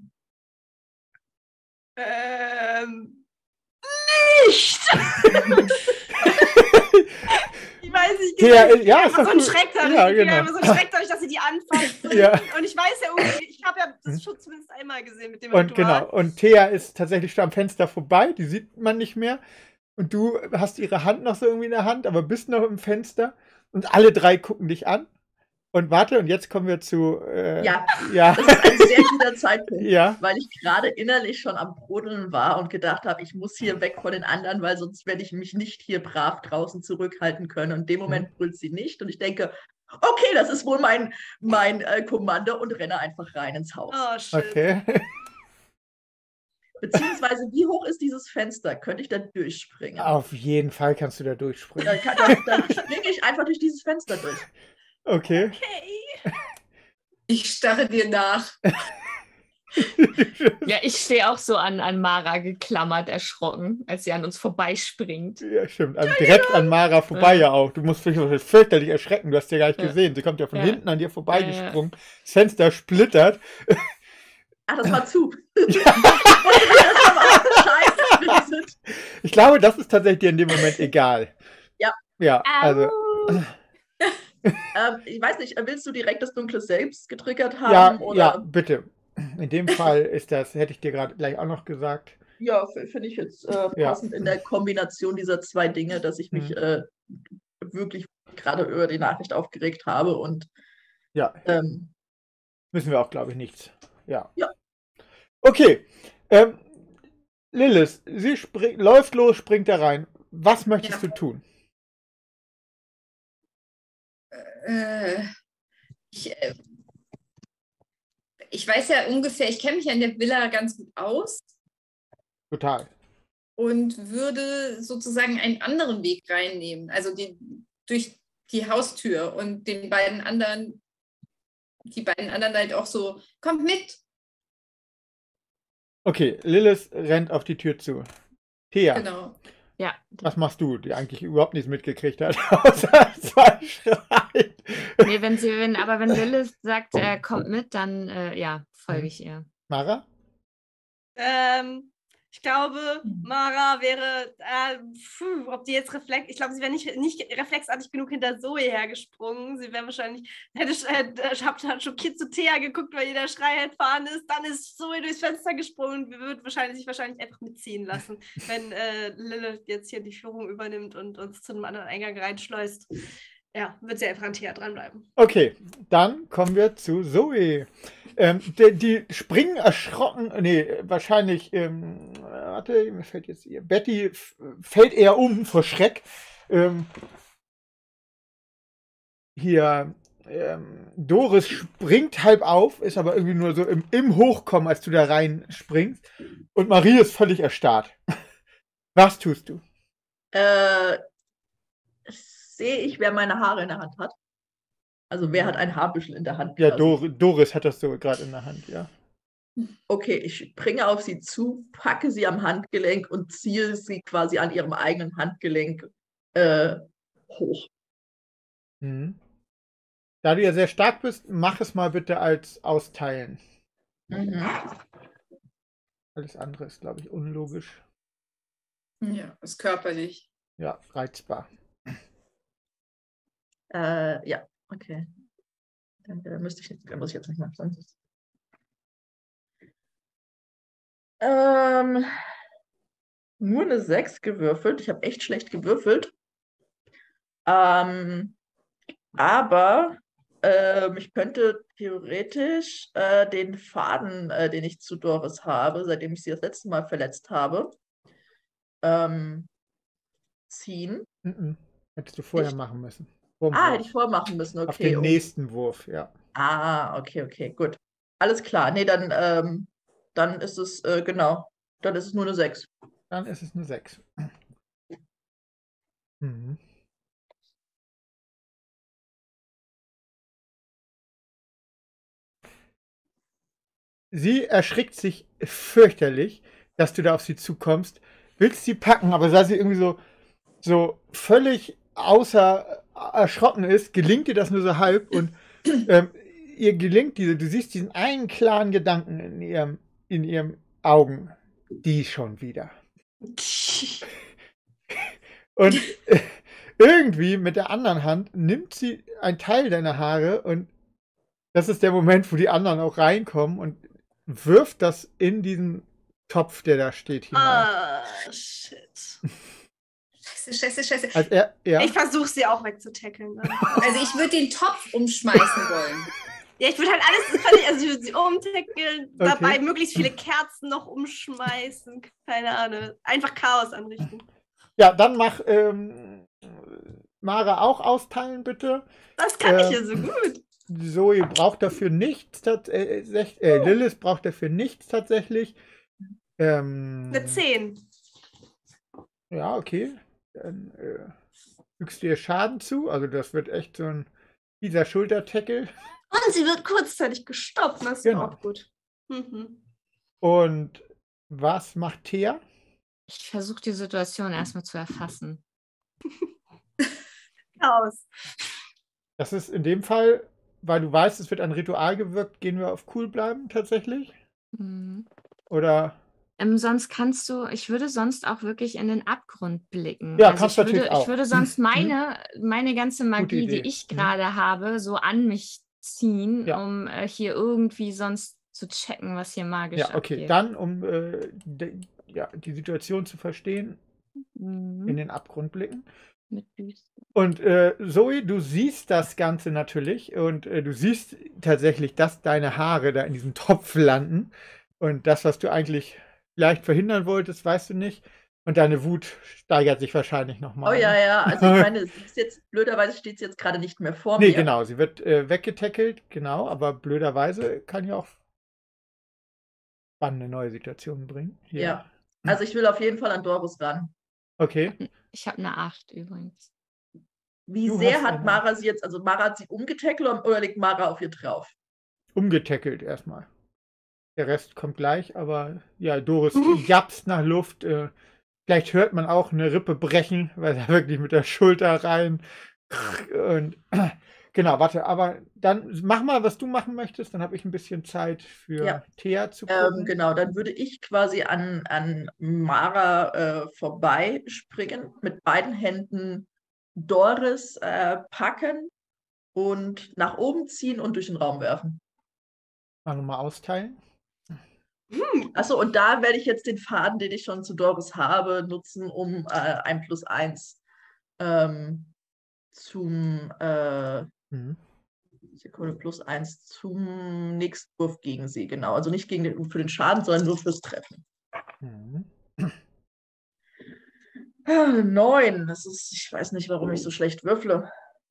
Ähm, nicht! Ich weiß nicht, Thea, ich ja, krieg ist einfach doch so einen gut. Schreck dadurch. Ja, Ich krieg genau. einfach so einen Schreck dadurch, dass sie die anfasst. Ja. Und ich weiß ja irgendwie, ich habe ja das schon zumindest einmal gesehen mit dem Und Ritual. genau, und Thea ist tatsächlich schon am Fenster vorbei, die sieht man nicht mehr. Und du hast ihre Hand noch so irgendwie in der Hand, aber bist noch im Fenster. Und alle drei gucken dich an. Und warte, und jetzt kommen wir zu... Äh, Ja, ja. das ist ein sehr guter Zeitpunkt, ja. weil ich gerade innerlich schon am Brodeln war und gedacht habe, ich muss hier weg von den anderen, weil sonst werde ich mich nicht hier brav draußen zurückhalten können. Und in dem Moment Mhm. brüllt sie nicht und ich denke, okay, das ist wohl mein, mein äh, Kommando und renne einfach rein ins Haus. Oh, shit. Okay. Beziehungsweise, wie hoch ist dieses Fenster? Könnte ich da durchspringen? Auf jeden Fall kannst du da durchspringen. Dann, kann, dann, dann springe ich einfach durch dieses Fenster durch. Okay. Okay. Ich starre dir nach. Ja, ich stehe auch so an, an Mara geklammert, erschrocken, als sie an uns vorbeispringt. Ja, stimmt. An, direkt an Mara vorbei Ja. ja auch. Du musst dich fürchterlich erschrecken. Du hast ja gar nicht Ja. gesehen. Sie kommt ja von Ja. hinten an dir vorbeigesprungen. Ja, Das Fenster splittert. Ah, das war zu. Das war auch scheiße. Ich glaube, das ist tatsächlich dir in dem Moment egal. Ja. Ja, also. Au. Ähm, ich weiß nicht, willst du direkt das Dunkle selbst getriggert haben? Ja, oder? ja, bitte. In dem Fall ist das, hätte ich dir gerade gleich auch noch gesagt. Ja, f- finde ich jetzt äh, Ja. passend in der Kombination dieser zwei Dinge, dass ich mich Mhm. äh, wirklich gerade über die Nachricht aufgeregt habe und Ja, ähm, müssen wir auch, glaube ich, nichts. Ja. Ja. Okay. Ähm, Lilith, sie spring, läuft los, springt da rein. Was möchtest Ja. du tun? Äh, ich, äh, ich weiß ja ungefähr, ich kenne mich ja in der Villa ganz gut aus Total. und würde sozusagen einen anderen Weg reinnehmen. Also die, durch die Haustür und den beiden anderen, die beiden anderen halt auch so, kommt mit. Okay, Lilith rennt auf die Tür zu. Thea, Genau. Ja, was machst du, die eigentlich überhaupt nichts mitgekriegt hat, außer zwei Schreien? nee, wenn sie, wenn, aber wenn Lilith sagt, äh, kommt mit, dann äh, ja, folge ich ihr. Mara? Ähm, ich glaube, Mhm. Mara wäre, äh, puh, ob die jetzt Reflex, ich glaube, sie wäre nicht, nicht reflexartig genug hinter Zoe hergesprungen. Sie wäre wahrscheinlich, hätte äh, hat, hat schockiert zu Thea geguckt, weil jeder Schrei entfahren ist. Dann ist Zoe durchs Fenster gesprungen und wird wahrscheinlich, sich wahrscheinlich einfach mitziehen lassen, wenn äh, Lilith jetzt hier die Führung übernimmt und uns zu einem anderen Eingang reinschleust. Ja, wird sie einfach an Thea dranbleiben. Okay, dann kommen wir zu Zoe. Ähm, die, die springen erschrocken, nee, wahrscheinlich, ähm, warte, mir fällt jetzt ihr, Betty f- fällt eher um vor Schreck. Ähm, hier, ähm, Doris springt halb auf, ist aber irgendwie nur so im, im Hochkommen, als du da rein springst. Und Marie ist völlig erstarrt. Was tust du? äh, sehe ich, wer meine Haare in der Hand hat. Also wer hat ein Haarbüschel in der Hand? Ja, quasi? Dor Doris hat das so gerade in der Hand, ja. Okay, ich springe auf sie zu, packe sie am Handgelenk und ziehe sie quasi an ihrem eigenen Handgelenk äh, hoch. Mhm. Da du ja sehr stark bist, mach es mal bitte als Austeilen. Mhm. Alles andere ist, glaube ich, unlogisch. Ja, ist körperlich. Ja, reizbar. Äh, ja, okay. Dann äh, müsste ich jetzt, muss ich jetzt nicht mehr sagen. Ähm, nur eine sechs gewürfelt. Ich habe echt schlecht gewürfelt. Ähm, aber ähm, ich könnte theoretisch äh, den Faden, äh, den ich zu Doris habe, seitdem ich sie das letzte Mal verletzt habe, ähm, ziehen. Mhm. Hättest du vorher Echt? machen müssen. Vorm Ah, Wurf. hätte ich vormachen müssen, Auf okay. den um- nächsten Wurf, ja. Ah, okay, okay, gut. Alles klar. Nee, dann, ähm, dann ist es, äh, genau, dann ist es nur eine sechs. Dann ist es eine sechs. Mhm. Sie erschrickt sich fürchterlich, dass du da auf sie zukommst. Willst sie packen, aber da sie irgendwie so, so völlig außer erschrocken ist, gelingt dir das nur so halb und ähm, ihr gelingt diese, du siehst diesen einen klaren Gedanken in ihrem, in ihrem Augen. Die schon wieder. Und äh, irgendwie mit der anderen Hand nimmt sie einen Teil deiner Haare und das ist der Moment, wo die anderen auch reinkommen und wirft das in diesen Topf, der da steht, hinein. Ah, shit. Scheiße, scheiße, scheiße. Also er, ja. Ich versuche sie auch wegzutackeln. Dann. Also ich würde den Topf umschmeißen wollen. Ja, ich würde halt alles völlig, also ich würde sie umtackeln, Okay. dabei möglichst viele Kerzen noch umschmeißen, keine Ahnung. Einfach Chaos anrichten. Ja, dann mach ähm, Mara auch austeilen, bitte. Das kann ich Ähm, ja so gut. Zoe braucht dafür nichts. tats- Äh, sech- äh, Lilith braucht dafür nichts tatsächlich. Ähm, Eine zehn. Ja, okay. Dann äh, fügst du ihr Schaden zu. Also das wird echt so ein dieser Schultertackle. Und sie wird kurzzeitig gestoppt, das ist Genau. auch gut. Mhm. Und was macht Thea? Ich versuche die Situation erstmal zu erfassen. Chaos. Das ist in dem Fall, weil du weißt, es wird ein Ritual gewirkt, gehen wir auf cool bleiben tatsächlich? Mhm. Oder? Ähm, sonst kannst du, ich würde sonst auch wirklich in den Abgrund blicken. Ja, also kannst ich würde, natürlich auch. ich würde sonst meine, meine ganze Magie, Idee. die ich Mhm. gerade habe, so an mich ziehen, Ja. um äh, hier irgendwie sonst zu checken, was hier magisch Ja, okay. abgeht. Dann, um äh, de, ja, die Situation zu verstehen, Mhm. in den Abgrund blicken. Mit Büsten. Und äh, Zoe, du siehst das Ganze natürlich und äh, du siehst tatsächlich, dass deine Haare da in diesem Topf landen. Und das, was du eigentlich vielleicht verhindern wolltest, weißt du nicht. Und deine Wut steigert sich wahrscheinlich Oh nochmal. ja, ja, also ich meine, sie ist jetzt, blöderweise steht sie jetzt gerade nicht mehr vor Nee, mir. genau, sie wird äh, weggetackelt, genau, aber blöderweise kann ja auch spannende neue Situationen bringen. Hier. Ja. Also ich will auf jeden Fall an Doris ran. Okay. Ich habe eine acht übrigens. Wie Du sehr hast hat eine- Mara sie jetzt, also Mara hat sie umgetackelt oder- oder liegt Mara auf ihr drauf? Umgetackelt erstmal. Der Rest kommt gleich, aber ja, Doris japst nach Luft. Äh, vielleicht hört man auch eine Rippe brechen, weil er wirklich mit der Schulter rein. Und genau, warte, aber dann mach mal, was du machen möchtest, dann habe ich ein bisschen Zeit für Ja. Thea zu gucken. Ähm, genau, dann würde ich quasi an, an Mara äh, vorbeispringen, mit beiden Händen Doris äh, packen und nach oben ziehen und durch den Raum werfen. Mal nochmal austeilen. Achso, und da werde ich jetzt den Faden, den ich schon zu Doris habe, nutzen, um äh, ein plus eins ähm, zum äh, Mhm. Sekunde plus eins zum nächsten Wurf gegen sie, genau. Also nicht gegen den, für den Schaden, sondern nur fürs Treffen. Mhm. Ah, Neun. Das ist, ich weiß nicht, warum ich so schlecht würfle.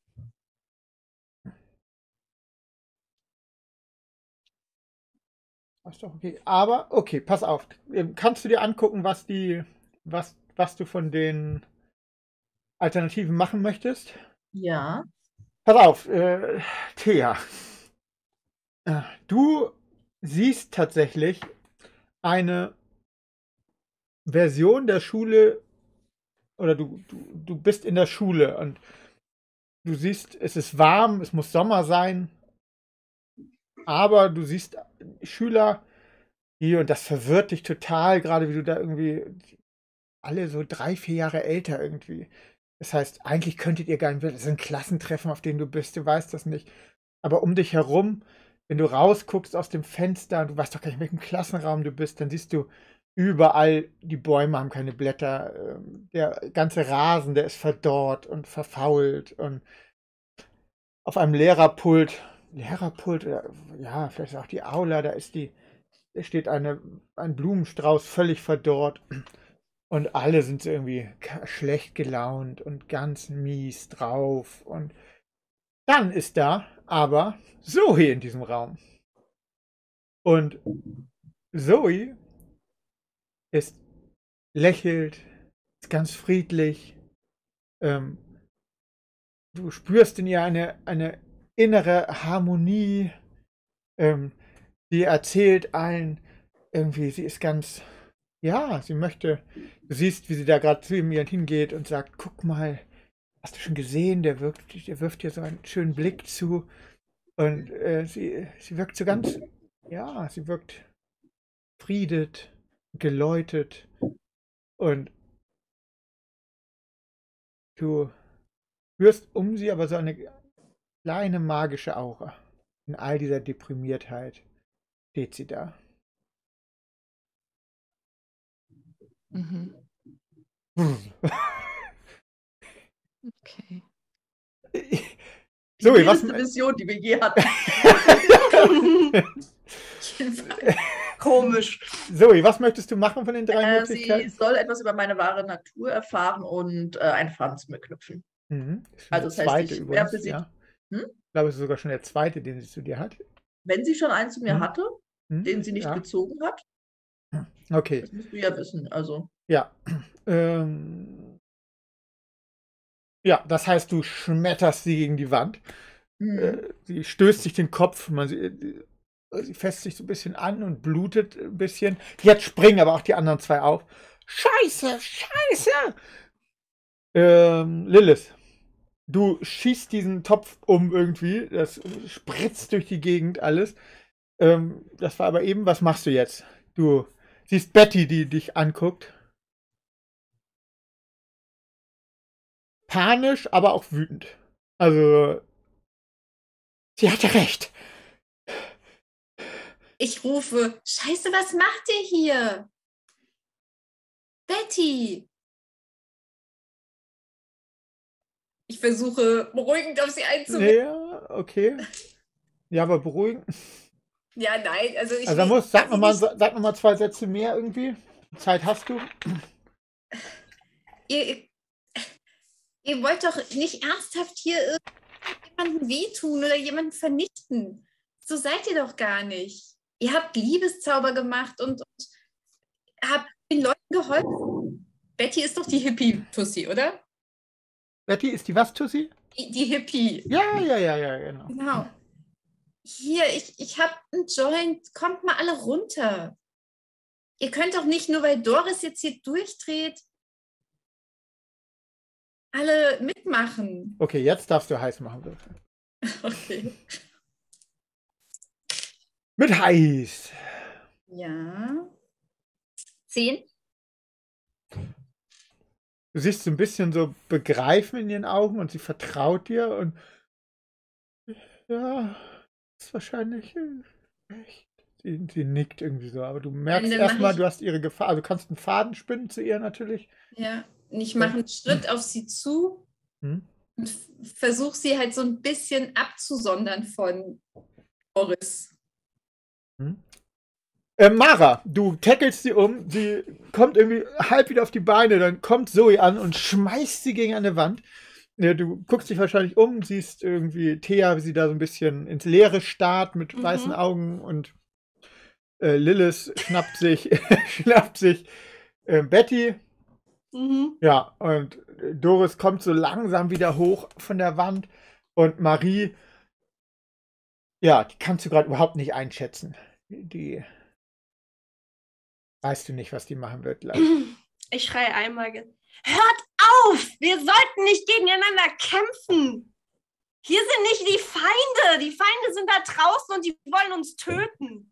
Ist doch okay. Aber, okay, pass auf. Ähm, Kannst du dir angucken, was die, was, was du von den Alternativen machen möchtest? Ja. Pass auf, äh, Thea. Äh, Du siehst tatsächlich eine Version der Schule, oder du, du, du bist in der Schule und du siehst, es ist warm, es muss Sommer sein, aber du siehst Schüler hier und das verwirrt dich total, gerade wie du da irgendwie alle so drei, vier Jahre älter irgendwie. Das heißt, eigentlich könntet ihr gar nicht, das ist ein Klassentreffen, auf dem du bist, du weißt das nicht. Aber um dich herum, wenn du rausguckst aus dem Fenster, du weißt doch gar nicht, in welchem Klassenraum du bist, dann siehst du überall, die Bäume haben keine Blätter, ähm, der ganze Rasen, der ist verdorrt und verfault und auf einem Lehrerpult, Lehrerpult, oder, ja, vielleicht auch die Aula, da ist die, da steht eine, ein Blumenstrauß völlig verdorrt. Und alle sind so irgendwie ka- schlecht gelaunt und ganz mies drauf. Und dann ist da aber Zoe in diesem Raum. Und Zoe ist lächelt, ist ganz friedlich. Ähm, du spürst in ihr eine, eine innere Harmonie. Ähm, sie erzählt allen irgendwie, sie ist ganz, ja, sie möchte, du siehst, wie sie da gerade zu ihm hingeht und sagt, guck mal, hast du schon gesehen, der wirft, der wirft dir so einen schönen Blick zu. Und äh, sie, sie wirkt so ganz, ja, sie wirkt friedet, geläutet. Und du spürst um sie aber so eine kleine magische Aura. In all dieser Deprimiertheit steht sie da. Mhm. Okay. Zoe, Die was... wildeste Mission, die wir je hatten. Komisch. Zoe, was möchtest du machen von den drei Äh, sie Möglichkeiten? soll etwas über meine wahre Natur erfahren und äh, einen Faden zu mir knüpfen. Mhm. Das ist schon Also der das heißt, zweite ich übrigens, werfe sie- ja. Hm? Ich glaube, es ist sogar schon der zweite, den sie zu dir hat. Wenn sie schon einen zu mir Hm. hatte, Hm? den sie nicht Ja. gezogen hat, Okay, das musst du ja wissen. Also, ja. Ähm, ja, das heißt, du schmetterst sie gegen die Wand. hm. Äh, sie stößt sich den Kopf, man, sie, sie fässt sich so ein bisschen an und blutet ein bisschen. Jetzt springen aber auch die anderen zwei auf. Scheiße, scheiße! Ähm, Lilith, du schießt diesen Topf um irgendwie. Das spritzt durch die Gegend alles. Ähm, das war aber eben, was machst du jetzt? Du siehst Betty, die dich anguckt. Panisch, aber auch wütend. Also, sie hatte recht. Ich rufe, Scheiße, was macht ihr hier? Betty! Ich versuche beruhigend auf sie einzureden. Ja, okay. Ja, aber beruhigen. Ja, nein, also ich Also, da will- muss, sag kann nochmal sie nicht- sag noch mal zwei Sätze mehr irgendwie. Zeit hast du. ihr, ihr wollt doch nicht ernsthaft hier jemandem wehtun oder jemanden vernichten. So seid ihr doch gar nicht. Ihr habt Liebeszauber gemacht und, und habt den Leuten geholfen. Betty ist doch die Hippie-Tussi, oder? Betty, ist die was, Tussi? Die, die Hippie. Ja, ja, ja, ja, genau. Genau. Hier, ich, ich habe einen Joint. Kommt mal alle runter. Ihr könnt doch nicht, nur weil Doris jetzt hier durchdreht, alle mitmachen. Okay, jetzt darfst du heiß machen. Bitte. Okay. Mit heiß. Ja. Zehn? Du siehst so ein bisschen so Begreifen in ihren Augen und sie vertraut dir und ja, ist wahrscheinlich äh, echt. Sie, sie nickt irgendwie so, aber du merkst dann mach erstmal, ich- du hast ihre Gefahr. Also du kannst einen Faden spinnen zu ihr natürlich. Ja. Und ich mache einen Schritt auf sie zu Hm? und versuche sie halt so ein bisschen abzusondern von Doris. Hm? Äh, Mara, du tackelst sie um, sie kommt irgendwie halb wieder auf die Beine, dann kommt Zoe an und schmeißt sie gegen eine Wand. Ja, du guckst dich wahrscheinlich um, siehst irgendwie Thea, wie sie da so ein bisschen ins Leere starrt mit Mhm. weißen Augen und äh, Lilith schnappt sich, schnappt sich äh, Betty. Mhm. Ja, und äh, Doris kommt so langsam wieder hoch von der Wand und Marie, ja, die kannst du gerade überhaupt nicht einschätzen. Die weißt du nicht, was die machen wird. Leider. Ich schreie einmal. ge- Hört auf! Wir sollten nicht gegeneinander kämpfen! Hier sind nicht die Feinde! Die Feinde sind da draußen und die wollen uns töten!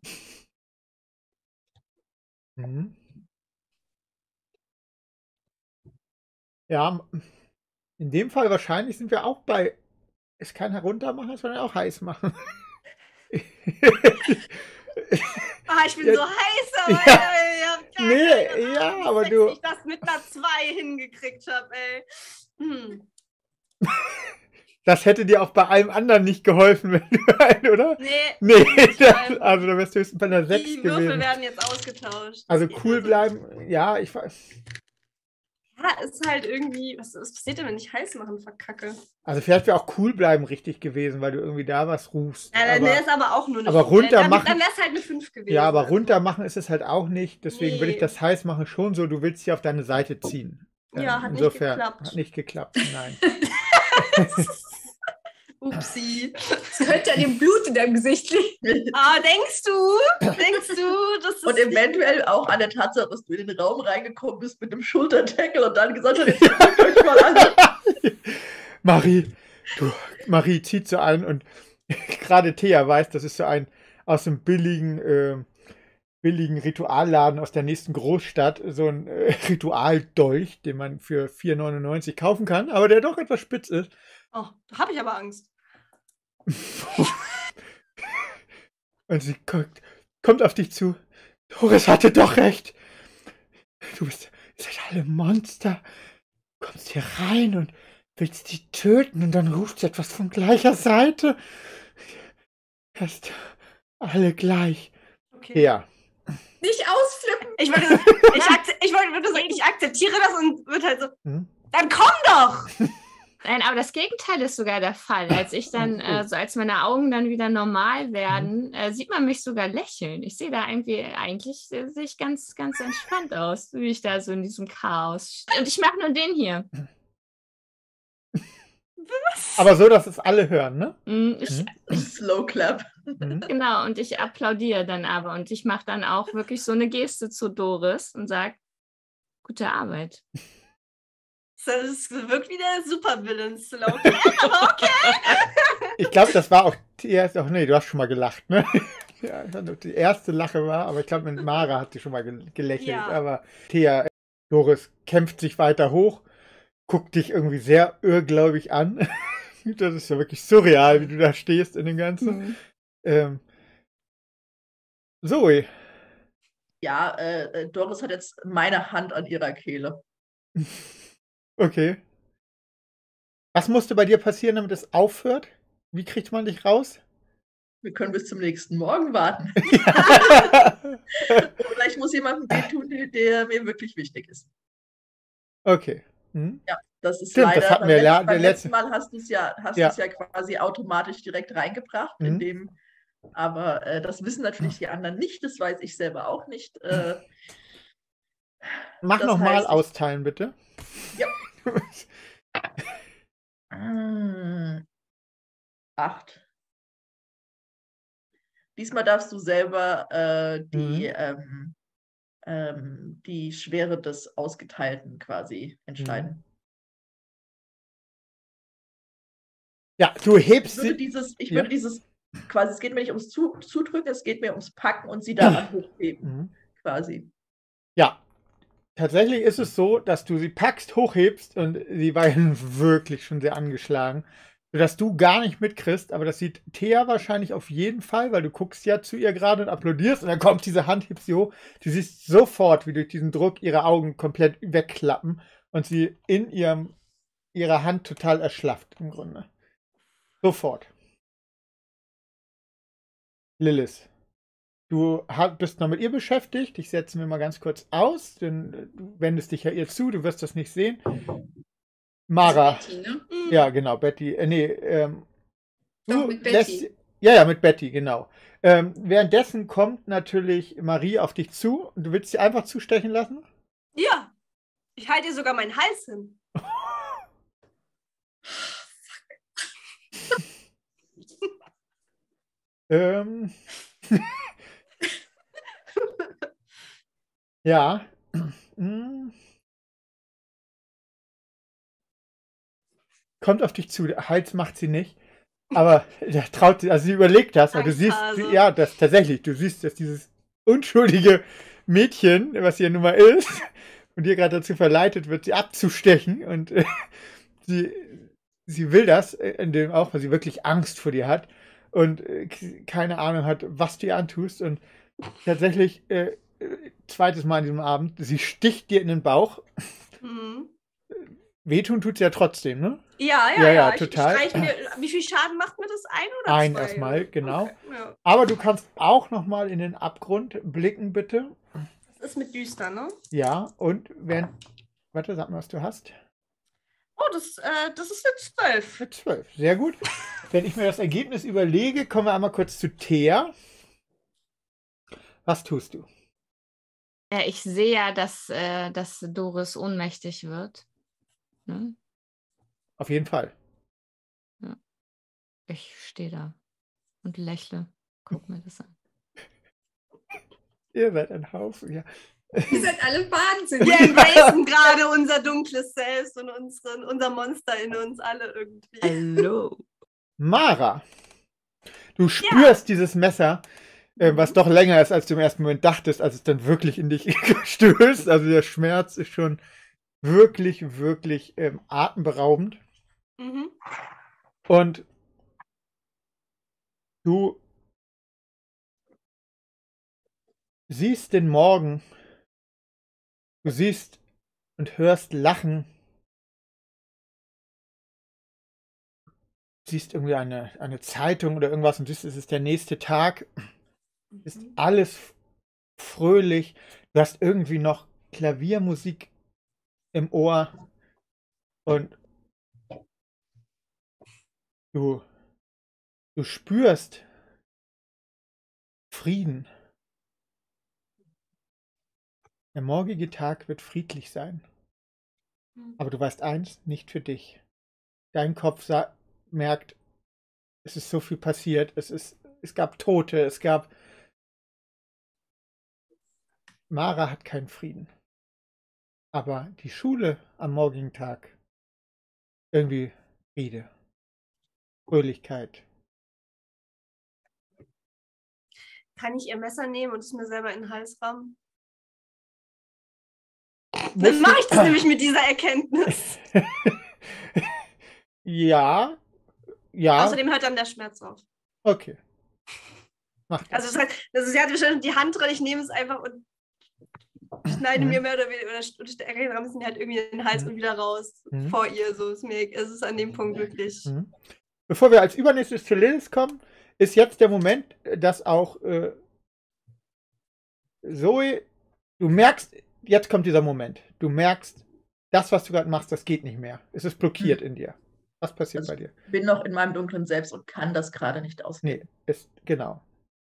Mhm. Ja, in dem Fall wahrscheinlich sind wir auch bei, es kann heruntermachen, sondern auch heiß machen. Ah, ich bin Ja. so heiß, aber Ja. ey, ich hab gar Nee, keine Ahnung, ja, wie aber sexy du- ich das mit einer zwei hingekriegt habe, ey. Hm. Das hätte dir auch bei allem anderen nicht geholfen, wenn du ein, oder? Nee, Nee, nicht das, allem. also da wärst du höchstens bei einer sechs die Würfel gewesen. werden jetzt ausgetauscht. Also Das geht cool also- bleiben, ja, ich weiß. Ja, ist halt irgendwie, was, was passiert denn, wenn ich heiß machen verkacke? Also vielleicht wäre auch cool bleiben richtig gewesen, weil du irgendwie da was rufst. Ja, dann wäre aber, es aber auch nur eine aber fünf. runter dann, machen- Dann wäre es halt eine fünf gewesen. ja, aber also. runter machen ist es halt auch nicht. Deswegen würde ich Nee. das heiß machen schon so, du willst sie auf deine Seite ziehen. Ja, Ähm, hat nicht insofern, geklappt. Hat nicht geklappt, nein. Upsi. Es könnte an dem Blut in deinem Gesicht liegen. Ah, denkst du? Denkst du, das ist Und eventuell auch an der Tatsache, dass du in den Raum reingekommen bist mit einem Schultertackle und dann gesagt hast, jetzt guckt euch mal an. Marie, du, Marie zieht so ein und gerade Thea weiß, das ist so ein aus dem billigen, äh, billigen Ritualladen aus der nächsten Großstadt, so ein äh, Ritualdolch, den man für vier neunundneunzig kaufen kann, aber der doch etwas spitz ist. Oh, da habe ich aber Angst. Und sie guckt, kommt auf dich zu. Doris hatte doch recht. Du bist, ihr seid alle Monster. Du kommst hier rein und Willst du die töten und dann ruft sie etwas von gleicher Seite? Erst alle gleich. Okay. Ja. Nicht ausflippen. Ich wollte, ich, akze ich wollte würde sagen, ich akzeptiere das und würde halt so, Hm? dann komm doch! Nein, aber das Gegenteil ist sogar der Fall. Als ich dann, Oh. äh, so als meine Augen dann wieder normal Mhm. werden, äh, sieht man mich sogar lächeln. Ich sehe da irgendwie, eigentlich äh, sehe ich ganz, ganz entspannt aus, wie ich da so in diesem Chaos. Und ich mache nur den hier. Aber so, dass es alle hören, ne? Mm, Ich, Mhm. Slow Clap. Mhm. Genau, und ich applaudiere dann aber und ich mache dann auch wirklich so eine Geste zu Doris und sage, gute Arbeit. Das wirkt wie der Supervillain-Slogan. Aber okay. Ich glaube, das war auch die erste. Ach nee, du hast schon mal gelacht, ne? Ja, ich weiß nicht, ob die erste Lache war, aber ich glaube, mit Mara hat sie schon mal gel- gelächelt. Ja. Aber Thea, äh, Doris kämpft sich weiter hoch, guckt dich irgendwie sehr irrgläubig an. Das ist ja wirklich surreal, wie du da stehst in dem Ganzen. Mhm. Ähm, Zoe. Ja, äh, äh, Doris hat jetzt meine Hand an ihrer Kehle. Okay. Was musste bei dir passieren, damit es aufhört? Wie kriegt man dich raus? Wir können bis zum nächsten Morgen warten. Oder ich muss jemandem wehtun, der, der mir wirklich wichtig ist. Okay. Hm? Das ist Stimmt, leider, das hatten beim, wir letz- la- beim der letzten letzte- Mal hast du es ja, hast Ja. du's ja quasi automatisch direkt reingebracht, Mhm. indem, aber äh, das wissen natürlich die anderen nicht, das weiß ich selber auch nicht. Äh, Mach Das nochmal heißt, ich- austeilen, bitte. Ja. mm, acht. Diesmal darfst du selber äh, die, Mhm. ähm, ähm, die Schwere des Ausgeteilten quasi entscheiden. Ja, du hebst Ich würde sie. dieses, ich Ja. würde dieses, quasi, es geht mir nicht ums Zu Zudrücken, es geht mir ums Packen und sie daran hochheben, Mhm. quasi. Ja, tatsächlich ist es so, dass du sie packst, hochhebst und sie war ja wirklich schon sehr angeschlagen, sodass du gar nicht mitkriegst, aber das sieht Thea wahrscheinlich auf jeden Fall, weil du guckst ja zu ihr gerade und applaudierst und dann kommt diese Hand, hebst sie hoch. Du siehst sofort, wie durch diesen Druck ihre Augen komplett wegklappen und sie in ihrem, ihrer Hand total erschlafft im Grunde. Sofort. Lilith. Du hab- bist noch mit ihr beschäftigt. Ich setze mir mal ganz kurz aus, denn äh, du wendest dich ja ihr zu, du wirst das nicht sehen. Mara. Betty, ne? Ja, genau, Betty. Äh, nee, ähm, Doch, du mit lässt, Betty. ja, ja, mit Betty, genau. Ähm, währenddessen kommt natürlich Marie auf dich zu und du willst sie einfach zustechen lassen? Ja. Ich halte dir sogar meinen Hals hin. Ähm. Ja. Hm. Kommt auf dich zu. Der Hals macht sie nicht. Aber der traut sie, also sie überlegt das, aber du siehst, Angsthase. sie, ja, das tatsächlich, du siehst, dass dieses unschuldige Mädchen, was sie ja nun mal ist, und ihr gerade dazu verleitet wird, sie abzustechen und äh, sie, sie will das, äh, in dem auch, weil sie wirklich Angst vor dir hat und äh, k- keine Ahnung hat, was du ihr antust und tatsächlich, äh, äh, zweites Mal an diesem Abend, sie sticht dir in den Bauch. Mhm. Wehtun tut sie ja trotzdem, ne? Ja, ja, Ja, ja. ja, ich, total. Ich streich mir, wie viel Schaden macht mir das? Ein oder Ein zwei? erstmal, genau. Okay, ja. Aber du kannst auch noch mal in den Abgrund blicken, bitte. Das ist mit düster, ne? Ja, und während. Warte, sag mal, was du hast. Oh, das, äh, das ist jetzt zwölf. Mit zwölf. Sehr gut. Wenn ich mir das Ergebnis überlege, kommen wir einmal kurz zu Thea. Was tust du? Ja, ich sehe ja, dass, äh, dass Doris ohnmächtig wird. Ne? Auf jeden Fall. Ich stehe da und lächle. Guck mir das an. Ihr seid ein Haufen, ja. Ihr seid alle wahnsinnig. Wir embracen gerade unser dunkles Selbst und unseren, unser Monster in uns alle irgendwie. Hallo. Mara, du spürst dieses Messer, äh, was doch länger ist, als du im ersten Moment dachtest, als es dann wirklich in dich stößt. Also der Schmerz ist schon wirklich, wirklich ähm, atemberaubend. Mhm. Und du siehst den Morgen, du siehst und hörst Lachen siehst irgendwie eine, eine Zeitung oder irgendwas und siehst, es ist der nächste Tag. Es ist Mhm. alles fröhlich. Du hast irgendwie noch Klaviermusik im Ohr und du, du spürst Frieden. Der morgige Tag wird friedlich sein. Aber du weißt eins, nicht für dich. Dein Kopf sa- merkt, es ist so viel passiert. Es ist, es gab Tote, es gab. Mara hat keinen Frieden. Aber die Schule am morgigen Tag, irgendwie Friede, Fröhlichkeit. Kann ich ihr Messer nehmen und es mir selber in den Hals rammen? Dann Musst mache ich du- das nämlich mit dieser Erkenntnis. Ja, ja, Außerdem hört dann der Schmerz auf. okay. Mach das. Also das heißt, das ist, sie hat bestimmt die Hand dran, ich nehme es einfach und schneide Mhm. mir mehr oder weniger, oder st- ramme es mir halt irgendwie in den Hals Mhm. und wieder raus. Mhm. Vor ihr, so ist mir, es ist an dem Punkt wirklich. Mhm. Bevor wir als übernächstes zu Lilith kommen, ist jetzt der Moment, dass auch äh, Zoe, du merkst, jetzt kommt dieser Moment, du merkst, das, was du gerade machst, das geht nicht mehr. Es ist blockiert in dir. Was passiert Also bei dir? ich bin noch in meinem dunklen Selbst und kann das gerade nicht ausleben. Nee, ist, genau.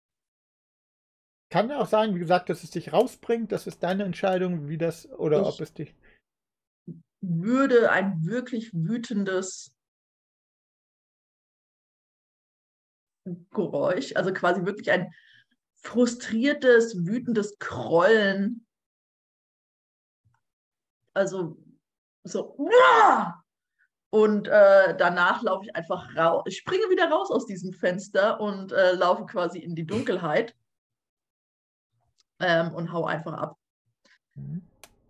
Kann auch sein, wie gesagt, dass es dich rausbringt, das ist deine Entscheidung, wie das, oder Ich- ob es dich. Würde ein wirklich wütendes Geräusch, also quasi wirklich ein frustriertes, wütendes Grollen, also so, "Uah!" Und äh, danach laufe ich einfach raus, ich springe wieder raus aus diesem Fenster und äh, laufe quasi in die Dunkelheit ähm, und hau einfach ab. Mhm.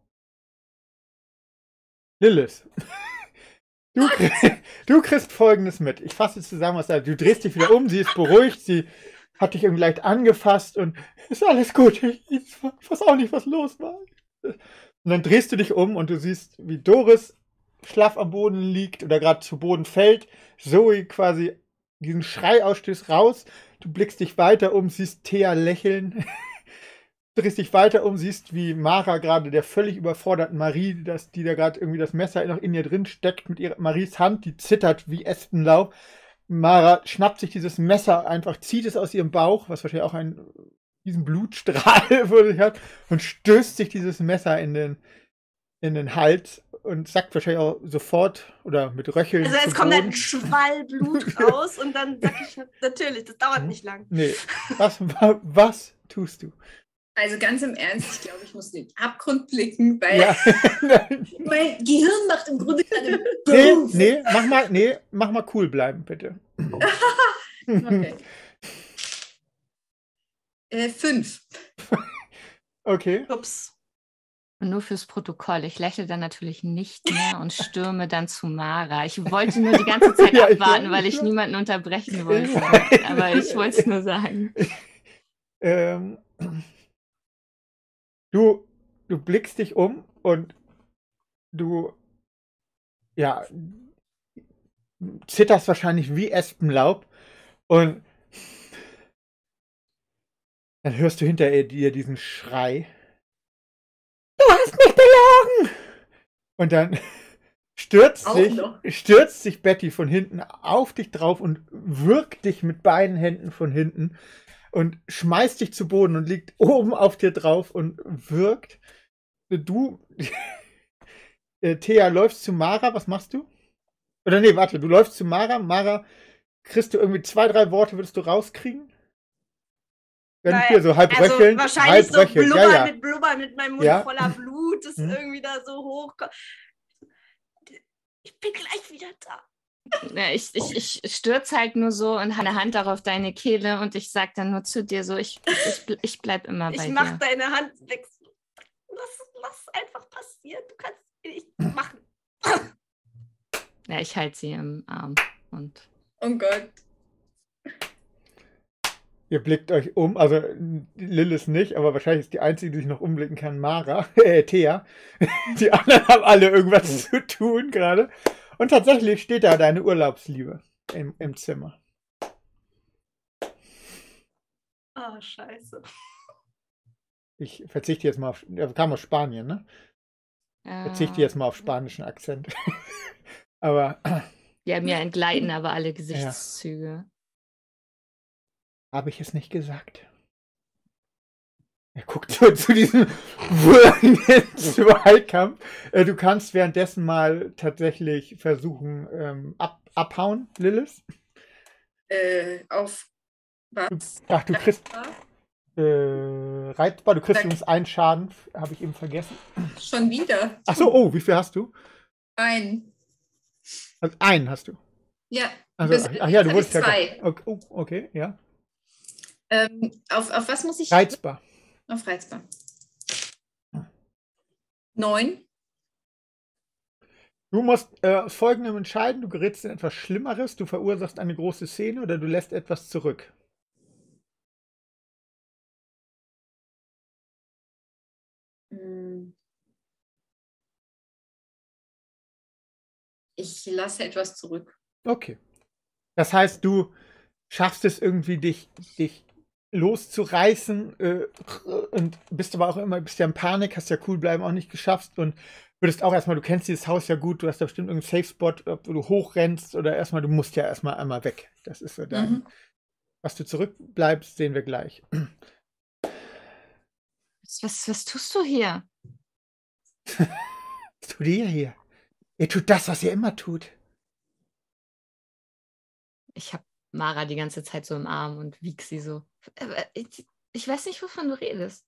Lilith. Du, krieg, du kriegst Folgendes mit. Ich fasse jetzt zusammen, was da. Du drehst dich wieder um, sie ist beruhigt, sie hat dich irgendwie leicht angefasst und ist alles gut. Ich, ich weiß auch nicht, was los war. Und dann drehst du dich um und du siehst, wie Doris schlaff am Boden liegt oder gerade zu Boden fällt. Zoe quasi diesen Schrei ausstößt raus. Du blickst dich weiter um, siehst Thea lächeln. Drehst dich weiter um, siehst, wie Mara gerade der völlig überforderten Marie, das, die da gerade irgendwie das Messer noch in ihr drin steckt, mit ihrer Maries Hand, die zittert wie Espenlaub. Mara schnappt sich dieses Messer einfach, zieht es aus ihrem Bauch, was wahrscheinlich auch ein diesen Blutstrahl vor sich hat, und stößt sich dieses Messer in den, in den Hals und sackt wahrscheinlich auch sofort oder mit Röcheln Also zu es kommt Boden. ein Schwall Blut raus und dann sag ich natürlich, das dauert Hm? nicht lang. Nee, was, wa- was tust du? Also ganz im Ernst, ich glaube, ich muss in den Abgrund blicken, weil Ja, mein Gehirn macht im Grunde gerade nee, Boom. nee, mach mal, nee, mach mal cool bleiben, bitte. Okay. Äh, fünf. Okay. Ups. Und nur fürs Protokoll, ich lächle dann natürlich nicht mehr und stürme dann zu Mara. Ich wollte nur die ganze Zeit Ja, ich abwarten, weiß, weil ich ich weiß. niemanden unterbrechen Ich wollte. weiß. Aber ich wollte es nur sagen. Ähm, du, du blickst dich um und du, ja, zitterst wahrscheinlich wie Espenlaub und dann hörst du hinter dir diesen Schrei. Du hast mich belogen! Und dann stürzt Auch sich, noch. stürzt sich Betty von hinten auf dich drauf und wirkt dich mit beiden Händen von hinten und schmeißt dich zu Boden und liegt oben auf dir drauf und wirkt. Du, äh, Thea, läufst zu Mara, was machst du? Oder nee, warte, du läufst zu Mara. Mara, kriegst du irgendwie zwei, drei Worte, würdest du rauskriegen? Wenn Naja, hier so halb Also röchelnd, wahrscheinlich halb so röchelnd. blubbern Ja, ja. mit Blubbern mit meinem Mund Ja. voller Blut, das Hm. irgendwie da so hochkommt. Ich bin gleich wieder da. Ja, ich, ich, ich stürze halt nur so und habe eine Hand auch auf deine Kehle und ich sage dann nur zu dir so, ich, ich, ble- ich bleib immer bei Ich dir. mach deine Hand weg. Lass, lass einfach passieren. Du kannst nicht machen. Ja, ich halte sie im Arm und Oh Gott. Ihr blickt euch um, also Lilith nicht, aber wahrscheinlich ist die einzige, die sich noch umblicken kann, Mara, äh, Thea. Die anderen haben alle irgendwas zu tun gerade. Und tatsächlich steht da deine Urlaubsliebe. im, im Zimmer. Oh, scheiße. Ich verzichte jetzt mal auf, er kam aus Spanien, ne? Verzichte Äh, jetzt mal auf spanischen Akzent. Aber ja, mir entgleiten aber alle Gesichtszüge. habe ich es nicht gesagt? Er guckt so zu diesem würgenden Zweikampf. Äh, du kannst währenddessen mal tatsächlich versuchen, ähm, ab, abhauen, Lilith. Äh, auf was? Ach, du kriegst äh, reizbar, du kriegst übrigens einen Schaden, habe ich eben vergessen. Schon wieder. Ach so, oh, wie viel hast du? Ein. Also einen hast du. Ja. Also, bis- ach ja, du jetzt wurdest ja. hab ich zwei. Okay, oh, okay, ja. Ähm, auf, auf was muss ich? Reizbar. Auf reizbar. Neun. Du musst äh, aus Folgendem entscheiden: Du gerätst in etwas Schlimmeres, du verursachst eine große Szene oder du lässt etwas zurück. Hm. Ich lasse etwas zurück. Okay. Das heißt, du schaffst es irgendwie, dich, dich loszureißen äh, und bist aber auch immer, bist ja in Panik, hast ja cool bleiben auch nicht geschafft und würdest auch erstmal, du kennst dieses Haus ja gut, du hast da bestimmt irgendeinen Safe Spot, ob du hochrennst oder erstmal, du musst ja erstmal einmal weg. Das ist so dein. Mhm. Was du zurückbleibst, sehen wir gleich. Was, was, was tust du hier? Was tut ihr hier? Ihr tut das, was ihr immer tut. Ich habe Mara die ganze Zeit so im Arm und wieg sie so. Aber Ich, ich weiß nicht, wovon du redest.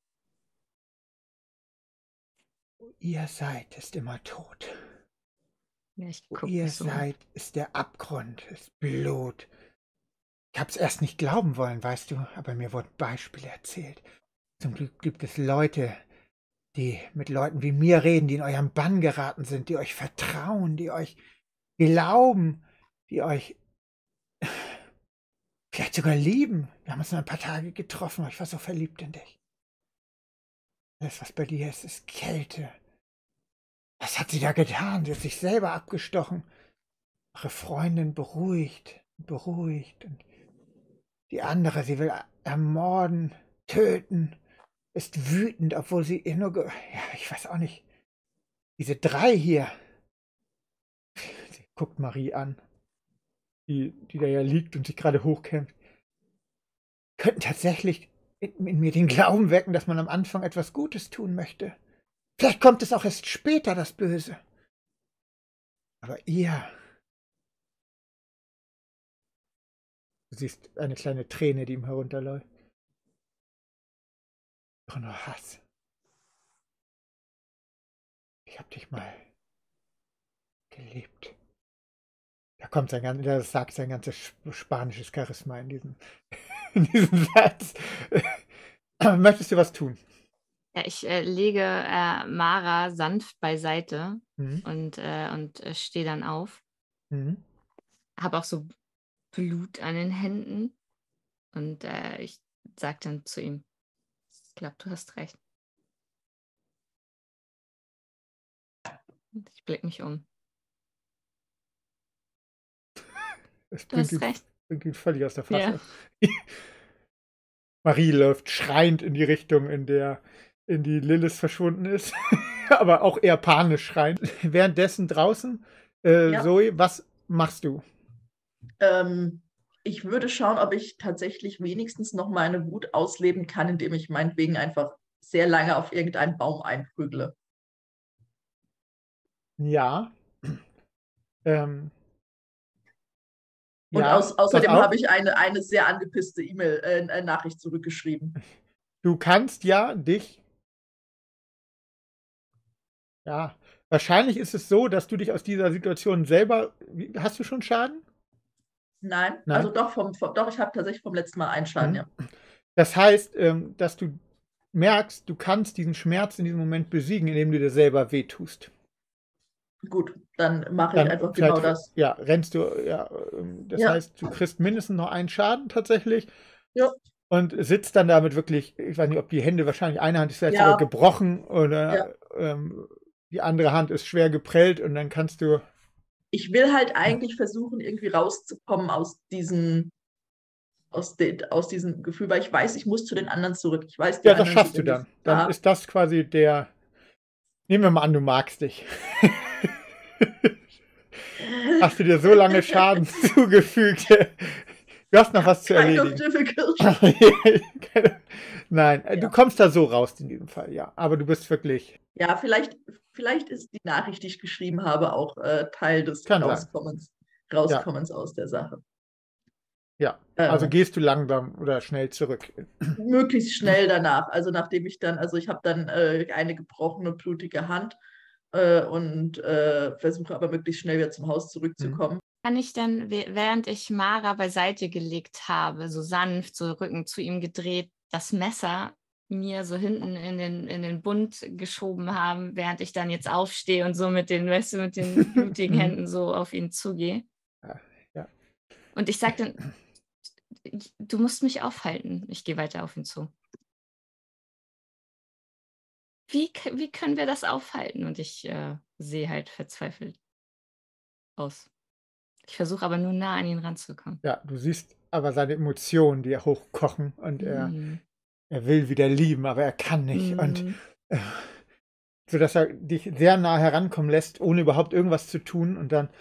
Ihr seid, ist immer tot. Ja, ich Wo guck ihr mich so. seid, ist der Abgrund, ist Blut. Ich hab's erst nicht glauben wollen, weißt du, aber mir wurden Beispiele erzählt. Zum Glück gibt es Leute, die mit Leuten wie mir reden, die in euren Bann geraten sind, die euch vertrauen, die euch glauben, die euch vielleicht sogar lieben. Wir haben uns nur ein paar Tage getroffen, aber ich war so verliebt in dich. Das, was bei dir ist, ist Kälte. Was hat sie da getan? Sie hat sich selber abgestochen. Eure Freundin beruhigt, beruhigt. Und die andere, sie will ermorden, töten, ist wütend, obwohl sie ihr nur... Ge ja, ich weiß auch nicht. Diese drei hier. Sie guckt Marie an, die, die da ja liegt und sich gerade hochkämpft. Könnten tatsächlich in, in mir den Glauben wecken, dass man am Anfang etwas Gutes tun möchte. Vielleicht kommt es auch erst später, das Böse. Aber ihr... Du siehst eine kleine Träne, die ihm herunterläuft. Doch nur Hass. Ich hab dich mal geliebt. Da kommt sein ganzes, das sagt sein ganzes spanisches Charisma in diesem, in diesem Satz. Möchtest du was tun? Ja, ich äh, lege äh, Mara sanft beiseite Mhm. und, äh, und äh, stehe dann auf. Mhm. Habe auch so Blut an den Händen. Und äh, ich sage dann zu ihm, ich glaube, du hast recht. Und ich blicke mich um. Das Du hast bringt ihn, recht. bringt ihn völlig aus der Fassung. Ja. Marie läuft schreiend in die Richtung, in der in die Lilith verschwunden ist. Aber auch eher panisch schreiend. Währenddessen draußen, äh, Ja. Zoe, was machst du? Ähm, ich würde schauen, ob ich tatsächlich wenigstens noch meine Wut ausleben kann, indem ich meinetwegen einfach sehr lange auf irgendeinen Baum einprügle. Ja. Ähm, Und ja, aus, pass außerdem auf. habe ich eine, eine sehr angepisste E-Mail, äh, äh, Nachricht zurückgeschrieben. Du kannst ja dich. Ja, wahrscheinlich ist es so, dass du dich aus dieser Situation selber. Wie- Hast du schon Schaden? Nein, Nein. also doch, vom, vom, doch ich habe tatsächlich vom letzten Mal einen Schaden, Mhm. ja. Das heißt, ähm, dass du merkst, du kannst diesen Schmerz in diesem Moment besiegen, indem du dir selber wehtust. Gut, dann mache ich Dann einfach vielleicht, genau das. ja, rennst du, ja, ähm, das Ja. heißt, du kriegst mindestens noch einen Schaden tatsächlich. Ja. Und sitzt dann damit wirklich, ich weiß nicht, ob die Hände, wahrscheinlich eine Hand ist vielleicht Ja. sogar gebrochen oder Ja. ähm, die andere Hand ist schwer geprellt und dann kannst du, ich will halt eigentlich versuchen, irgendwie rauszukommen aus diesem, aus, de, aus diesem Gefühl, weil ich weiß, ich muss zu den anderen zurück. Ich weiß, die Ja, das anderen schaffst du sind dann. nicht Dann da. ist das quasi der. Nehmen wir mal an, du magst dich. Hast du dir so lange Schaden zugefügt? Du hast noch was zu Kind of erledigen. difficult. Nein, Ja. du kommst da so raus in diesem Fall, ja. Aber du bist wirklich. Ja, vielleicht, vielleicht ist die Nachricht, die ich geschrieben habe, auch äh, Teil des Kann sein. Rauskommens, Rauskommens aus der Sache. Ja, also Äh, gehst du langsam oder schnell zurück. möglichst schnell danach. Also nachdem ich dann, also ich habe dann äh, eine gebrochene, blutige Hand äh, und äh, versuche aber möglichst schnell wieder zum Haus zurückzukommen. Kann ich dann, we- während ich Mara beiseite gelegt habe, so sanft, so Rücken zu ihm gedreht, das Messer mir so hinten in den, in den Bund geschoben haben, während ich dann jetzt aufstehe und so mit den, weißt du, mit den blutigen Mhm. Händen so auf ihn zugehe. Ja, ja. Und ich sage dann, du musst mich aufhalten. Ich gehe weiter auf ihn zu. Wie, k- wie können wir das aufhalten? Und ich äh, sehe halt verzweifelt aus. Ich versuche aber nur nah an ihn ranzukommen. Ja, du siehst aber seine Emotionen, die er hochkochen und er, Mhm. er will wieder lieben, aber er kann nicht. Und Mhm. äh, so dass er dich sehr nah herankommen lässt, ohne überhaupt irgendwas zu tun und dann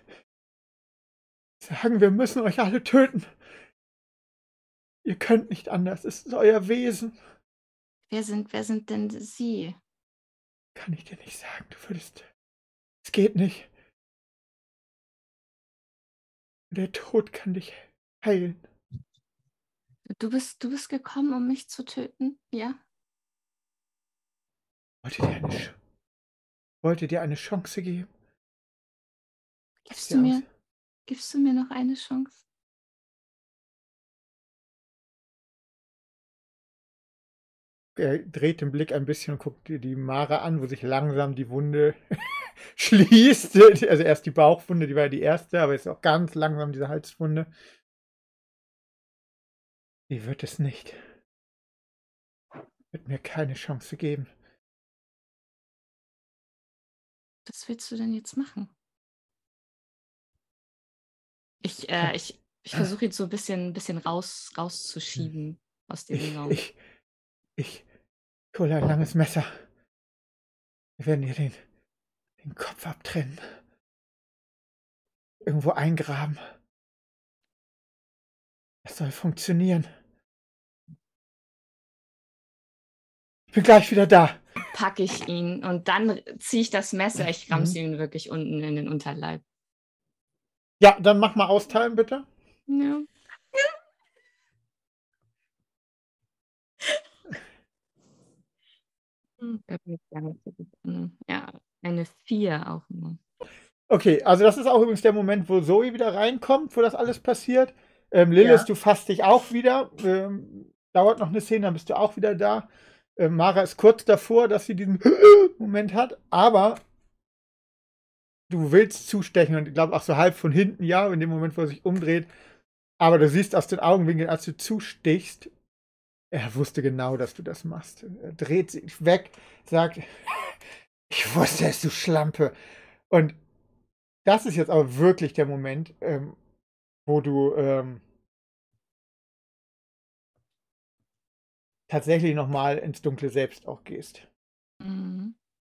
sagen, wir müssen euch alle töten. Ihr könnt nicht anders, es ist euer Wesen. Wer sind, wer sind denn Sie? Kann ich dir nicht sagen, du würdest. Es geht nicht. Der Tod kann dich heilen. Du bist, du bist gekommen, um mich zu töten? Ja? Wollte dir eine, Sch wollte dir eine Chance geben? Gibst Dir du, aus. mir, gibst du mir noch eine Chance? Er dreht den Blick ein bisschen und guckt dir die Mara an, wo sich langsam die Wunde schließt. Also erst die Bauchwunde, die war ja die erste, aber jetzt auch ganz langsam diese Halswunde. Die wird es nicht. Wird mir keine Chance geben. Was willst du denn jetzt machen? Ich, äh, ich, ich versuche ihn so ein bisschen, ein bisschen raus, rauszuschieben aus diesem Ich, Raum. ich, ich hole ein langes Messer. Wir werden ihr den, den Kopf abtrennen. Irgendwo eingraben. Das soll funktionieren. Ich bin gleich wieder da. Packe ich ihn und dann ziehe ich das Messer. Ich ramse Mhm. ihn wirklich unten in den Unterleib. Ja, dann mach mal austeilen, bitte. Ja. Hm, da bin ich gar nicht so gut drin. Ja, eine vier auch nur. Okay, also das ist auch übrigens der Moment, wo Zoe wieder reinkommt, wo das alles passiert. Ähm, Lilith, Ja. du fasst dich auch wieder. Ähm, dauert noch eine Szene, dann bist du auch wieder da. Ähm, Mara ist kurz davor, dass sie diesen Moment hat, aber du willst zustechen und ich glaube auch so halb von hinten, ja, in dem Moment, wo er sich umdreht. Aber du siehst aus den Augenwinkeln, als du zustichst, er wusste genau, dass du das machst. Er dreht sich weg, sagt, ich wusste es, du Schlampe. Und das ist jetzt aber wirklich der Moment, ähm, wo du ähm, tatsächlich nochmal ins dunkle Selbst auch gehst. Mhm.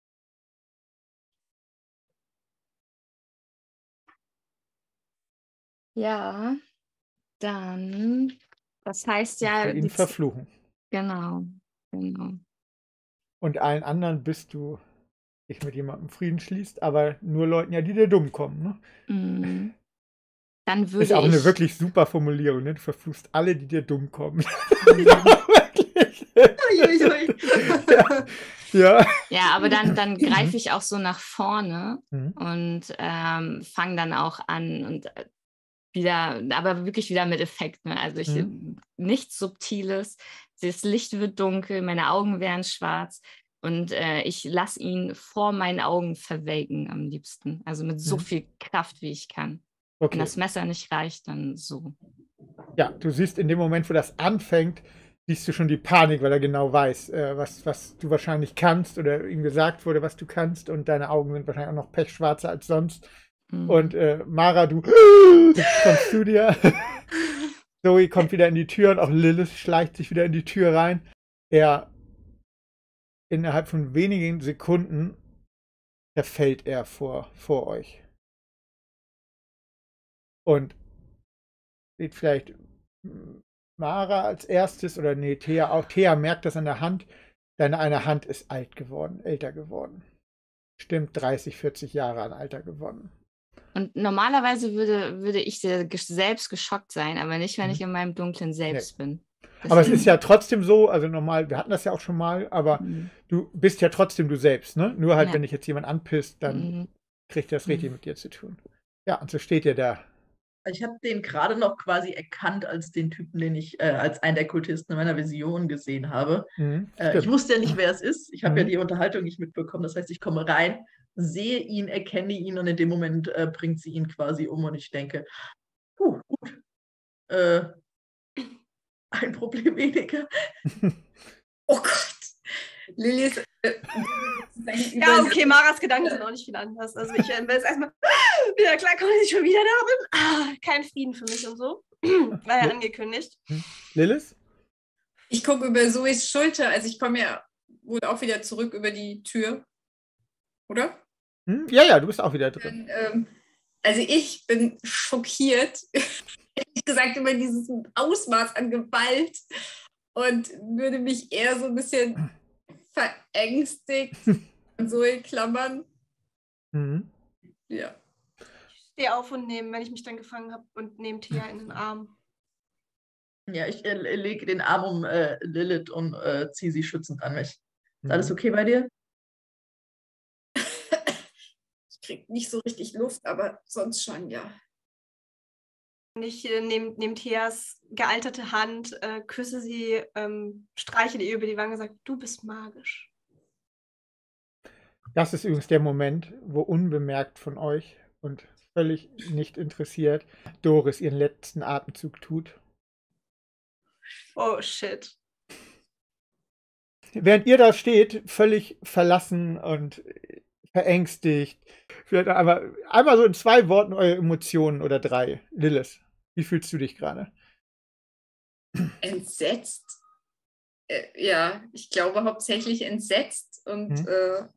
Ja, dann, das heißt Ich ja, will ihn die Z- verfluchen. genau, genau. Und allen anderen bist du dich mit jemandem Frieden schließt, aber nur Leuten ja, die dir dumm kommen. Ne? Mhm. Dann Ist würde auch eine ich. wirklich super Formulierung. Ne? Du verfluchst alle, die dir dumm kommen. Mhm. Ja, wirklich. Uiuiui. Ja. Ja, aber dann, dann greife ich auch so nach vorne Mhm. und ähm, fange dann auch an und äh, wieder, aber wirklich wieder mit Effekt. Ne? Also ich, Mhm. nichts Subtiles, das Licht wird dunkel, meine Augen werden schwarz und äh, ich lasse ihn vor meinen Augen verwelken am liebsten. Also mit so Mhm. viel Kraft, wie ich kann. Wenn Okay. das Messer nicht reicht, dann so. Ja, du siehst in dem Moment, wo das anfängt, siehst du schon die Panik, weil er genau weiß, äh, was, was du wahrscheinlich kannst oder ihm gesagt wurde, was du kannst und deine Augen sind wahrscheinlich auch noch pechschwarzer als sonst. Mhm. Und äh, Mara, du kommst zu dir. Zoe kommt wieder in die Tür und auch Lilith schleicht sich wieder in die Tür rein. Er, innerhalb von wenigen Sekunden, verfällt er vor, vor euch. Und sieht vielleicht Mara als erstes oder nee, Thea auch. Thea merkt das an der Hand. Deine eine Hand ist alt geworden, älter geworden. Stimmt, dreißig, vierzig Jahre an Alter gewonnen. Und normalerweise würde, würde ich sehr ges- selbst geschockt sein, aber nicht, wenn Mhm. ich in meinem dunklen Selbst bin. Aber es Deswegen- ist ja trotzdem so, also normal, wir hatten das ja auch schon mal, aber Mhm. du bist ja trotzdem du selbst, ne? Nur halt, Ja. wenn dich jetzt jemand anpisst, dann Mhm. kriegt er das richtig Mhm. mit dir zu tun. Ja, und so steht ihr da. Ich habe den gerade noch quasi erkannt als den Typen, den ich äh, als einen der Kultisten in meiner Vision gesehen habe. Mhm, Äh, ich stimmt. wusste ja nicht, wer es ist. Ich habe Mhm. ja die Unterhaltung nicht mitbekommen. Das heißt, ich komme rein, sehe ihn, erkenne ihn und in dem Moment äh, bringt sie ihn quasi um und ich denke, puh, gut, äh, ein Problem weniger. Oh Gott. Lilith. Äh, Ja, okay, Maras Gedanken sind auch nicht viel anders. Also ich äh, will jetzt erstmal wieder klarkommen, dass ich schon wieder da bin. Ah, kein Frieden für mich und so. War ja Ja. angekündigt. Lilith? Ich gucke über Zoes Schulter, also ich komme ja wohl auch wieder zurück über die Tür. Oder? Hm? Ja, ja, du bist auch wieder drin. Dann, ähm, also ich bin schockiert, ehrlich gesagt, über dieses Ausmaß an Gewalt und würde mich eher so ein bisschen verängstigt an Zoe klammern. Mhm. Ja. Ich stehe auf und nehme, wenn ich mich dann gefangen habe, und nehme Thea in den Arm. Ja, ich äh, lege den Arm um äh, Lilith und äh, ziehe sie schützend an mich. Ist alles Mhm. okay bei dir? Ich kriege nicht so richtig Luft, aber sonst schon, ja. Und ich äh, nehme nehm Theas gealterte Hand, äh, küsse sie, ähm, streiche ihr über die Wange und sage, du bist magisch. Das ist übrigens der Moment, wo unbemerkt von euch und völlig nicht interessiert Doris ihren letzten Atemzug tut. Oh, shit. Während ihr da steht, völlig verlassen und verängstigt, vielleicht einmal, einmal so in zwei Worten eure Emotionen oder drei. Lilith, wie fühlst du dich gerade? Entsetzt. Äh, ja, ich glaube hauptsächlich entsetzt und Mhm. äh,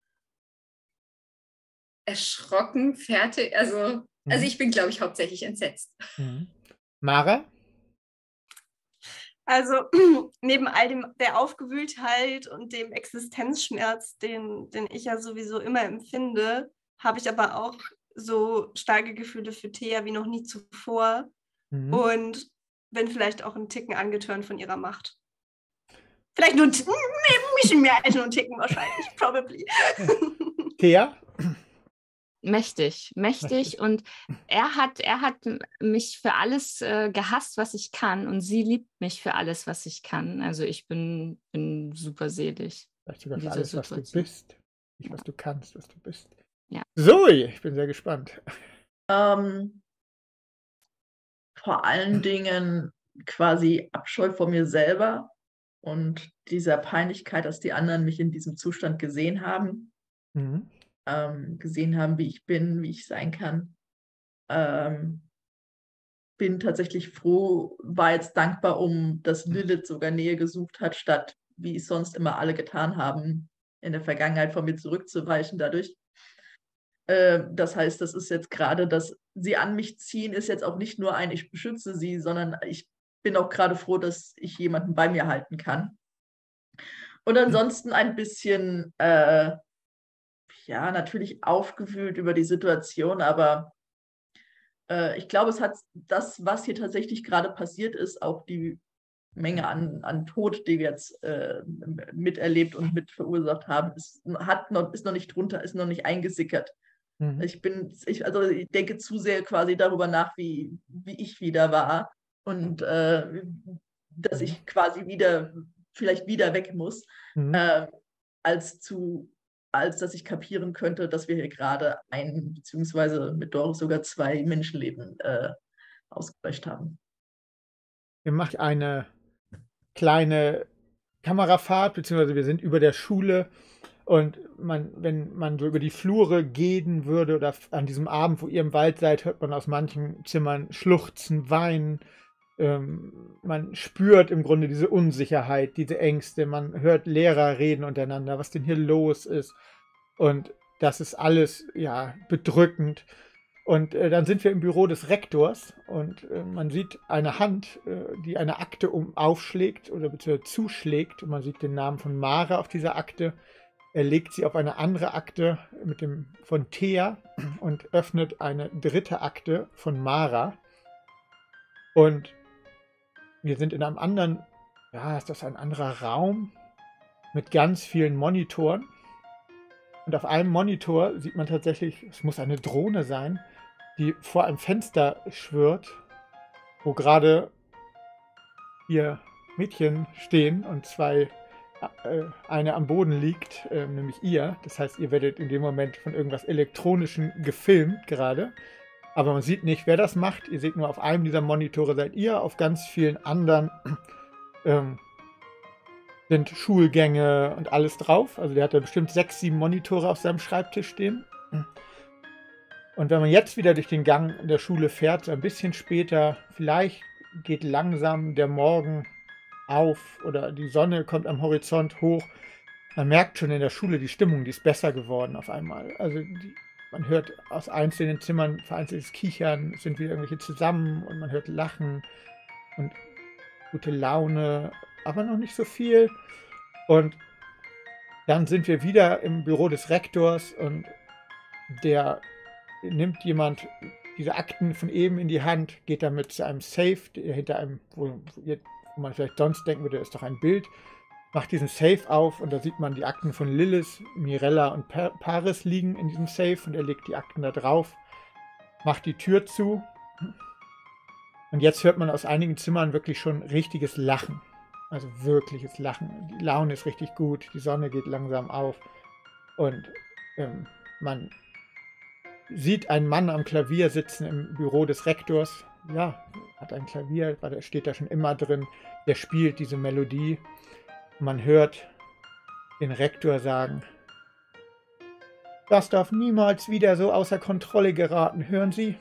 erschrocken, fertig. Also, also Mhm. ich bin, glaube ich, hauptsächlich entsetzt. Mhm. Mara? Also neben all dem der Aufgewühltheit und dem Existenzschmerz, den, den ich ja sowieso immer empfinde, habe ich aber auch so starke Gefühle für Thea wie noch nie zuvor Mhm. und bin vielleicht auch einen Ticken angetörnt von ihrer Macht. Vielleicht nur ein T- ein bisschen mehr als nur ein Ticken wahrscheinlich, probably. Thea? Mächtig, mächtig. Mächtig. Und er hat, er hat mich für alles äh, gehasst, was ich kann. Und sie liebt mich für alles, was ich kann. Also ich bin, bin super selig. Vielleicht sogar In für dieser alles, was du Situation. bist. Nicht, was du kannst, was du bist. Ja. Zoe, ich bin sehr gespannt. Ähm, vor allen Dingen quasi Abscheu vor mir selber und dieser Peinlichkeit, dass die anderen mich in diesem Zustand gesehen haben, Mhm. ähm, gesehen haben, wie ich bin, wie ich sein kann. Ähm, bin tatsächlich froh, war jetzt dankbar, um dass Lilith sogar Nähe gesucht hat, statt wie es sonst immer alle getan haben, in der Vergangenheit von mir zurückzuweichen dadurch. Äh, das heißt, das ist jetzt gerade, dass sie an mich ziehen, ist jetzt auch nicht nur ein, ich beschütze sie, sondern ich bin auch gerade froh, dass ich jemanden bei mir halten kann. Und ansonsten ein bisschen, äh, ja, natürlich aufgewühlt über die Situation, aber äh, ich glaube, es hat das, was hier tatsächlich gerade passiert ist, auch die Menge an, an Tod, die wir jetzt äh, miterlebt und mit verursacht haben, ist, hat noch, ist noch nicht drunter, ist noch nicht eingesickert. Mhm. Ich bin, ich, also ich denke zu sehr quasi darüber nach, wie, wie ich wieder war und äh, dass ich quasi wieder, vielleicht wieder weg muss, Mhm. äh, als zu, als dass ich kapieren könnte, dass wir hier gerade ein, beziehungsweise mit Doris sogar zwei Menschenleben äh, ausgelöscht haben. Wir machen eine kleine Kamerafahrt, beziehungsweise wir sind über der Schule Und man, wenn man so über die Flure gehen würde oder an diesem Abend, wo ihr im Wald seid, hört man aus manchen Zimmern schluchzen, weinen. Ähm, man spürt im Grunde diese Unsicherheit, diese Ängste. Man hört Lehrer reden untereinander, was denn hier los ist. Und das ist alles, ja, bedrückend. Und äh, dann sind wir im Büro des Rektors und äh, man sieht eine Hand, äh, die eine Akte um, aufschlägt oder beziehungsweise zuschlägt. Und man sieht den Namen von Mara auf dieser Akte. Er legt sie auf eine andere Akte mit dem von Thea und öffnet eine dritte Akte von Mara. Und wir sind in einem anderen, ja, ist das ein anderer Raum mit ganz vielen Monitoren. Und auf einem Monitor sieht man tatsächlich, es muss eine Drohne sein, die vor einem Fenster schwirrt, wo gerade vier Mädchen stehen und zwei, äh, eine am Boden liegt, äh, nämlich ihr. Das heißt, ihr werdet in dem Moment von irgendwas Elektronischem gefilmt gerade. Aber man sieht nicht, wer das macht. Ihr seht nur, auf einem dieser Monitore seid ihr, auf ganz vielen anderen ähm, sind Schulgänge und alles drauf. Also der hat da bestimmt sechs, sieben Monitore auf seinem Schreibtisch stehen. Und wenn man jetzt wieder durch den Gang der Schule fährt, so ein bisschen später, vielleicht geht langsam der Morgen auf oder die Sonne kommt am Horizont hoch. Man merkt schon in der Schule, die Stimmung, die ist besser geworden auf einmal. Also die, man hört aus einzelnen Zimmern vereinzeltes Kichern, es sind wieder irgendwelche zusammen und man hört Lachen und gute Laune, aber noch nicht so viel. Und dann sind wir wieder im Büro des Rektors und der nimmt jemand diese Akten von eben in die Hand, geht damit zu einem Safe, der hinter einem, wo, wo man vielleicht sonst denken würde, ist doch ein Bild, macht diesen Safe auf und da sieht man die Akten von Lilith, Mirella und pa Paris liegen in diesem Safe und er legt die Akten da drauf, macht die Tür zu und jetzt hört man aus einigen Zimmern wirklich schon richtiges Lachen, also wirkliches Lachen. Die Laune ist richtig gut, die Sonne geht langsam auf und ähm, man sieht einen Mann am Klavier sitzen im Büro des Rektors. Ja, hat ein Klavier, weil der steht da schon immer drin. Der spielt diese Melodie. Und man hört den Rektor sagen, das darf niemals wieder so außer Kontrolle geraten, hören Sie?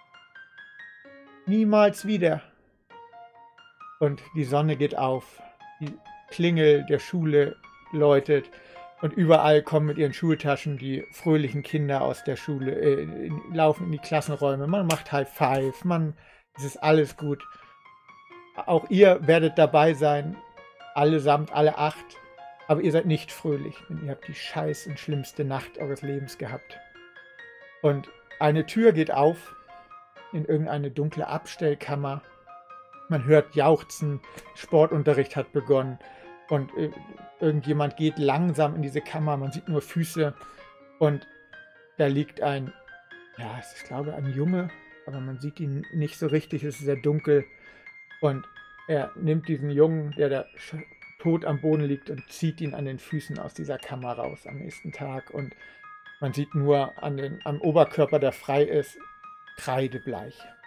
Niemals wieder. Und die Sonne geht auf. Die Klingel der Schule läutet. Und überall kommen mit ihren Schultaschen die fröhlichen Kinder aus der Schule, äh, in, laufen in die Klassenräume. Man macht High Five, man, es ist alles gut. Auch ihr werdet dabei sein, allesamt, alle acht. Aber ihr seid nicht fröhlich, denn ihr habt die scheiß und schlimmste Nacht eures Lebens gehabt. Und eine Tür geht auf in irgendeine dunkle Abstellkammer. Man hört Jauchzen, Sportunterricht hat begonnen. Und äh, irgendjemand geht langsam in diese Kammer, man sieht nur Füße und da liegt ein, ja, ich glaube ein Junge, aber man sieht ihn nicht so richtig, es ist sehr dunkel und er nimmt diesen Jungen, der da tot am Boden liegt und zieht ihn an den Füßen aus dieser Kammer raus am nächsten Tag und man sieht nur an den, am Oberkörper, der frei ist, kreidebleich.